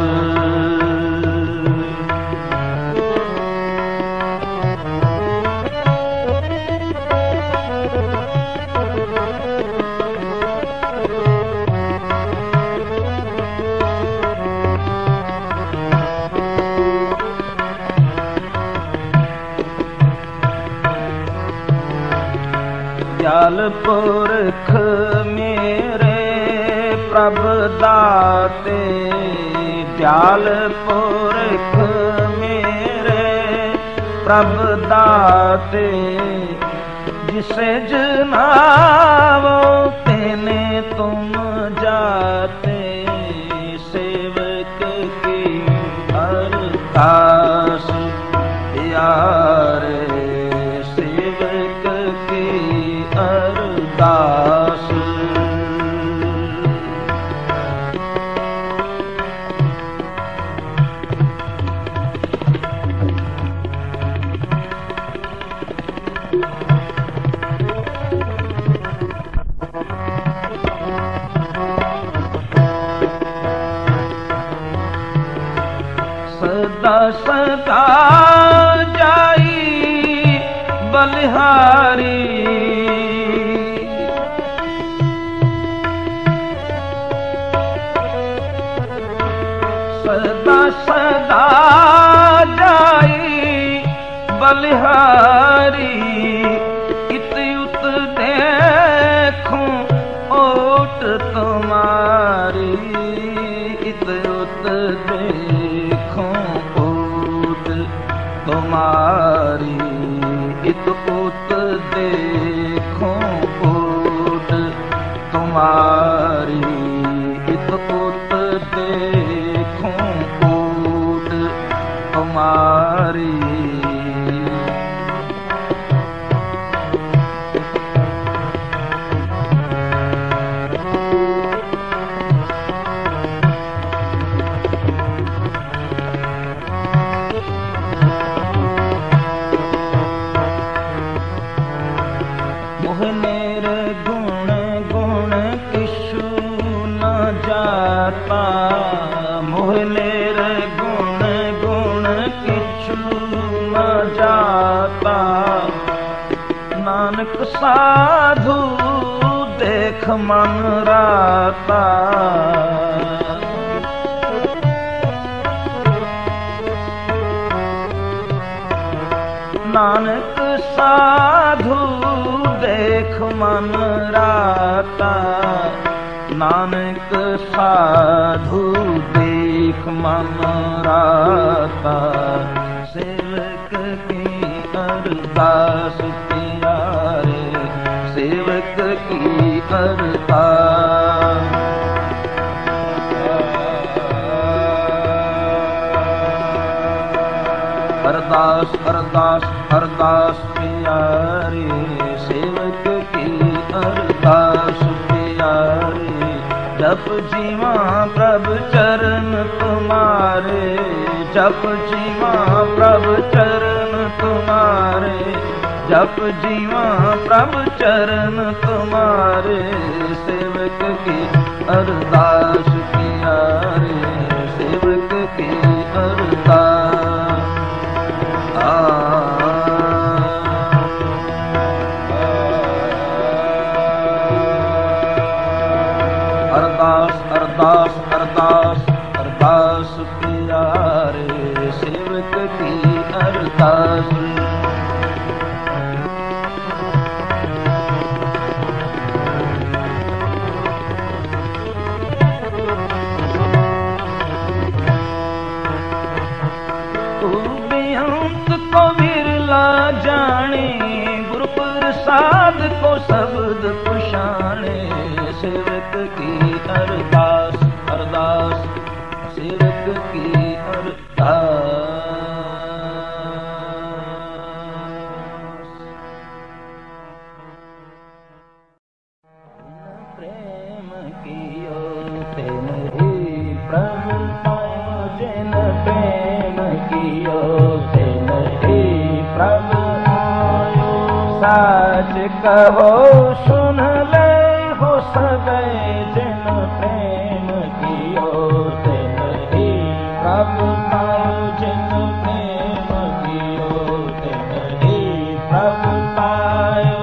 दयाल पुरख मेरे प्रभु दाते दयाल पुरख मेरे प्रभु दाते जिसे जनावो तेने तुम जाते सेवक की अरदास प्यारे सेवक की अरदास। सदा सदा जाई बलिहारी सदा सदा जाई बलिहारी इत उत देखूं ओट तुम्हारी इत उत देखूं ओट तुम्हारी इत उत देखूं ओट तुम्हारी इत उत देखूं ओट तुम्हारी। मोहनेर गुण गुण किशु न जाता मोहनेर गुण गुण किशु न जाता नानक साधु देख मन राता नानक साधु देख मन राता, नानक साधु देख मन राता, सेवक की अरदास प्यारे, सेवक की अरदास। अरदास अरदास अरदास प्यारे, सेवक की अरदास प्यारे, जप जीवा प्रभु चरण तुम्हारे, जप जीवा प्रभु चरण तुम्हारे, जप जीवा प्रभु चरण तुम्हारे, सेवक की अरदास प्यारे, सेवक की अरदास। अरदास अरदास अरदास अरदास प्यारे, सेवक की अरदास। तू बेअंत को विरला जाने, गुरु प्रसाद को शब्द कुशाने, सेवक की अरदास अरदास, सेवक की अरदास। प्रेम कियो तेन ही प्रभु पायो, जिन प्रेम कियो तेन ही प्रभु पायो। साच कहो सुन ले हो सके, जिन प्रेम कियो तिन ही प्रभु पायो, जिन प्रेम कियो तिन ही प्रभु पायो।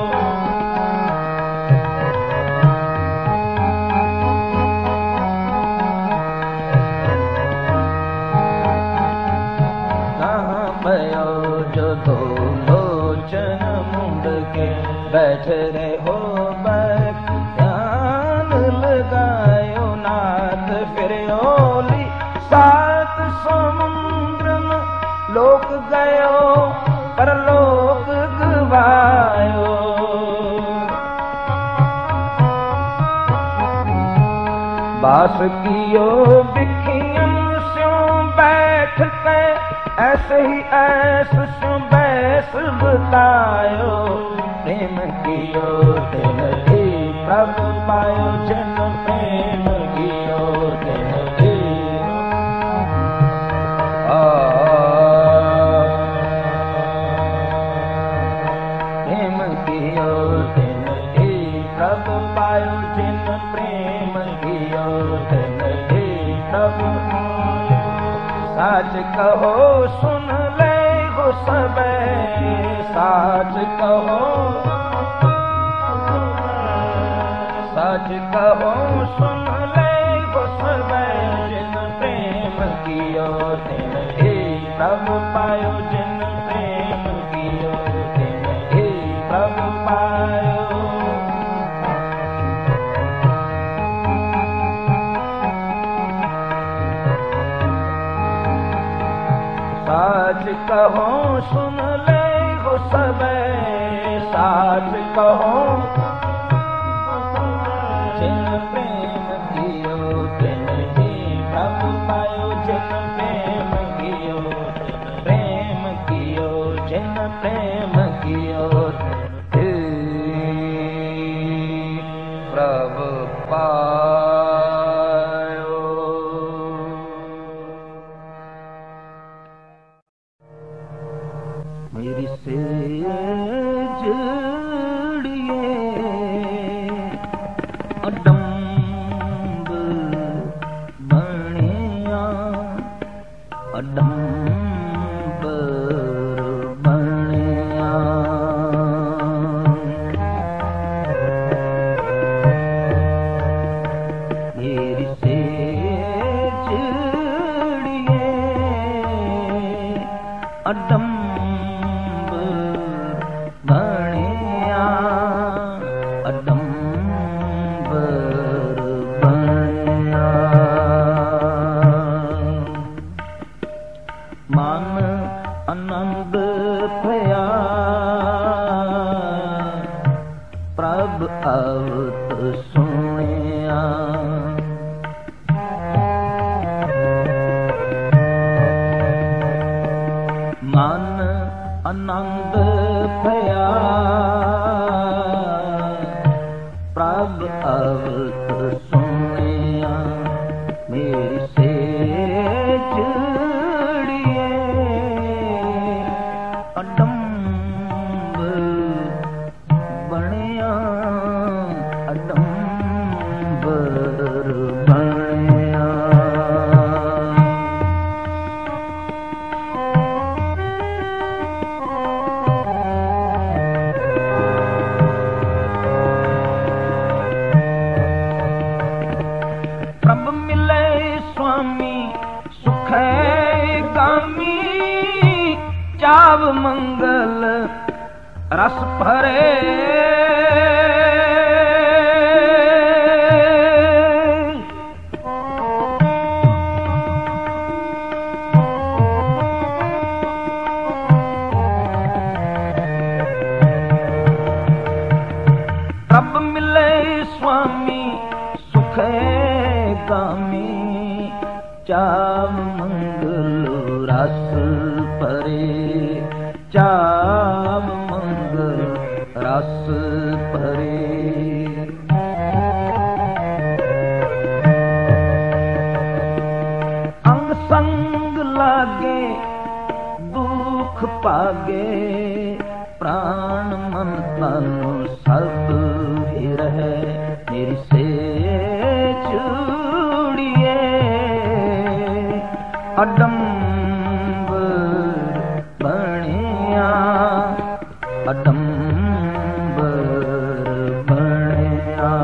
कहाँ भयो जो दो लोचन मुंड के, बैठ रहे हो ध्यान लगायो नाथ, फिर ओली सात समुद्र में लोक गयो, पर लोक गवायो। बास कियो बिखियन स्यों बैठ के, ऐसे ही ऐस स्यों बैस बतायो। प्रेम कियो तिन ही प्रभु पायो, जिन प्रेम कियो तिन ही। प्रेम कियो तिन ही प्रभु पायो, जिन प्रेम कियो तिन ही प्रभु पायो। साच कहो सुन ले हो सबे, साच कहो साच कहो सुन ले हो सबे, जिन प्रेम कियो तिन ही प्रभु पायो, जिन प्रेम कियो तिन ही प्रभु पायो। साच कहो सुन ले हो सबे, साच कहो जिन प्रेम कियो तिन ही प्रभु पायो, जिन प्रेम कियो तिन प्रेम कियो, जिन प्रेम कियो तिन प्रभु पायो। मेरी सेज जड़िए अडम्ब बनिया, अडम्ब बनिया। मेरी सेज जड़िए अडम्ब ਮੰਗਲ ਰਸ ਭਰੇ ਪ੍ਰਭ ਮਿਲੇ ਸੁਆਮੀ ਸੁਖੇ ਗਾਮੀ ਚਾਵ ਮੰਗਲ ਰਸ ਭਰੇ ਚਾਵ ਮੰਗਲ ਰਸ ਭਰੇ ਅੰਗ ਸੰਗ ਲਾਗੇ ਦੁਖ ਪਾਗੇ ਪ੍ਰਾਣ ਮਨ ਤਨ ਸਭ ਹੀ ਰਹੇ ਮੇਰੀ ਸੇਜ ਚੂੜੀਏ ਅਡੰਬਰ ਬਣਿਆ ਅਡੰਬਰ ਬਣਿਆ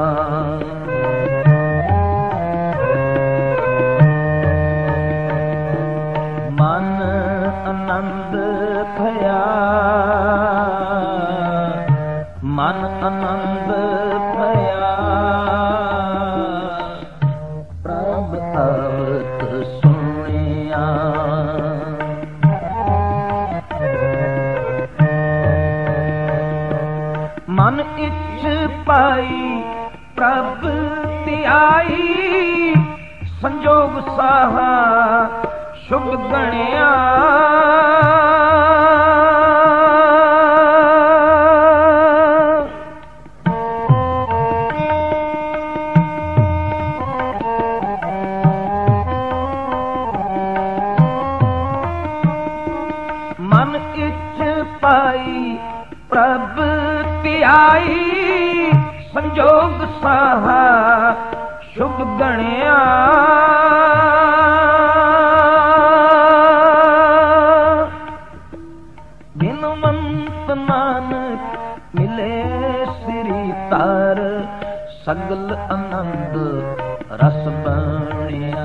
ਮਨ ਆਨੰਦ ਭਇਆ ਮਨ ਆਨੰਦ ਭਇਆ ਪ੍ਰਭ ਅਵਤ ਸੁਣਿਆ ਮਨ ਇੱਛ ਪਾਈ ਪ੍ਰਭ ਧਿਆਈ ਸੰਜੋਗ ਸਾਹਾ ਸ਼ੁਭ ਗਣਿਆ ਮਨ ਇੱਛ ਪਾਈ ਪ੍ਰਭ ਧਿਆਈ ਸੰਜੋਗ ਸਾਹਾ ਸ਼ੁਭ ਗਣਿਆ ਬਿਨਵੰਤ ਨਾਨਕ ਮਿਲੇ ਸ੍ਰੀ ਤਾਰ ਸਗਲ ਆਨੰਦ ਰਸ ਬਣਿਆ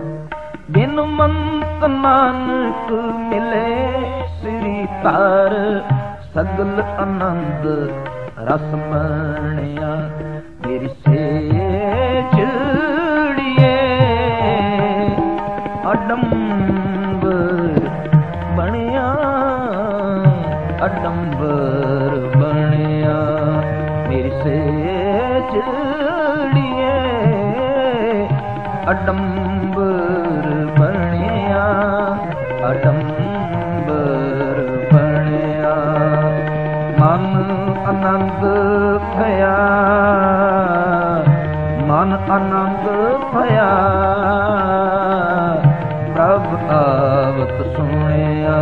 ਬਿਨਵੰਤ ਨਾਨਕ ਮਿਲੇ ਸ੍ਰੀ ਤਾਰ ਸਗਲ ਆਨੰਦ ਰਸ ਬਣਿਆ ਮੇਰੀ ਸੇਜ ਚੂੜੀਏ ਅਡੰਬਰ ਬਣਿਆ ਅਡੰਬਰ ਬਣਿਆ ਮੇਰੀ ਸੇਜ ਚੂੜੀਏ ਅਡੰਬਰ ਬਣਿਆ ਅਡੰਬਰ ਬਣਿਆ ਮਨ ਆਨੰਦ ਭਇਆ ਮਨ ਆਨੰਦ ਭਇਆ ਪ੍ਰਭ ਆਵਤ ਸੁਣਿਆ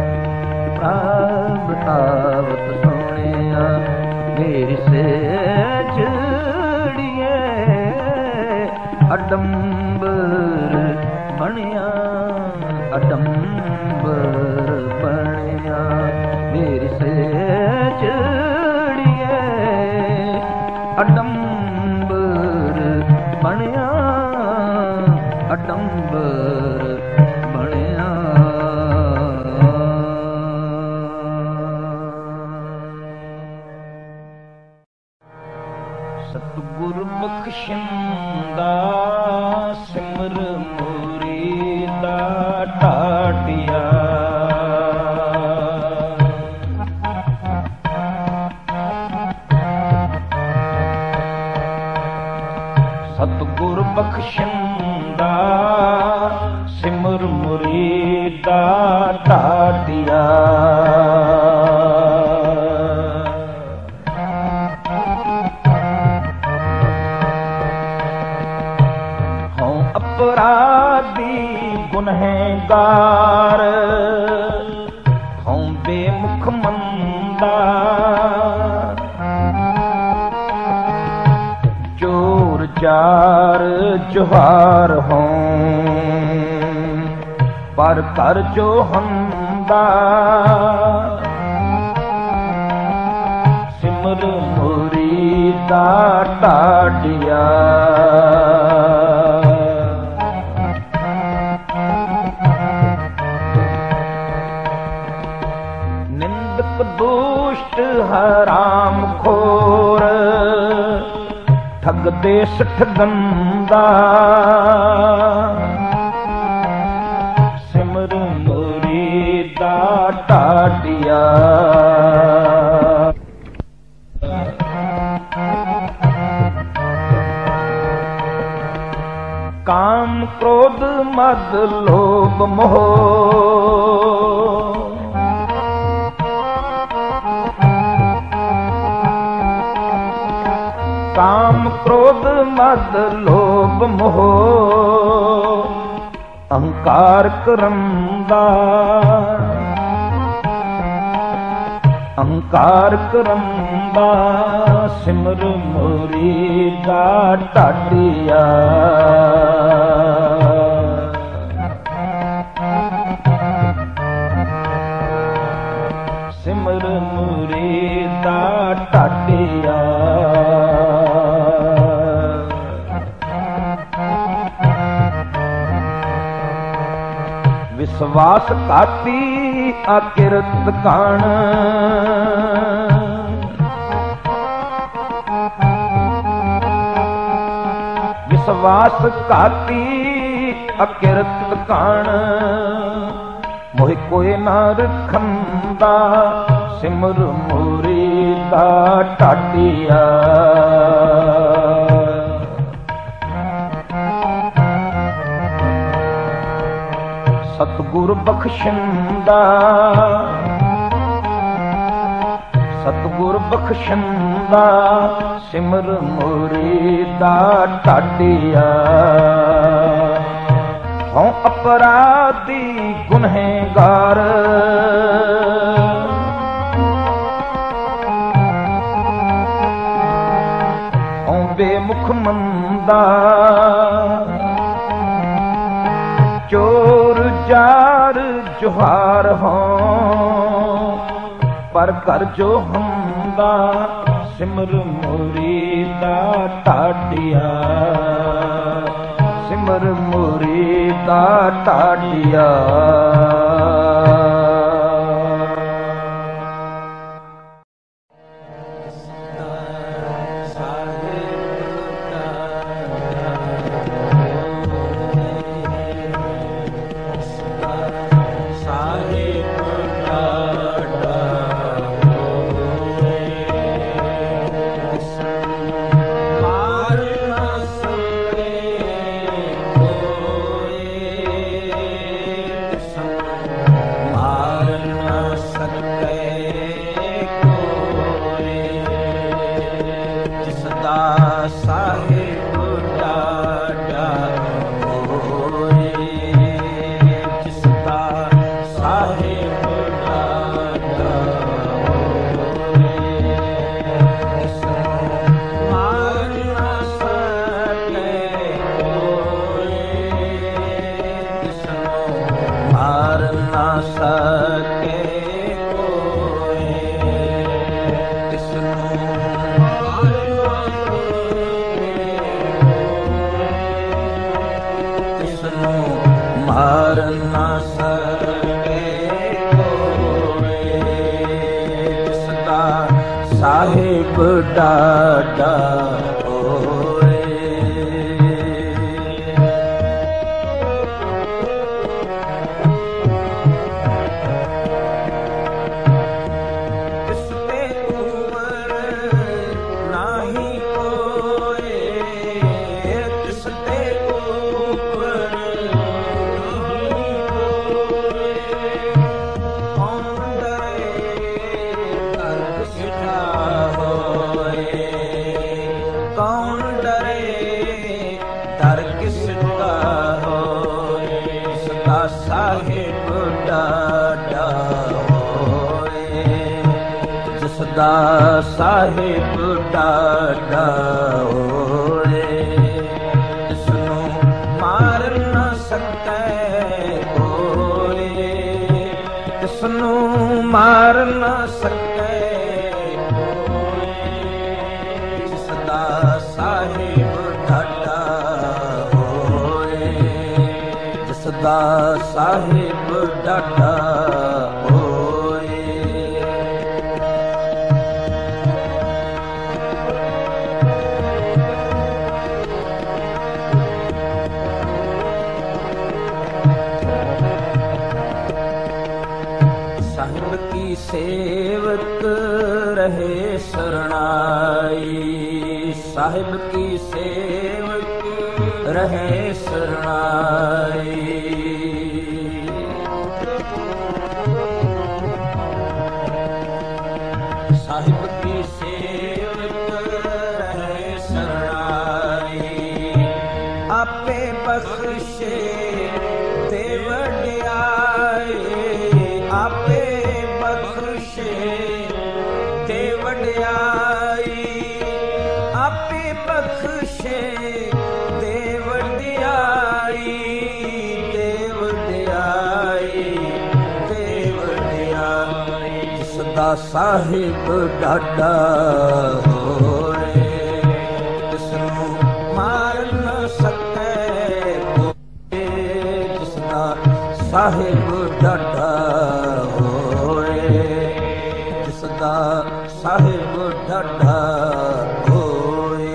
ਪ੍ਰਭ ਆਵਤ ਸੁਣਿਆ ਮੇਰੀ ਸੇਜ ਚੂੜੀਏ ਅਡੰਬਰ ਬਣਿਆ ਅਡੰਬਰ ਬਣਿਆ ਮੇਰੀ ਸੇਜ ਚੂੜੀਏ ਅਡੰਬਰ ਬਣਿਆ ਅਡੰਬਰ ਬਣਿਆ ਸਤਿਗੁਰ ਬਖਸ਼ਿੰਦਾ ਸਿਮਰ ਮੋਰੀ ਦਾ ਢਾਟਿਆ ਸਤਿਗੁਰ ਬਖਸ਼ਿੰਦਾ ਸਿਮਰ ਮੁਰੀ ਦਾ ਢਾਟਿਆ ਹਉ ਅਪਰਾਧੀ ਗੁਨਹਗਾਰ ਹਉ ਬੇਮੁਖ ਮੰਦਾ ਚਾਰ ਜੁਹਾਰ ਹੋਂ ਪਰ ਕਰ ਜੋ ਹੰਦਾ ਸਿਮਰ ਮੁਰੀ ਦਾ ਢਾਡਿਆ ਪੇਟ ਹਰਾਮ ਖੋਰ ਠੱਗ ਦੇ ਸਿੱਠ ਗੰਦਾ ਸਿਮਰ ਮੁਰੀਦਾ ਢਾਡੀਆ ਕਾਮ ਕ੍ਰੋਧ ਮਦ ਲੋਭ ਮੋਹ ਕਾਮ ਕ੍ਰੋਧ ਮਦ ਲੋਭ ਮੋਹ ਅਹੰਕਾਰ ਕਰੰਦਾ ਅਹੰਕਾਰ ਕਰੰਦਾ ਸਿਮਰ ਮੁਰੀਦਾ ਢਾਡੀਆ ਸਿਮਰ ਮੁਰੀਦਾ ਢਾਡੀਆ ਵਿਸ਼ਵਾਸ ਘਾਤੀ ਅਕਿਰਤ ਕਾਣ ਵਿਸ਼ਵਾਸ ਘਾਤੀ ਅਕਿਰਤ ਕਾਣ ਮੋਹਿ ਕੋਈ ਨਾ ਰਖੰਦਾ ਸਿਮਰ ਮੁਰੀਦਾ ਢਾਡੀਆ ਸਤਿਗੁਰ ਬਖਸ਼ੰਦਾ ਸਤਿਗੁਰ ਬਖਸ਼ੰਦਾ ਸਿਮਰ ਮੁਰੀਦਾ ਢਾਡੀਆ ਹਉ ਅਪਰਾਧੀ ਗੁਨਹਗਾਰ ਹਉ ਬੇਮੁਖ ਮੰਦਾ ਚੋਰ ਜਾਰ ਜੁਹਾਰ ਹੋਂ ਪਰ ਕਰ ਜੋ ਹੰਦਾ ਸਿਮਰ ਮੁਰੀਦਾ ਢਾਡੀਆ ਸਿਮਰ ਮੁਰੀਦਾ ਢਾਡੀਆ ਸਾਹਿਬ ਡਾਡਾ ਹੋਏ ਤਿਸ ਤੇ ਉਮਰ ਨਾਹੀ ਕੋਏ ਤਿਸ ਤੇ ਉਮਰ ਨਾਹੀ ਕੋਏ ਕੌਣ ਡਰੇ ਕਰ ਸਿਠਾ ਕੌਣ ਡਰੇ ਡਰ ਕਿਸ ਦਾ ਹੋਏ ਸਦਾ ਸਾਹਿਬ ਡਾਡਾ ਹੋਏ ਜਿਸ ਦਾ ਸਾਹਿਬ ਡਾਡਾ ਹੋਏ ਜਿਸ ਨੂੰ ਮਾਰ ਨਾ ਸਕੈ ਕੋਈ ਜਿਸ ਨੂੰ ਮਾਰ ਨਾ ਸਕੈ ਦਾ ਸਾਹਿਬ ਡਾਡਾ ਹੋਏ सेवक रहे शरणाई, साहिब की सेवक रहे शरणाई। साहिब की सेवक रहे शरणाई, आपे बख्शे ते वड्याई, आपे बख्शे ते वड्याई, आपे बख्शे ते वड्याई, ते वड्याई, ते वड्याई। जिसदा साहिब डाडा होए, जिसनू मार न सके कोई, जिसदा साहिब डाडा होए, जिसदा साहिब डाडा होए।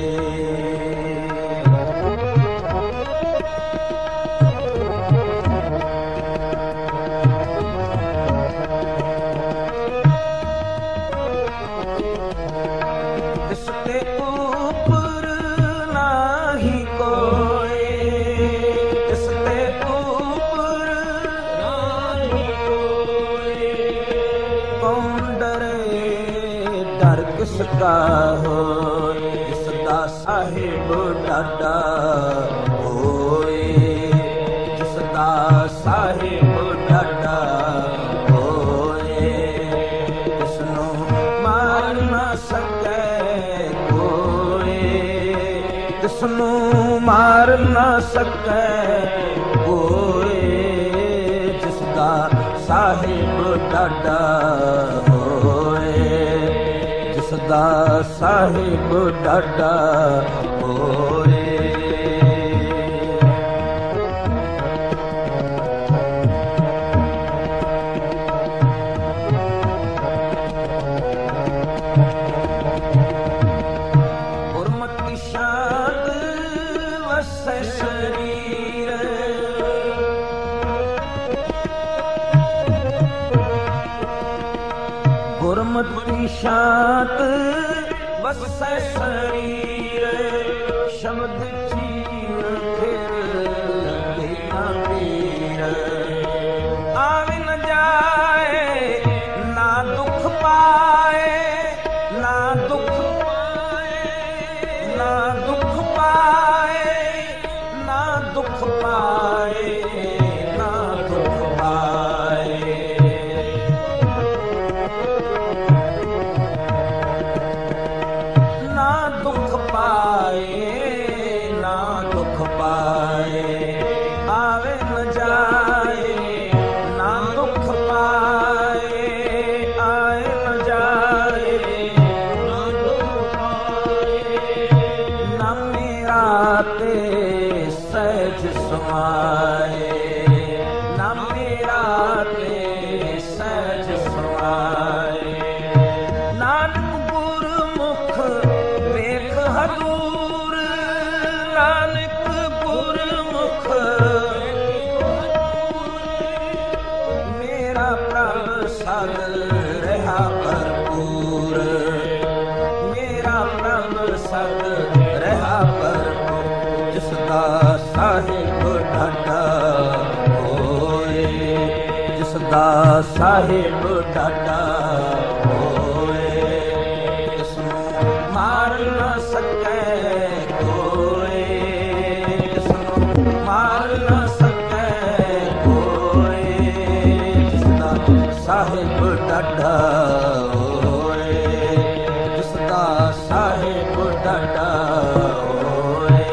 इसके ऊपर नाही कोई, इसके ऊपर नाही कोई, कौन डरे डर किसका हो, जिसदा साहिब डाडा होए, जिसदा साहिब डाडा होए, जिसनू मार न सके कोई, जिसनू मार न सके कोई, जिसदा साहिब डाडा होए, जिसदा साहिब डाडा होए। गुरमति शांत वसै शरीर, गुरमति शांत वसै शरीर, शब्द चीन फिर देना पीर, आवे न जाए ना दुख पाए, ना दुख पाए, ना दुख पाए, ना दुख पाए, ना दुख पाए। ना दुख पाए, ना दुख पाए, आवे न जाए ना दुख पाए, आए न जाए ना दुख पाए। ना मेरा ते सहज समाए, ना मेरा ते सहज समाए। नानक गुरमुख ਵੇਖ ਹਦੂਰ, ਨਾਨਕ ਗੁਰਮੁਖ ਮੇਰਾ ਪ੍ਰਭ ਸਦ ਰਹਾ ਭਰਪੂਰ, ਮੇਰਾ ਪ੍ਰਭ ਸਦ ਰਹਾ ਭਰਪੂਰ। ਜਿਸਦਾ ਸਾਹਿਬ ਡਾਡਾ ਹੋਏ, ਜਿਸਦਾ ਸਾਹਿਬ ਡਾਡਾ मार न सके कोई, जिसनू मार न सके कोई, जिसदा साहिब डाडा होए, जिसदा साहिब डाडा होए।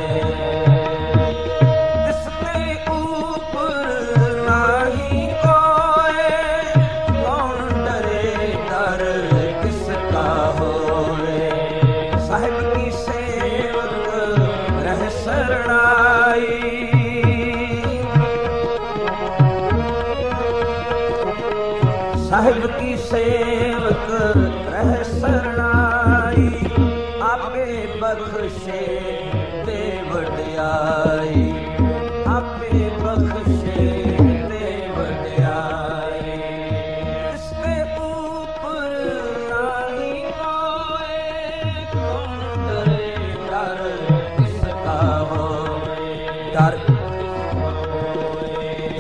जिसके ऊपर नाही कोई, कौन डरे डर किसका होए। साहिब की सेवक रह शरणाई, साहिब की सेवक रह शरणाई, आपे बख्शे ते वड्याई, आपे बख्शे ते वड्याई। इसके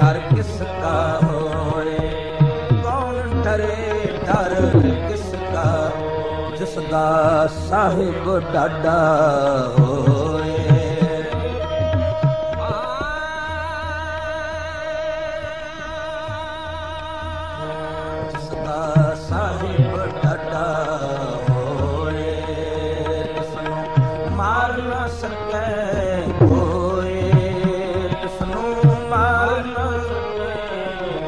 ਡਰ ਕਿਸ ਕਾ ਹੋਏ, ਕੌਣ ਡਰੇ ਡਰ ਕਿਸ ਕਾ, ਜਿਸ ਦਾ ਸਾਹਿਬ ਡਾਡਾ ਹੋਏ। ਜਿਸ ਦਾ ਸਾਹਿਬ ਡਾਡਾ ਹੋਏ, ਤਿਸਨੂੰ ਮਾਰ ਨਾ ਸਕੈ ਕੋਈ, ਤਿਸਨੂੰ ਮਾਰ ਨਾ ਸਕੈ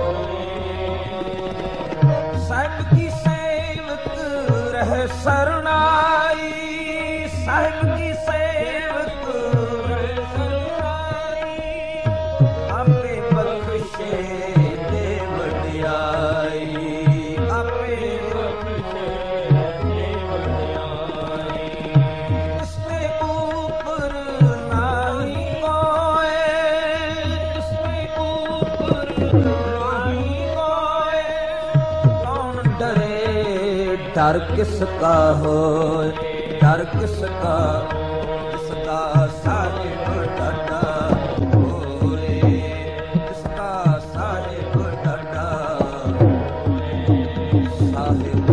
ਕੋਈ। ਸਾਹਿਬ ਕੀ ਸੇਵਕ ਰਹਿ ਸਰਨਾਈ, ਸਾਹਿਬ ਕੀ ਸੇਵਕ ਰਹਿ ਸਰਨਾਈ, ਆਪੇ ਬਖਸ਼ੇ ਦੇ ਵਡਿਆਈ, ਆਪੇ ਬਖਸ਼ੇ ਦੇ ਵਡਿਆਈ। ਇਸਦੇ ਉਪਰ ਨਾਹੀ ਕੋਏ, ਇਸਦੇ ਉਪਰ ਨਾਹੀ ਕੋਏ, ਕੌਣ ਡਰੇ ਡਰ ਕਿਸ ਕਾ ਹੋਏ, ਡਰ ਕਿਸ ਕਾ, ਜਿਸ ਦਾ ਸਾਹਿਬ ਡਾਡਾ ਹੋਏ, ਜਿਸ ਦਾ ਸਾਹਿਬ ਡਾਡਾ ਸਾਹਿਬ।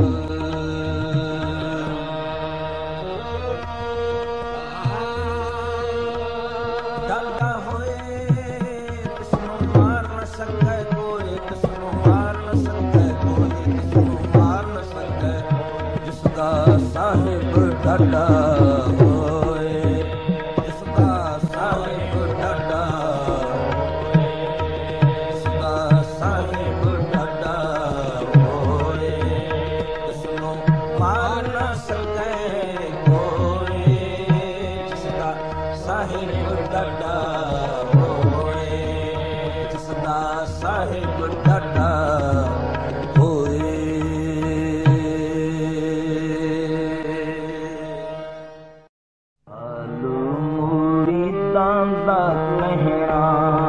ਡਾਡਾ ਹੋਏ, ਤਿਸਨੂੰ ਮਾਰ ਨਾ ਸਕੈ ਕੋਈ, ਤਿਸਨੂੰ ਮਾਰ ਨਾ ਸਕੈ ਕੋਈ, ਤਿਸਨੂੰ ਮਾਰ ਨਾ ਸਕੈ, ਜਿਸ ਦਾ ਸਾਹਿਬ ਡਾਡਾ ਹੋਏ, ਜਿਸ ਦਾ ਸਾਹਿਬ ਡਾਡਾ ਹੋਏ, ਜਿਸ ਦਾ ਸਾਹਿਬ ਡਾਡਾ ਹੋਏ, ਤਿਸਨੂੰ ਮਾਰ ਨਾ ਸਕੈ ਕੋਈ, ਜਿਸ ਦਾ ਸਾਹਿਬ ਡਾਡਾ ਹੋਏ, ਜਿਸ ਦਾ ਸਾਹਿਬ ਡਾਡਾ ਹੋਏ। ਹਾਲੋ ਮੁਰੀਦਾਂ ਦਾ ਕਹਿਣਾ,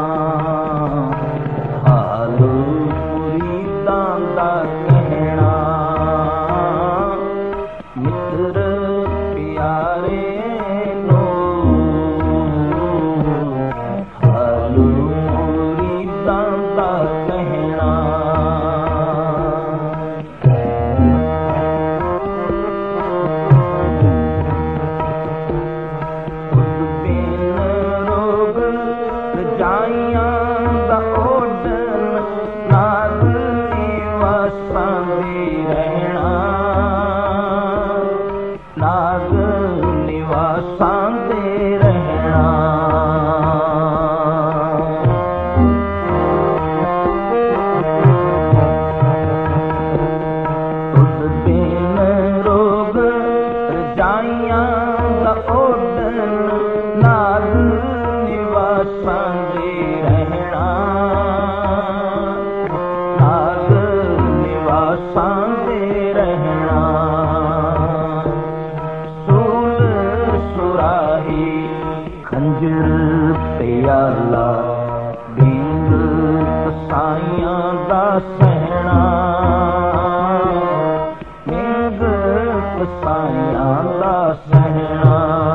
ਹਾਲੋ ਮੁਰੀਦਾਂ ਦਾ ਕਹਿਣਾ, ਮਿੱਤਰ ਪਿਆਰੇ ਨੂੰ, ਹਾਲੋ ਮੁਰੀਦਾਂ ਦਾ ਕਹਿਣਾ। ਉਸ ਬਿਨ ਰੋਗ ਰਜਾਈਆਂ ਦਾ ਓਢਣ, ਨਾਗ ਨਿਵਾਸਾਂ ਦੇ ਰਹਿਣਾ, ਨਾਗ ਨਿਵਾਸਾਂ ਦੇ ਰਹਿਣਾ। ਉਸ ਬਿਨ ਰੋਗ ਰਜਾਈਆਂ ਦਾ ਓਢਣ, ਨਾਗ ਨਿਵਾਸਾਂ ਦੇ ਰਹਿਣਾ, ਨਾਗ ਨਿਵਾਸਾਂ ਦੇ ਰਹਿਣਾ। ਸੂਲ ਸੁਰਾਹੀ ਖੰਜਰ ਪਿਆਲਾ, ਬਿੰਦ ਕਸਾਈਆਂ ਦਾ ਸਹਿਣਾ, ਬਿੰਦ ਕਸਾਈਆਂ ਦਾ ਸਹਿਣਾ।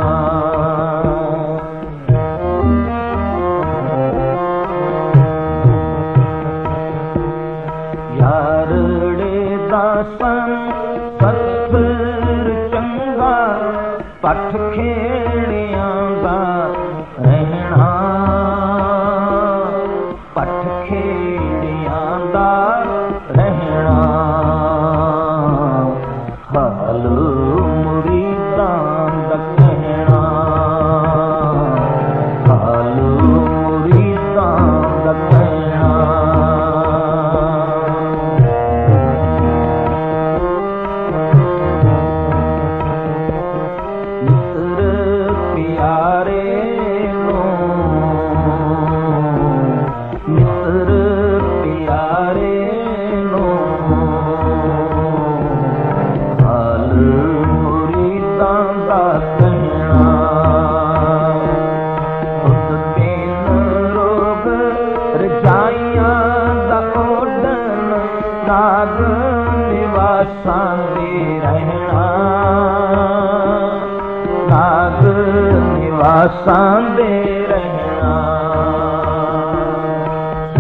ਯਾਰੜੇ ਦਾ ਸੰਗ ਸਤਿਗੁਰ ਚੰਗਾ, ਪੱਠ ਖੇੜਿਆਂ ਦਾ ਰਹਿਣਾ, ਪੱਠ ਖੇੜਿਆਂ ਦਾ ਰਹਿਣਾ। ਹਾਲ ਮੁਰੀਦਾਂ ਦਾ ਕਹਿਣਾ, ਹਾਲ ਮੁਰੀਦਾਂ ਦਾ ਕਹਿਣਾ। ਮਿੱਤਰ ਪਿਆਰੇ ਨੂੰ, ਮਿੱਤਰ ਪਿਆਰੇ ਨੂੰ, ਹਾਲ ਮੁਰੀਦਾਂ ਦਾ ਕਹਿਣਾ। ਉਸ ਬਿਨ ਰੋਗ ਰਜਾਈਆਂ ਦਾ ਓਢਣ, ਨਾਗ ਨਿਵਾਸਾਂ ਦੇ ਰਹਿਣਾ, ਨਾਗ ਨਿਵਾਸਾਂ ਦੇ ਰਹਿਣਾ।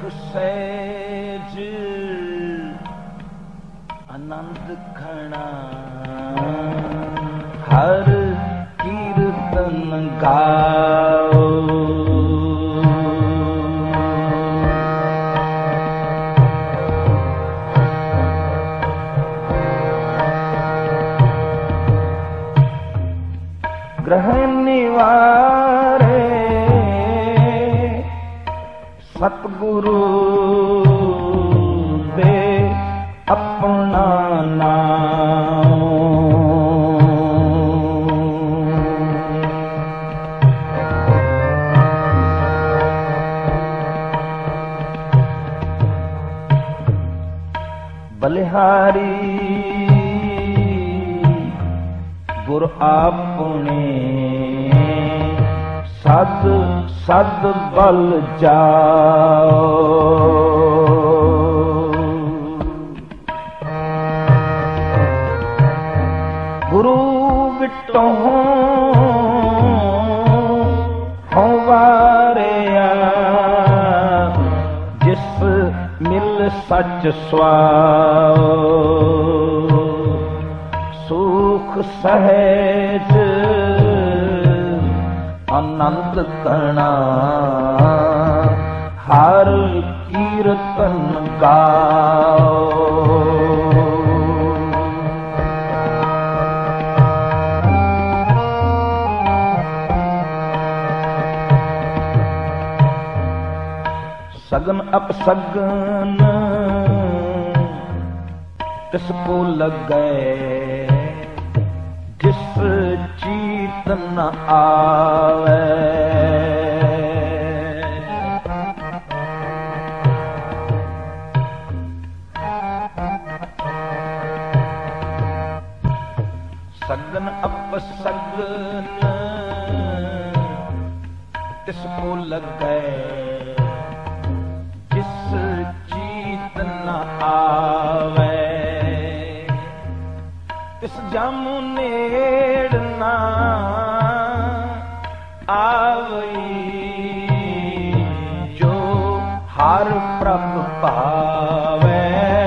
ਸਹਿਜ ਆਨੰਦ ਖਣਾ ਹਰ ਕੀਰਤਨ ਗਾਓ। ਗ੍ਰਹਿ ਨਿਵਾਰੇ ਸਤਿਗੁਰੂ ਦੇ ਆਪਣਾ ਨਾਮ। ਬਲਿਹਾਰੀ ਗੁਰ ਆਪਣੇ ਸਦ ਸਦ ਬਲ ਜਾਓ। ਗੁਰੂ ਵਿਟੋਂ ਹੋਂ ਵਾਰਿਆ ਜਿਸ ਮਿਲ ਸੱਚ ਸੁਆਓ। ਸੁਖ ਸਹਿਜ ਆਨੰਦ ਕਣਾ ਹਰ ਕੀਰਤਨ ਗਾਓ। ਸਗਨ ਅਪਸਗਨ ਤਿਸ ਕੋ ਲੱਗੈ ਜਿਸ ਚੀਤ ਨ ਆਵੈ। ਸਗਨ ਅਪਸਗਨ ਤਿਸ ਕੋ ਲੱਗੈ ਜਿਸ ਚੀਤ ਨ ਆਵੈ। ਤਿਸ ਜਮ ਨੇੜ ਨਾ ਆਵਈ ਜੋ ਹਰ ਪ੍ਰਭ ਭਾਵੈ।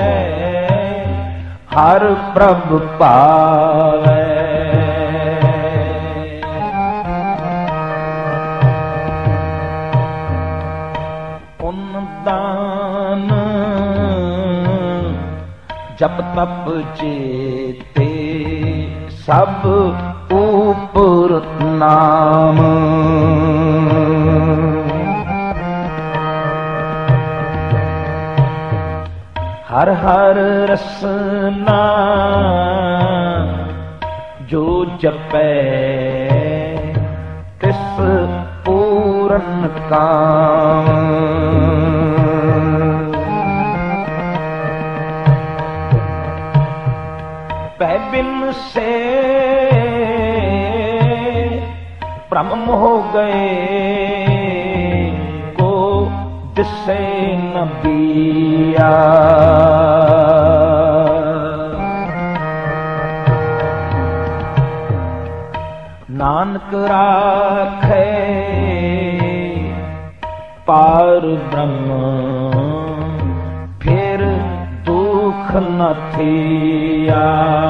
ਹਰ ਪ੍ਰਭ ਭਾਵੈ। ਪੁੰਨ ਦਾਨ ਜਪ ਤਪ ਚੇਤੇ ਸਭ ਉਪਰ ਨਾਮ। ਹਰ ਹਰ ਰਸਨਾ ਜੋ ਜਪੈ ਤਿਸ ਪੂਰਨ ਕਾਮ। ਪੈ ਬਿਨ ਸੇ ਭ੍ਰਮ ਹੋ ਗਏ ਕੋ ਦਿਸੇ ਨ ਬੀਆ। ਨਾਨਕ ਰਾਖੇ ਪਾਰ ਬ੍ਰਹਮ ਫਿਰ ਦੁਖ ਨ ਥੀਆ।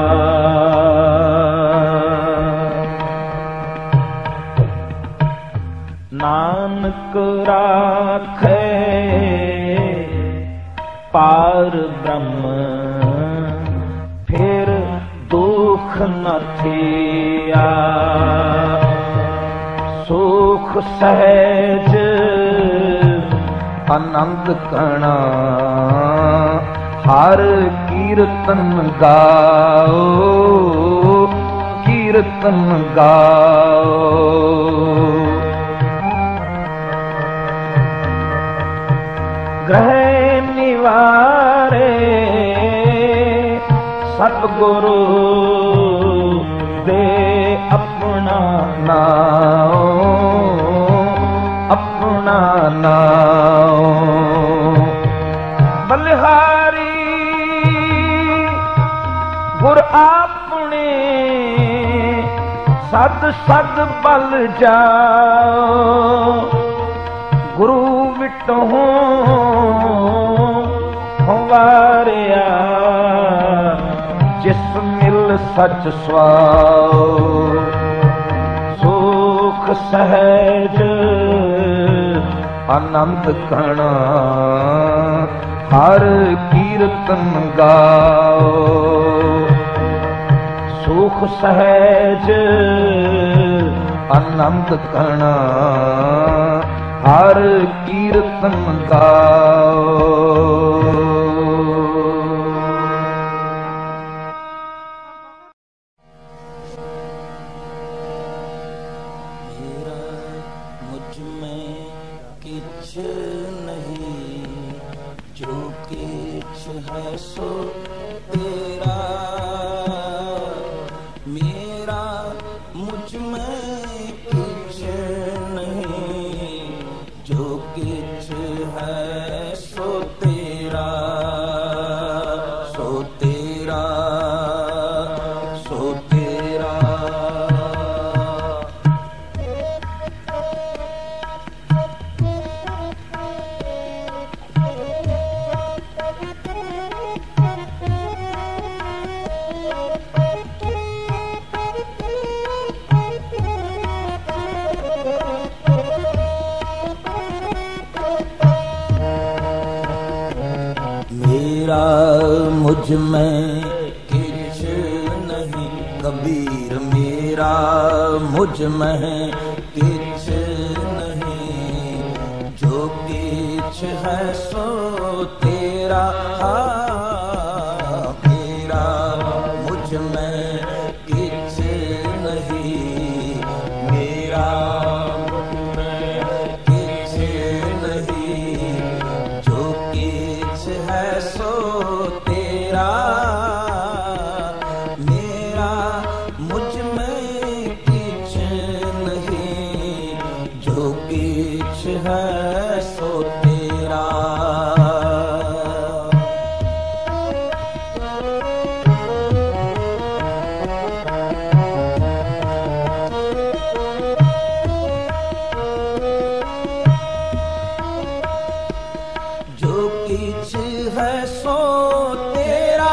ਨਾਨਕ ਰਾਖੇ ਪਾਰ ਬ੍ਰਹਮ ਫਿਰ ਦੁਖ ਨ ਥੀਆ। ਸੁਖ ਸਹਿਜ ਆਨੰਦ ਕਣਾ ਹਰ ਕੀਰਤਨ ਗਾਓ। ਕੀਰਤਨ ਗਾਓ। ਗ੍ਰਹਿ ਨਿਵਾਰੇ ਸਤਿਗੁਰੂ ਦੇ ਆਪਣਾ ਨਾਉ। ਆਪਣਾ ਨਾਉ। ਬਲਿਹਾਰੀ ਗੁਰ ਆਪਣੇ ਸਦ ਸਦ ਬਲ ਜਾਓ। ਗੁਰੂ ਵਿਟੋਂ सच स्वाओ सुख सहज आनंद कण हर कीर्तन गाओ सुख सहज आनंद कण हर कीर्तन गाओ। मुझ में किछ नहीं कबीर मेरा मुझ में किछ नहीं जो किछ है सो तेरा मेरा मुझ में किछ नहीं मेरा मुझ में किछ नहीं जो किछ है सो तेरा मेरा मुझ में किछ नहीं जो किछ है सो तेरा। जो किछ है सो तेरा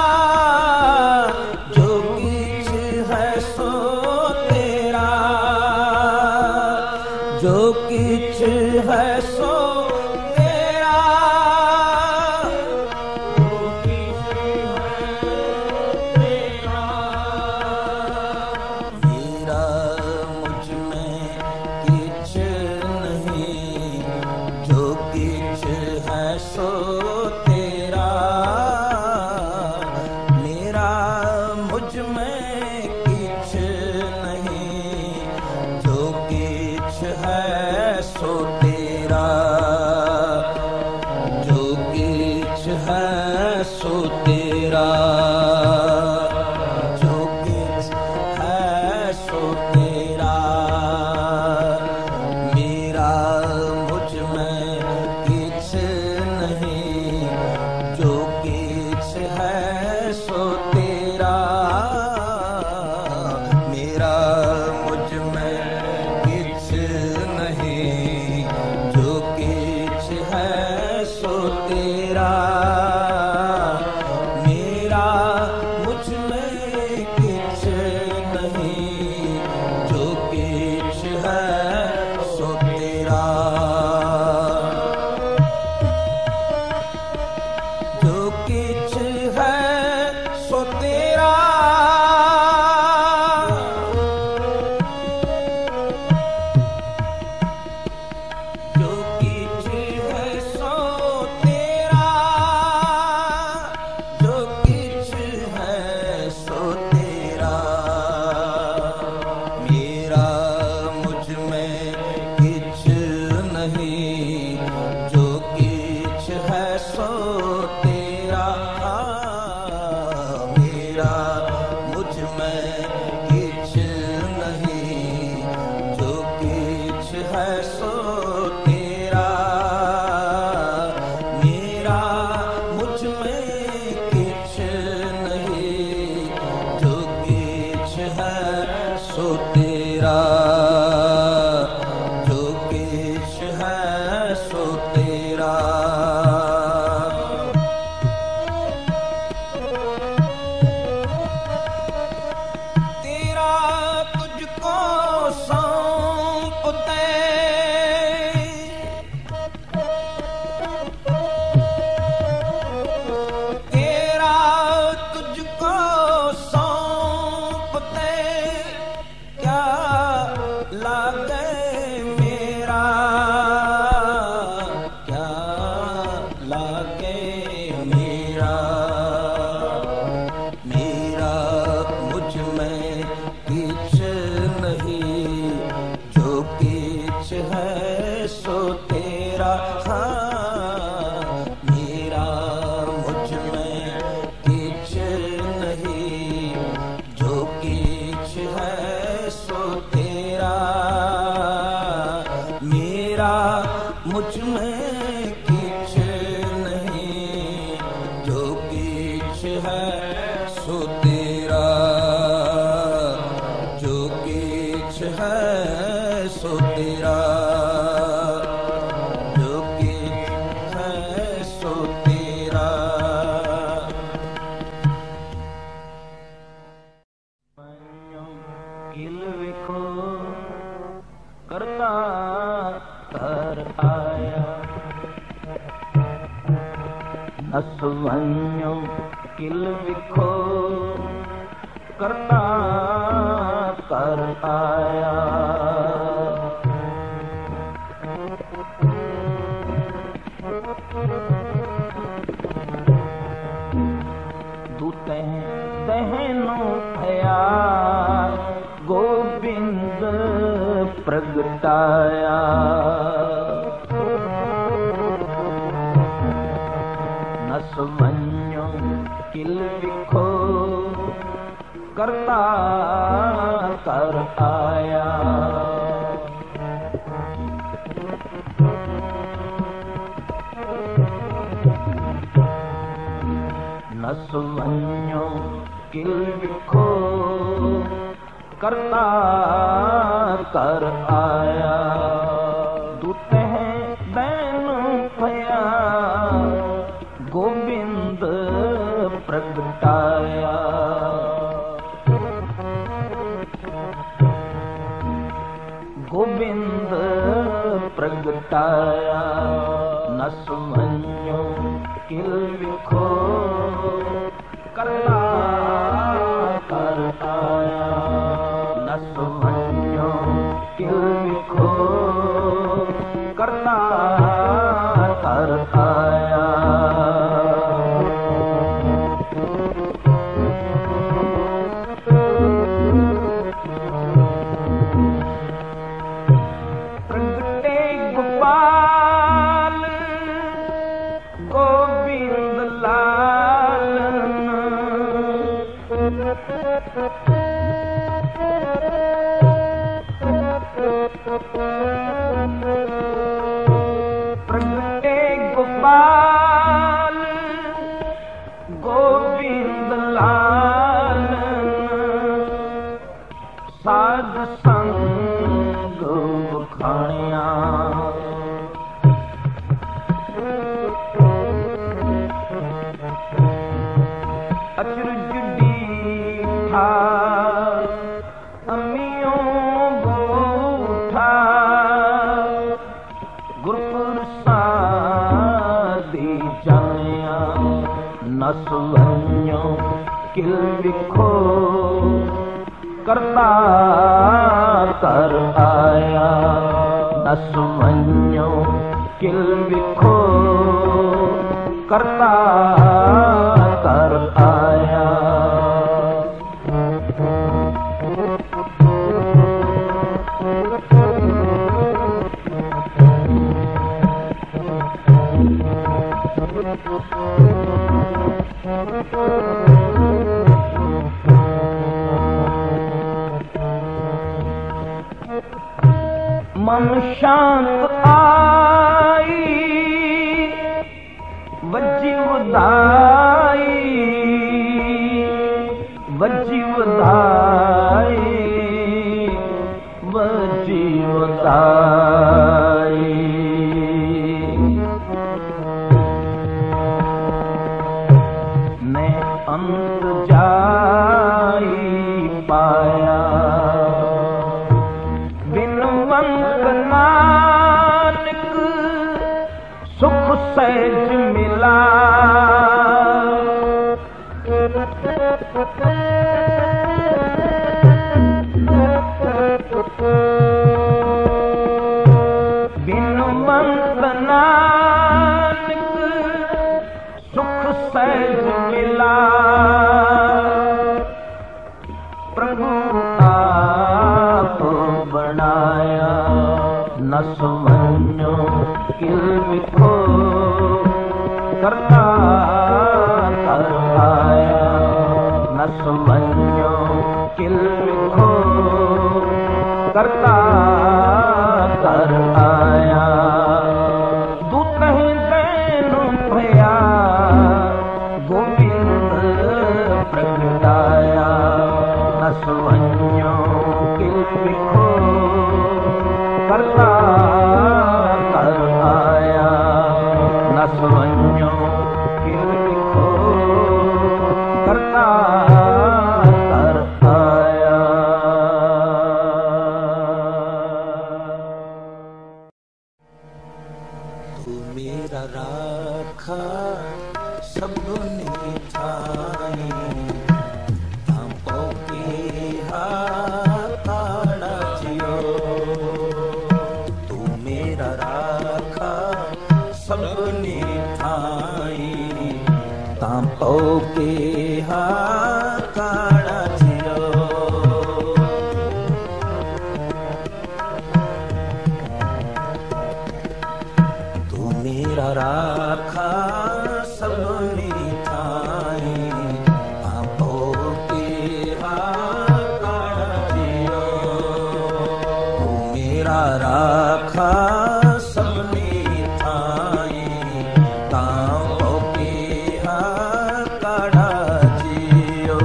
जो किछ है सो तेरा जो किछ है सो तेरा जो किछ है तेरा मेरा मुझ में किछ नहीं जो किछ है सो तेरा मेरा मुझ में किछ नहीं जो किछ है सो तेरा जो किछ है सो तेरा जो किछ है सो तेरा मेरा मुझ में किछ नहीं जो किछ है सो तेरा मेरा मुझ में किछ नहीं जो किछ है सो तेरा मेरा मुझ में किछ नहीं जो किछ है सो तेरा जो किछ है सो तेरा जो किछ है सो तेरा जो किछ है सो तेरा मेरा मुझ में किछ नहीं जो किछ है सो तेरा मेरा मुझ में किछ नहीं जो किछ है सो तेरा मेरा मुझ में किछ नहीं जो किछ है सो तेरा जो किछ है सो तेरा। के मीरा मीरा मुझ में किछ नहीं, जो किछ है सो तेरा। हाँ मीरा मुझ में किछ नहीं, जो किछ है सो तेरा। मीरा मुझ में किछ नहीं, जो किछ है सो तेरा। जो किछ है सो तेरा, जो किछ है सो तेरा। किल विखो करता कर आया, नसवन्यो किल विखो करता कर आया। दूते दहनो भया गोविंद प्रगटाया। नसवन्यो किल विखो करता कर आया। नसवन्यो किल विखो करता कर आया। दूते दैन भया गोविंद प्रगटाया। गोविंद प्रगटाया। नसवन्यो किल विखो करता कर आया। नसवन्यो किल विखो करता कर आया। प्रगटे गोपाल गोविंद लालन, प्रगटे गोपाल गोविंद लालन। साध संग बखानिया, अचरज डीठा अमियों गोठा। गुरप्रसादी जानिया। नसवन्यो किल विखो करता कर आया। नसवन्यो किल विखो करता कर आया। मन शांत आई वज्जी वधाई, वज्जी वधाई, वज्जी वधाई। मैं अंत जाई पाया, बिनवंत नानक सुख सहज मिला। बिनवंत नानक सहज मिला प्रभु आप बनाया न समझो किल विखो करता कर आया न समझो किल विखो करता कर आया तू कहीं देन भया गोविंद प्रगटाया न समझो किल विखो करता कर आया न समझो किल विखो करता कर आया। तू मेरा राखा सबने ठाई तांपो के हाकाड़ा जियो तू मेरा राखा सबने ठाई तांपो के हाकाड़ा जियो तू मेरा राखा सबने ठाई तांपो के हाकाड़ा जियो तू मेरा राखा सबने ठाई तांपो के हाकाड़ा जियो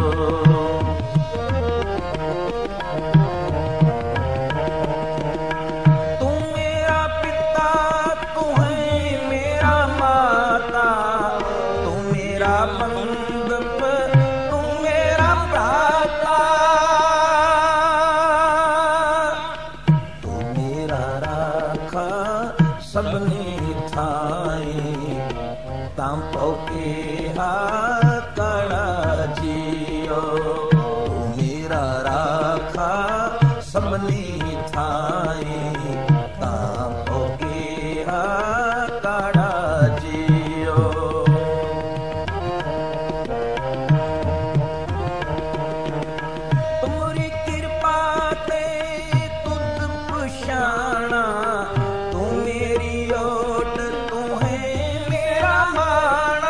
तू मेरा पिता तू है मेरा माता तू मेरा बंधुप तू मेरा भ्राता तू मेरा राखा सबने ठाई तांपो के हाकाड़ा जियो तू मेरा राखा सबने ठाई तांपो के हाकाड़ा जियो तुमरी कृपा ते तुझ पुछाना तू मेरी ओट तू है मेरा माना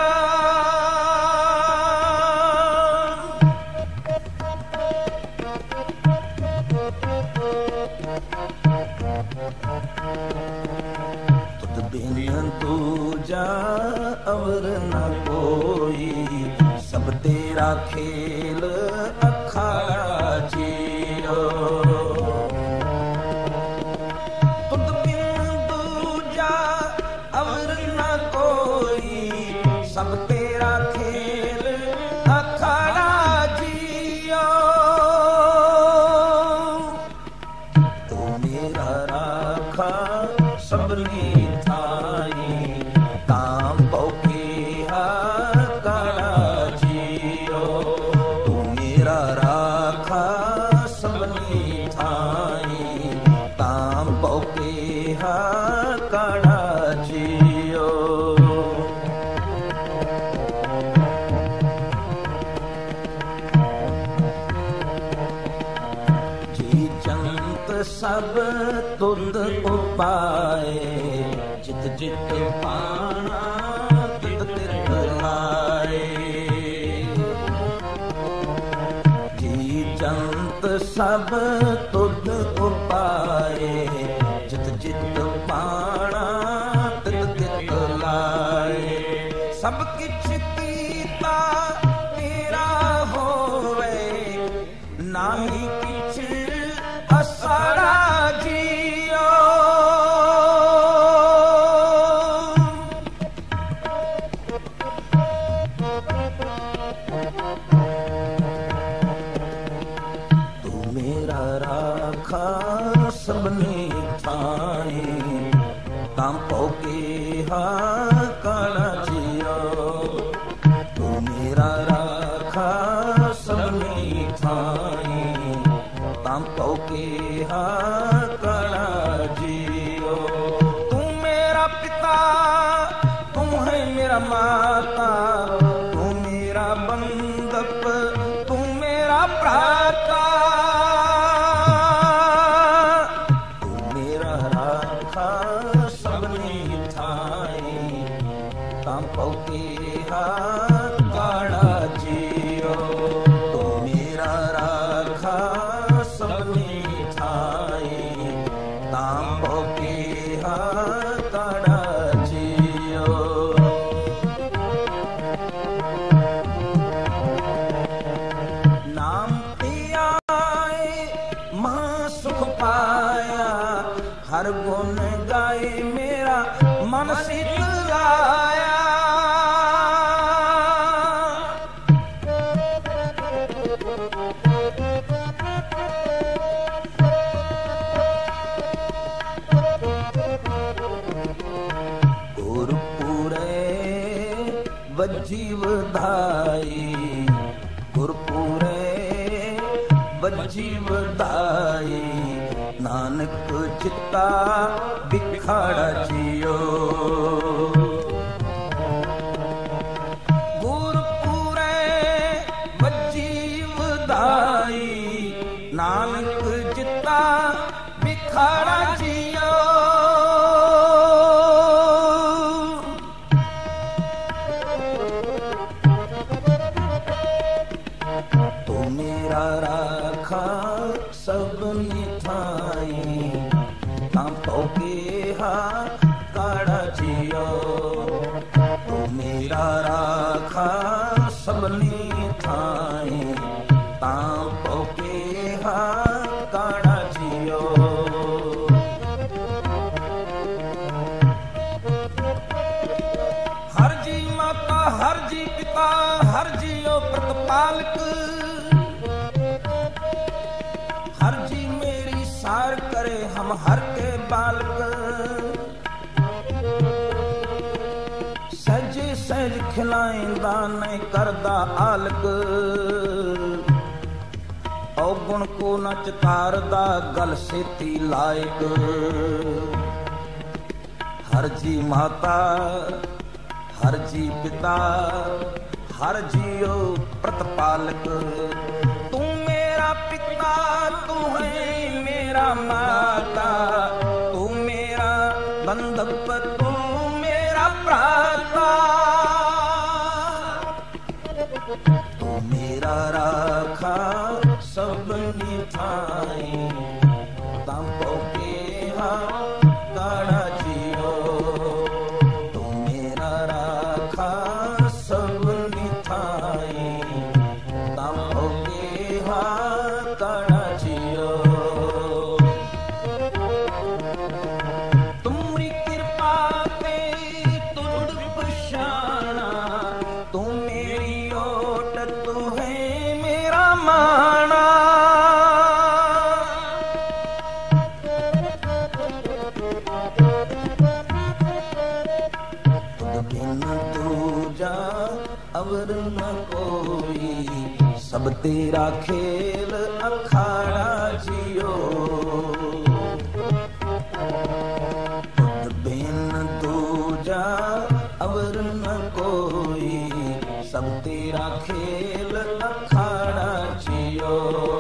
तुझ बिन दूजा अवर न कोई सब तेरा खेल अखाड़ा जियो तुझ बिन दूजा अवर न कोई सब तेरा खेल अखाड़ा जियो तू मेरा राखा सबने ठाई तांपो के हाकाड़ा जियो तू मेरा राखा सबने ठाई तांपो के हाकाड़ा जियो जी जंत सब तुद उपाय जित जित पाना तित तित लाए जी जंत सब तुद उपाय जित जित पाना तित तित लाए सब किछ कीता तेरा होवे नाही किछ असारा जियो तू मेरा राखा सबने ठाई तांपो के हाकाड़ा जियो तू मेरा राखा सबने ठाई तांपो के हाकाड़ा जियो तू मेरा पिता तू है मेरा माता हा काड़ा जियो तू मेरा राखा सबनी ठाई तांबो के हा काड़ा जियो नाम पिया महा सुख पाया हर गुण गाए मेरा मन शीतलाया गुरपुरे वज्जीव धाई गुरपुरे वज्जीव धाई नानक चित्ता बिखाड़ा जियो गुरपुरे वज्जीव धाई नानक चित्ता बिखाड़ा जियो तू मेरा राखा सब निठाई तांपो के हा काड़ा जियो तू मेरा राखा सब निठाई तांपो के हा काड़ा जियो हर जी माता हर जी पिता हर जियो प्रतिपालक हर जी मेरी सार करे हम हर के बालक सज सज खिलाइंदा नहीं करदा आलक औगुण को न चितारदा गल सेती लायक हर जी माता हर जी पिता हर जियो प्रतिपालक तू मेरा पिता तू है मेरा माता तू मेरा बंधप तू मेरा भ्राता तू मेरा राखा सब निठाई तांपो के हा काड़ा जियो तू मेरा राखा सब निठाई तांपो के हा काड़ा जियो तुमरी कृपा ते तुद पछाना तू मेरी ओट तू है मेरा माना तुद बिन दूजा अवर न कोई सब तेरा खेल अखाड़ा जियो तुद बिन दूजा अवर न कोई सब तेरा खेल अखाड़ा जियो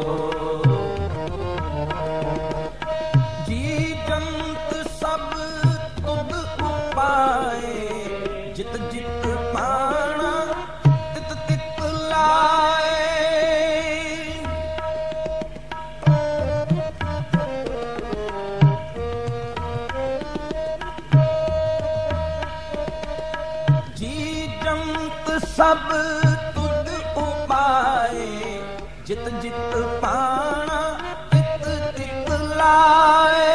जी जंत सब तुद उपाए जित जित पाना तित तित लाए जी जंत सब तुद उपाए जित जित पाना तित तित लाए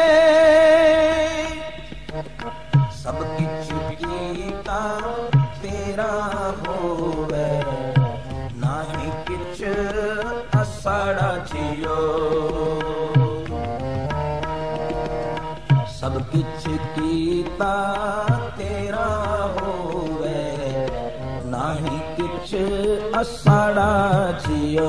सब किछ कीता तेरा होवे नाही किछ असाड़ा जियो सब किछ कीता तेरा होवे नाही किछ असाड़ा जियो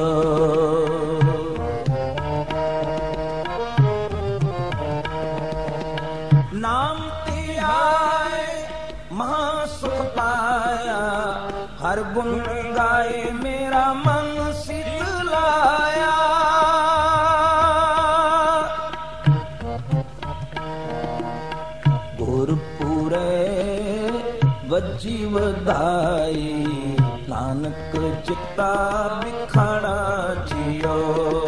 नाम ते आए महा सुख पाया हर गुण गाए मेरा मन शीतलाया गुरपुरे वज्जी वधाई ਨਾਨਕ ਚਿੱਤਾ ਵਿਖਾੜਾ ਜਿਉ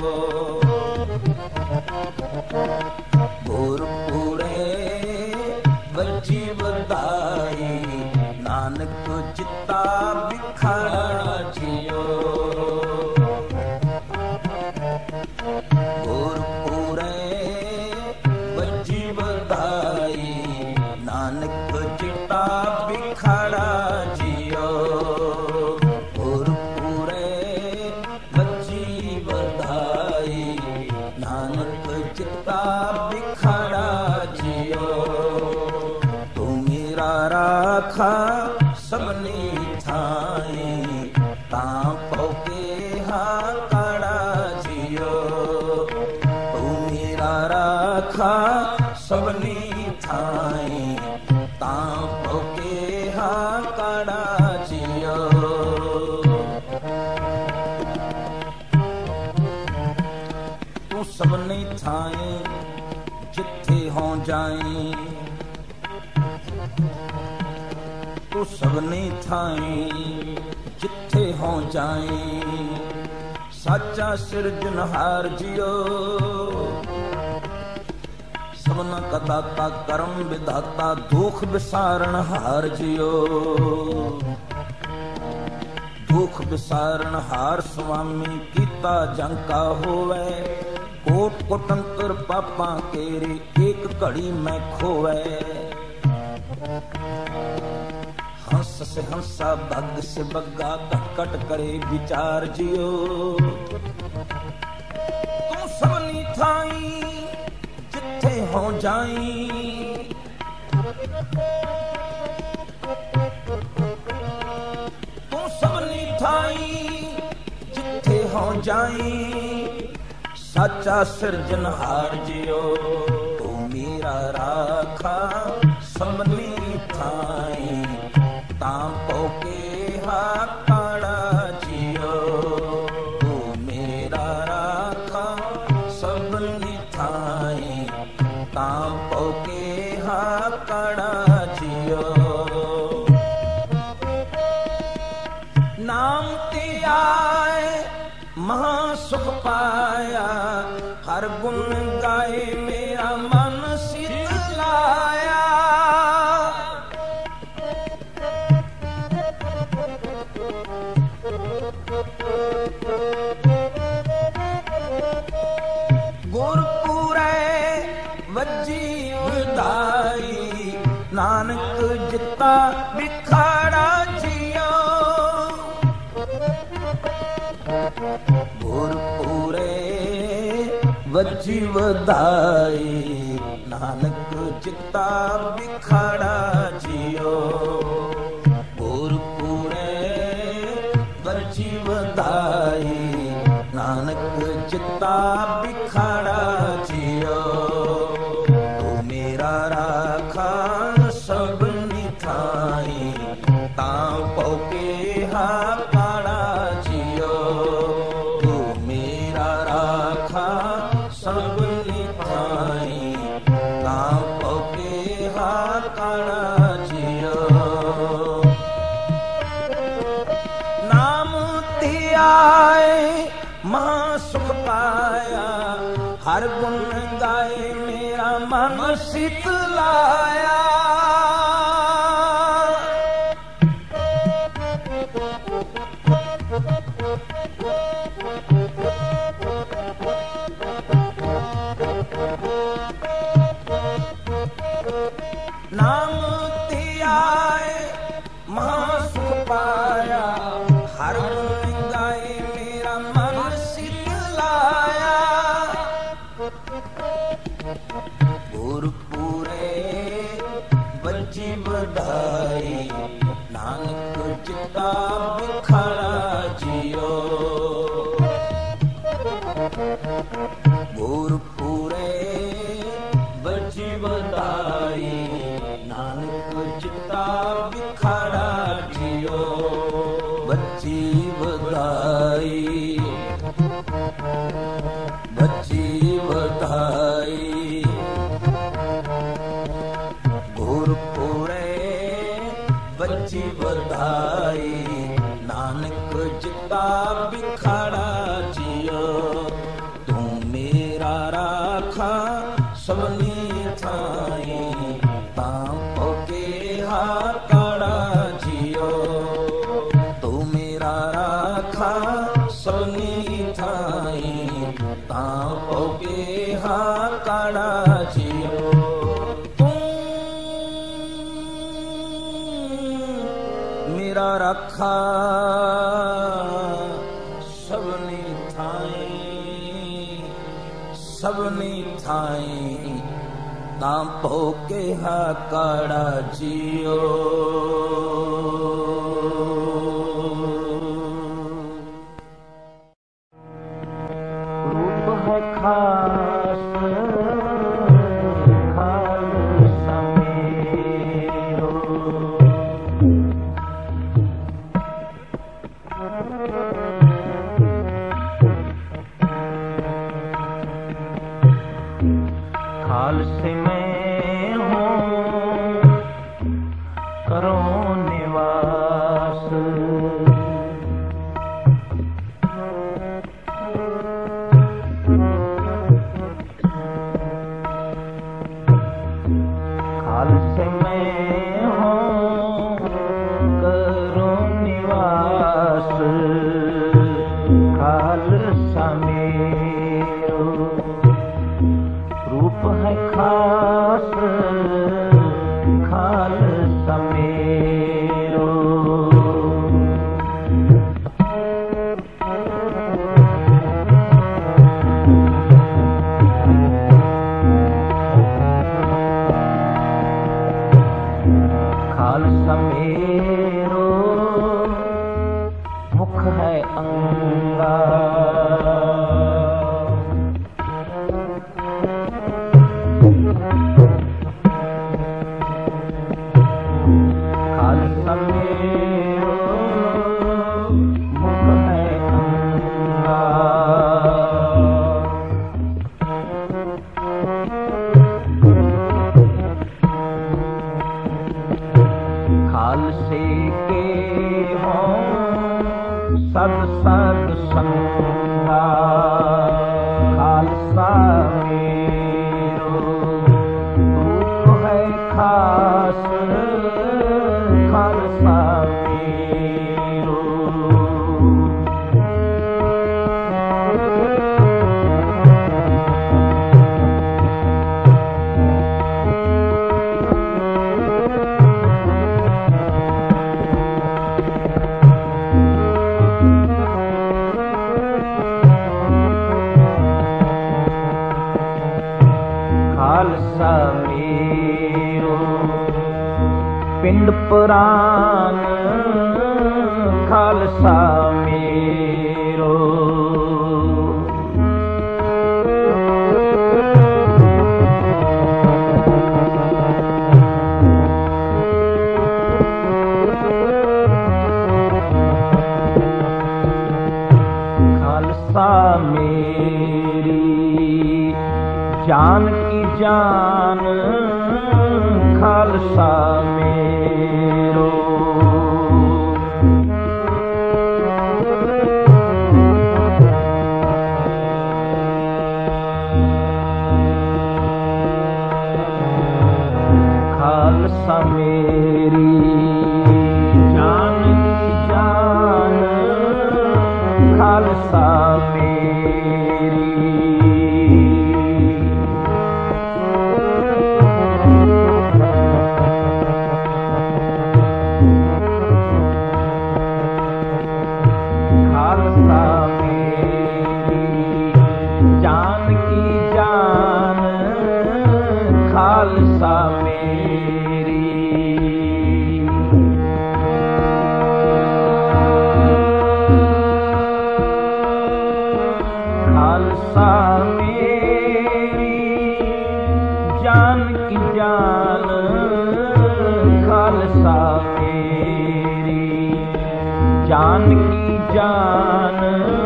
ਗੁਰਪੁਰੇ ਵੱਜੀ ਵਧਾਈ ਨਾਨਕ ਚਿੱਤਾ ਵਿਖਾੜਾ ਜਿਉ ਗੁਰਪੁਰੇ ਵੱਜੀ ਵਧਾਈ ਨਾਨਕ ਚਿੱਤਾ ਵਿਖਾੜਾ ਜਿਉ ਗੁਰਪੁਰੇ ਵੱਜੀ ਵਧਾਈ ਨਾਨਕ ਚਿੱਤਾ ਵਿਖਾੜਾ ਜਿਉ ਤੂੰ ਮੇਰਾ ਰਾਖਾ ਸਭਨੀ ਥਾਈ ਤਾਂ ਪਉਕੇ ਹਾਕੜਾ ਜਿਉ ਤੂੰ ਮੇਰਾ ਰਾਖਾ ਸਭਨੀ ਥਾਈ ਤਾਂ ਪਉਕੇ ਹਾਕੜਾ ਜਿਉ ਤੂੰ ਸਭਨੀ ਥਾਈ ਜਿੱਥੇ ਹੋਂ ਜਾਈ ਤੂੰ ਸਭਨੀ ਥਾਈ ਜਿੱਥੇ ਹੋਂ ਜਾਈ ਸਾਚਾ ਸਿਰਜਣਹਾਰ ਜਿਉ ਸਭਨਾ ਕਾ ਦਾਤਾ ਕਰਮ ਵਿਧਾਤਾ ਦੁਖ ਵਿਸਾਰਣ ਹਾਰ ਜਿਉ ਦੁਖ ਵਿਸਾਰਣ ਹਾਰ ਸੁਆਮੀ ਕੀਤਾ ਜੰਕਾ ਹੋਵੇ ਕੋਟ ਕੋਟੰਕਰ ਪਾਪਾਂ ਕੇਰੇ ਇੱਕ ਘੜੀ ਮੈਂ ਖੋਵੇ ਹੰਸ ਸੇ ਹੰਸਾ ਭਗ ਸੇ ਬੱਗਾ ਕਟ ਕਰੇ ਵਿਚਾਰ ਜਿਉ ਤੂੰ ਸਭਨੀ ਥਾਈ ਜਿੱਥੇ ਹੋਂ ਜਾਈ ਤੂੰ ਸਭਨੀ ਥਾਈ ਜਿੱਥੇ ਹੋਂ ਜਾਈ ਸਾਚਾ ਸਿਰਜਣਹਾਰ ਜਿਉ ਤੂੰ ਮੇਰਾ ਰਾਖਾ ਸਭਨੀ ਥਾਈ ਤਾਂ ਪਉਕੇ ਹਾਕੜਾ ਜਿਉ ਤੂੰ ਮੇਰਾ ਰਾਖਾ ਸਭਨੀ ਥਾਈ ਤਾਂ ਪਉਕੇ ਹਾਕੜਾ ਜਿਉ ਨਾਮ ਤੇ ਆਏ ਮਹਾ ਸੁਖ ਪਾਇਆ ਹਰ ਗੁਣ ਗਾਏ ਮੇਰਾ ਮਨ ਸਿਤ ਲਾਇਆ ਗੁਰਪੁਰੇ ਵੱਜੀ ਵਧਾਈ ਨਾਨਕ ਜਿੱਤਾ ਵਿਖਾੜਾ ਜਿਉ ਗੁਰਪੁਰੇ ਵੱਜੀ ਵਧਾਈ ਨਾਨਕ ਜਿੱਤਾ ਵਿਖਾੜਾ ਜਿਉ ਗੁਰਪੁਰੇ ਵੱਜੀ ਵਧਾਈ ਨਾਨਕ ਜਿੱਤਾ ਵਿਖਾੜਾ ਜਿਉ ਤੂੰ ਮੇਰਾ ਰਾਖਾ ਸਭਨੀ ਥਾਈ ਤਾਂ ਪਉਕੇ ਹਾਕੜਾ ਜਿਉ ਤੂੰ ਮੇਰਾ ਰਾਖਾ ਸਭਨੀ ਥਾਈ ਤਾਂ ਪਉਕੇ ਹਾਕੜਾ ਜਿਉ ਨਾਮ ਤੇ ਆਏ ਮਹਾ ਸੁਖ ਪਾਇਆ ਹਰ ਗੁਣ ਗਾਏ ਮੇਰਾ ਮਨ ਸਿਤ ਲਾਇਆ ਨਾਮ ਤੇ ਆਏ ਮਹਾ ਸੁਖ ਪਾਇਆ ਹਰ ਗੁਣ ਗਾਏ ਮੇਰਾ ਮਨ ਸਿਤ ਲਾਇਆ ਗੁਰਪੁਰੇ ਵੱਜੀ ਵਧਾਈ ਨਾਨਕ ਚਿੱਤਾ ਵਿਖਾੜਾ ਜਿਉ ਗੁਰਪੁਰੇ ਵੱਜੀ ਵਧਾਈ ਨਾਨਕ ਚਿੱਤਾ ਵਿਖਾੜਾ ਜਿਉ ਵੱਜੀ ਵਧਾਈ ਵੱਜੀ ਵਧਾਈ ਗੁਰਪੁਰੇ ਵੱਜੀ ਵਧਾਈ का बिखाड़ा जियो तू मेरा राखा सबनी थाई तांपों के हाकड़ा जियो तू मेरा राखा सबनी थाई तांपों के हाकड़ा जियो तू मेरा राखा सबनी थाई सबनी थाई तांपों के हाकड़ा जियो रूप है खास खालसा मेरो खालसे में हूँ करो निवास खालसे में हूँ करो निवास खालसा मेरो रूप है खास खालसा मेरो खालसा मेरो मुख है अंगा खालसा मेरो मुख है अंगा खालसे के हों सद सद संगा खालसा मेरो रूप है खास खालसा मेरो खालसा मेरो पिंड पुराण खालसा मेरो खालसा मेरी जान की जान खालसा मेरो खालसा मेरी जान की जान खालसा मेरी खालसा मेरी जान की जान खालसा मेरी खालसा मेरी जान की जान खालसा मेरी जान की जान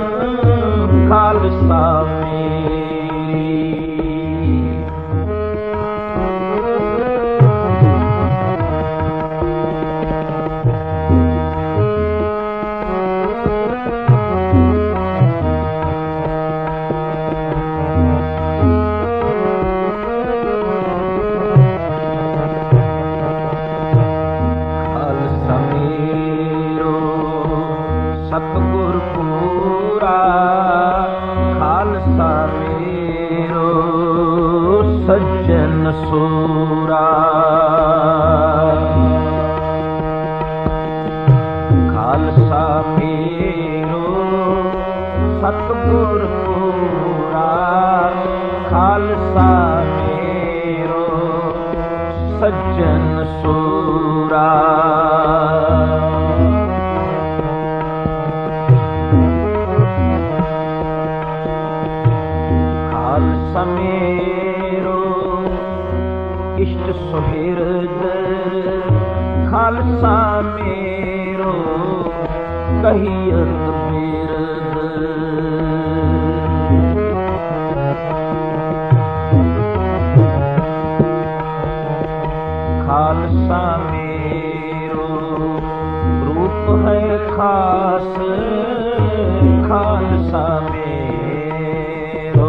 खालसा मेरी ਖਾਲਸਾ ਮੇਰੋ ਸਤਿਗੁਰ ਪੂਰਾ, ਖਾਲਸਾ ਮੇਰੋ ਸੱਜਣ ਸੂਰਾ। ਖਾਲਸਾ ਮੇਰੋ ਇਸ਼ਟ ਸੁਹਿਰਦ, ਖਾਲਸਾ ਮੇਰੋ ਕਹੀਅਤ ਬਿਰਦ। ਖਾਲਸਾ ਮੇਰੋ ਰੂਪ ਹੈ ਖਾਸ, ਖਾਲਸਾ ਮੇਰੋ।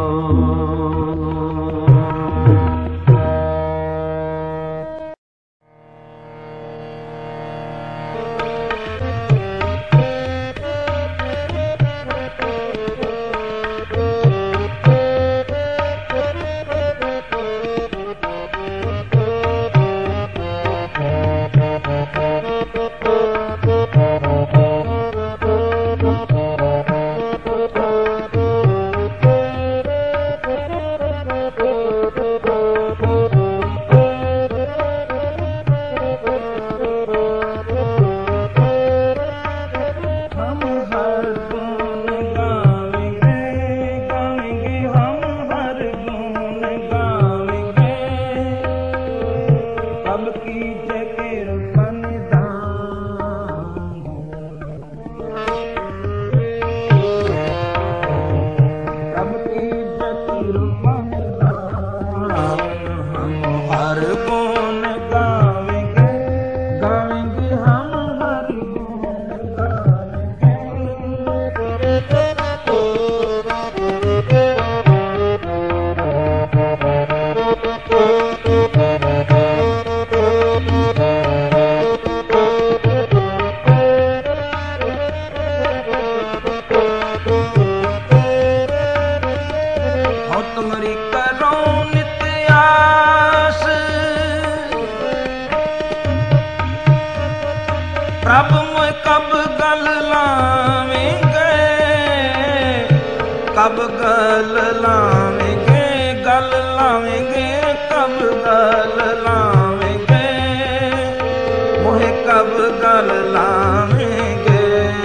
कब गल लावेंगे, गल लावेंगे, कब गल लावेंगे, मोहे कब गल लावेंगे।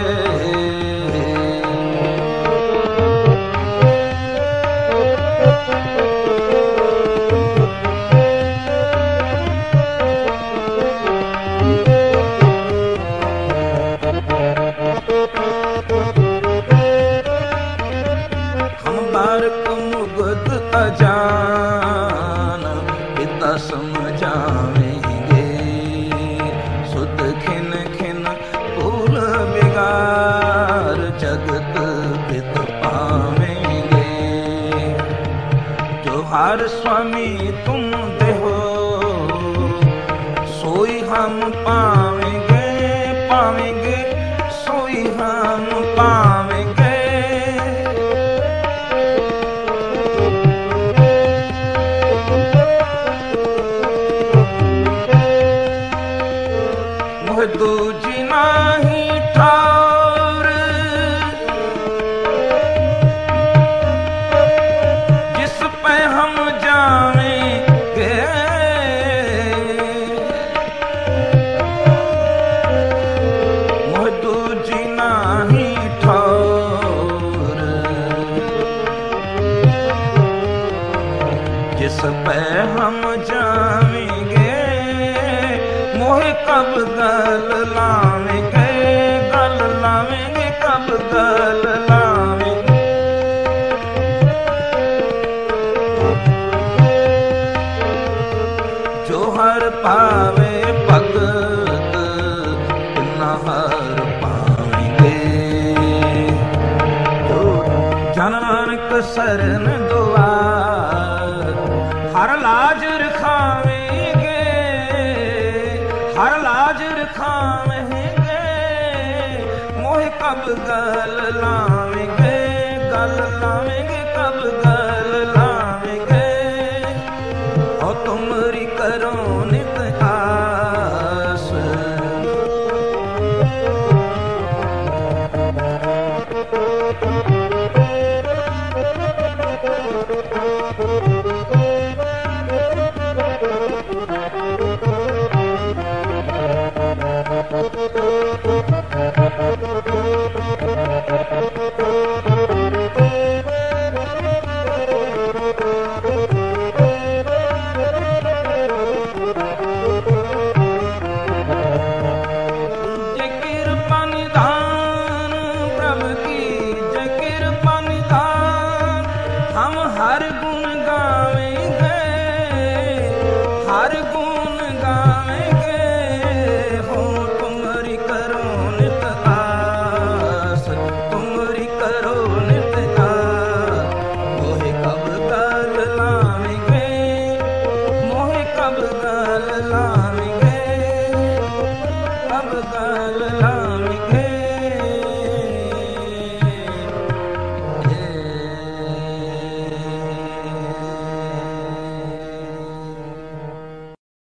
अजान पिता समझावेंगे, सुध खिन खिन भूल बिगार जगत पित पावेंगे। जो हर स्वामी तुम देहो सोई हम पावेंगे, पावेंगे सोई हम पावेंगे। दूजी नाही ठार जिस पे हम जावेंगे, मोह दूजी नाही ठार जिस पे हम जावेंगे, मोहे कब गल लावेंगे, गल लावेंगे, कब गल लावेंगे। जो हर पावे भगत न हर पावेंगे। जो जन नानक सरन दुआर हर लाज रखावेंगे, हर लाज रखावेंगे, मोहे कब गल लावेंगे, गल लावेंगे, कब गल लावेंगे।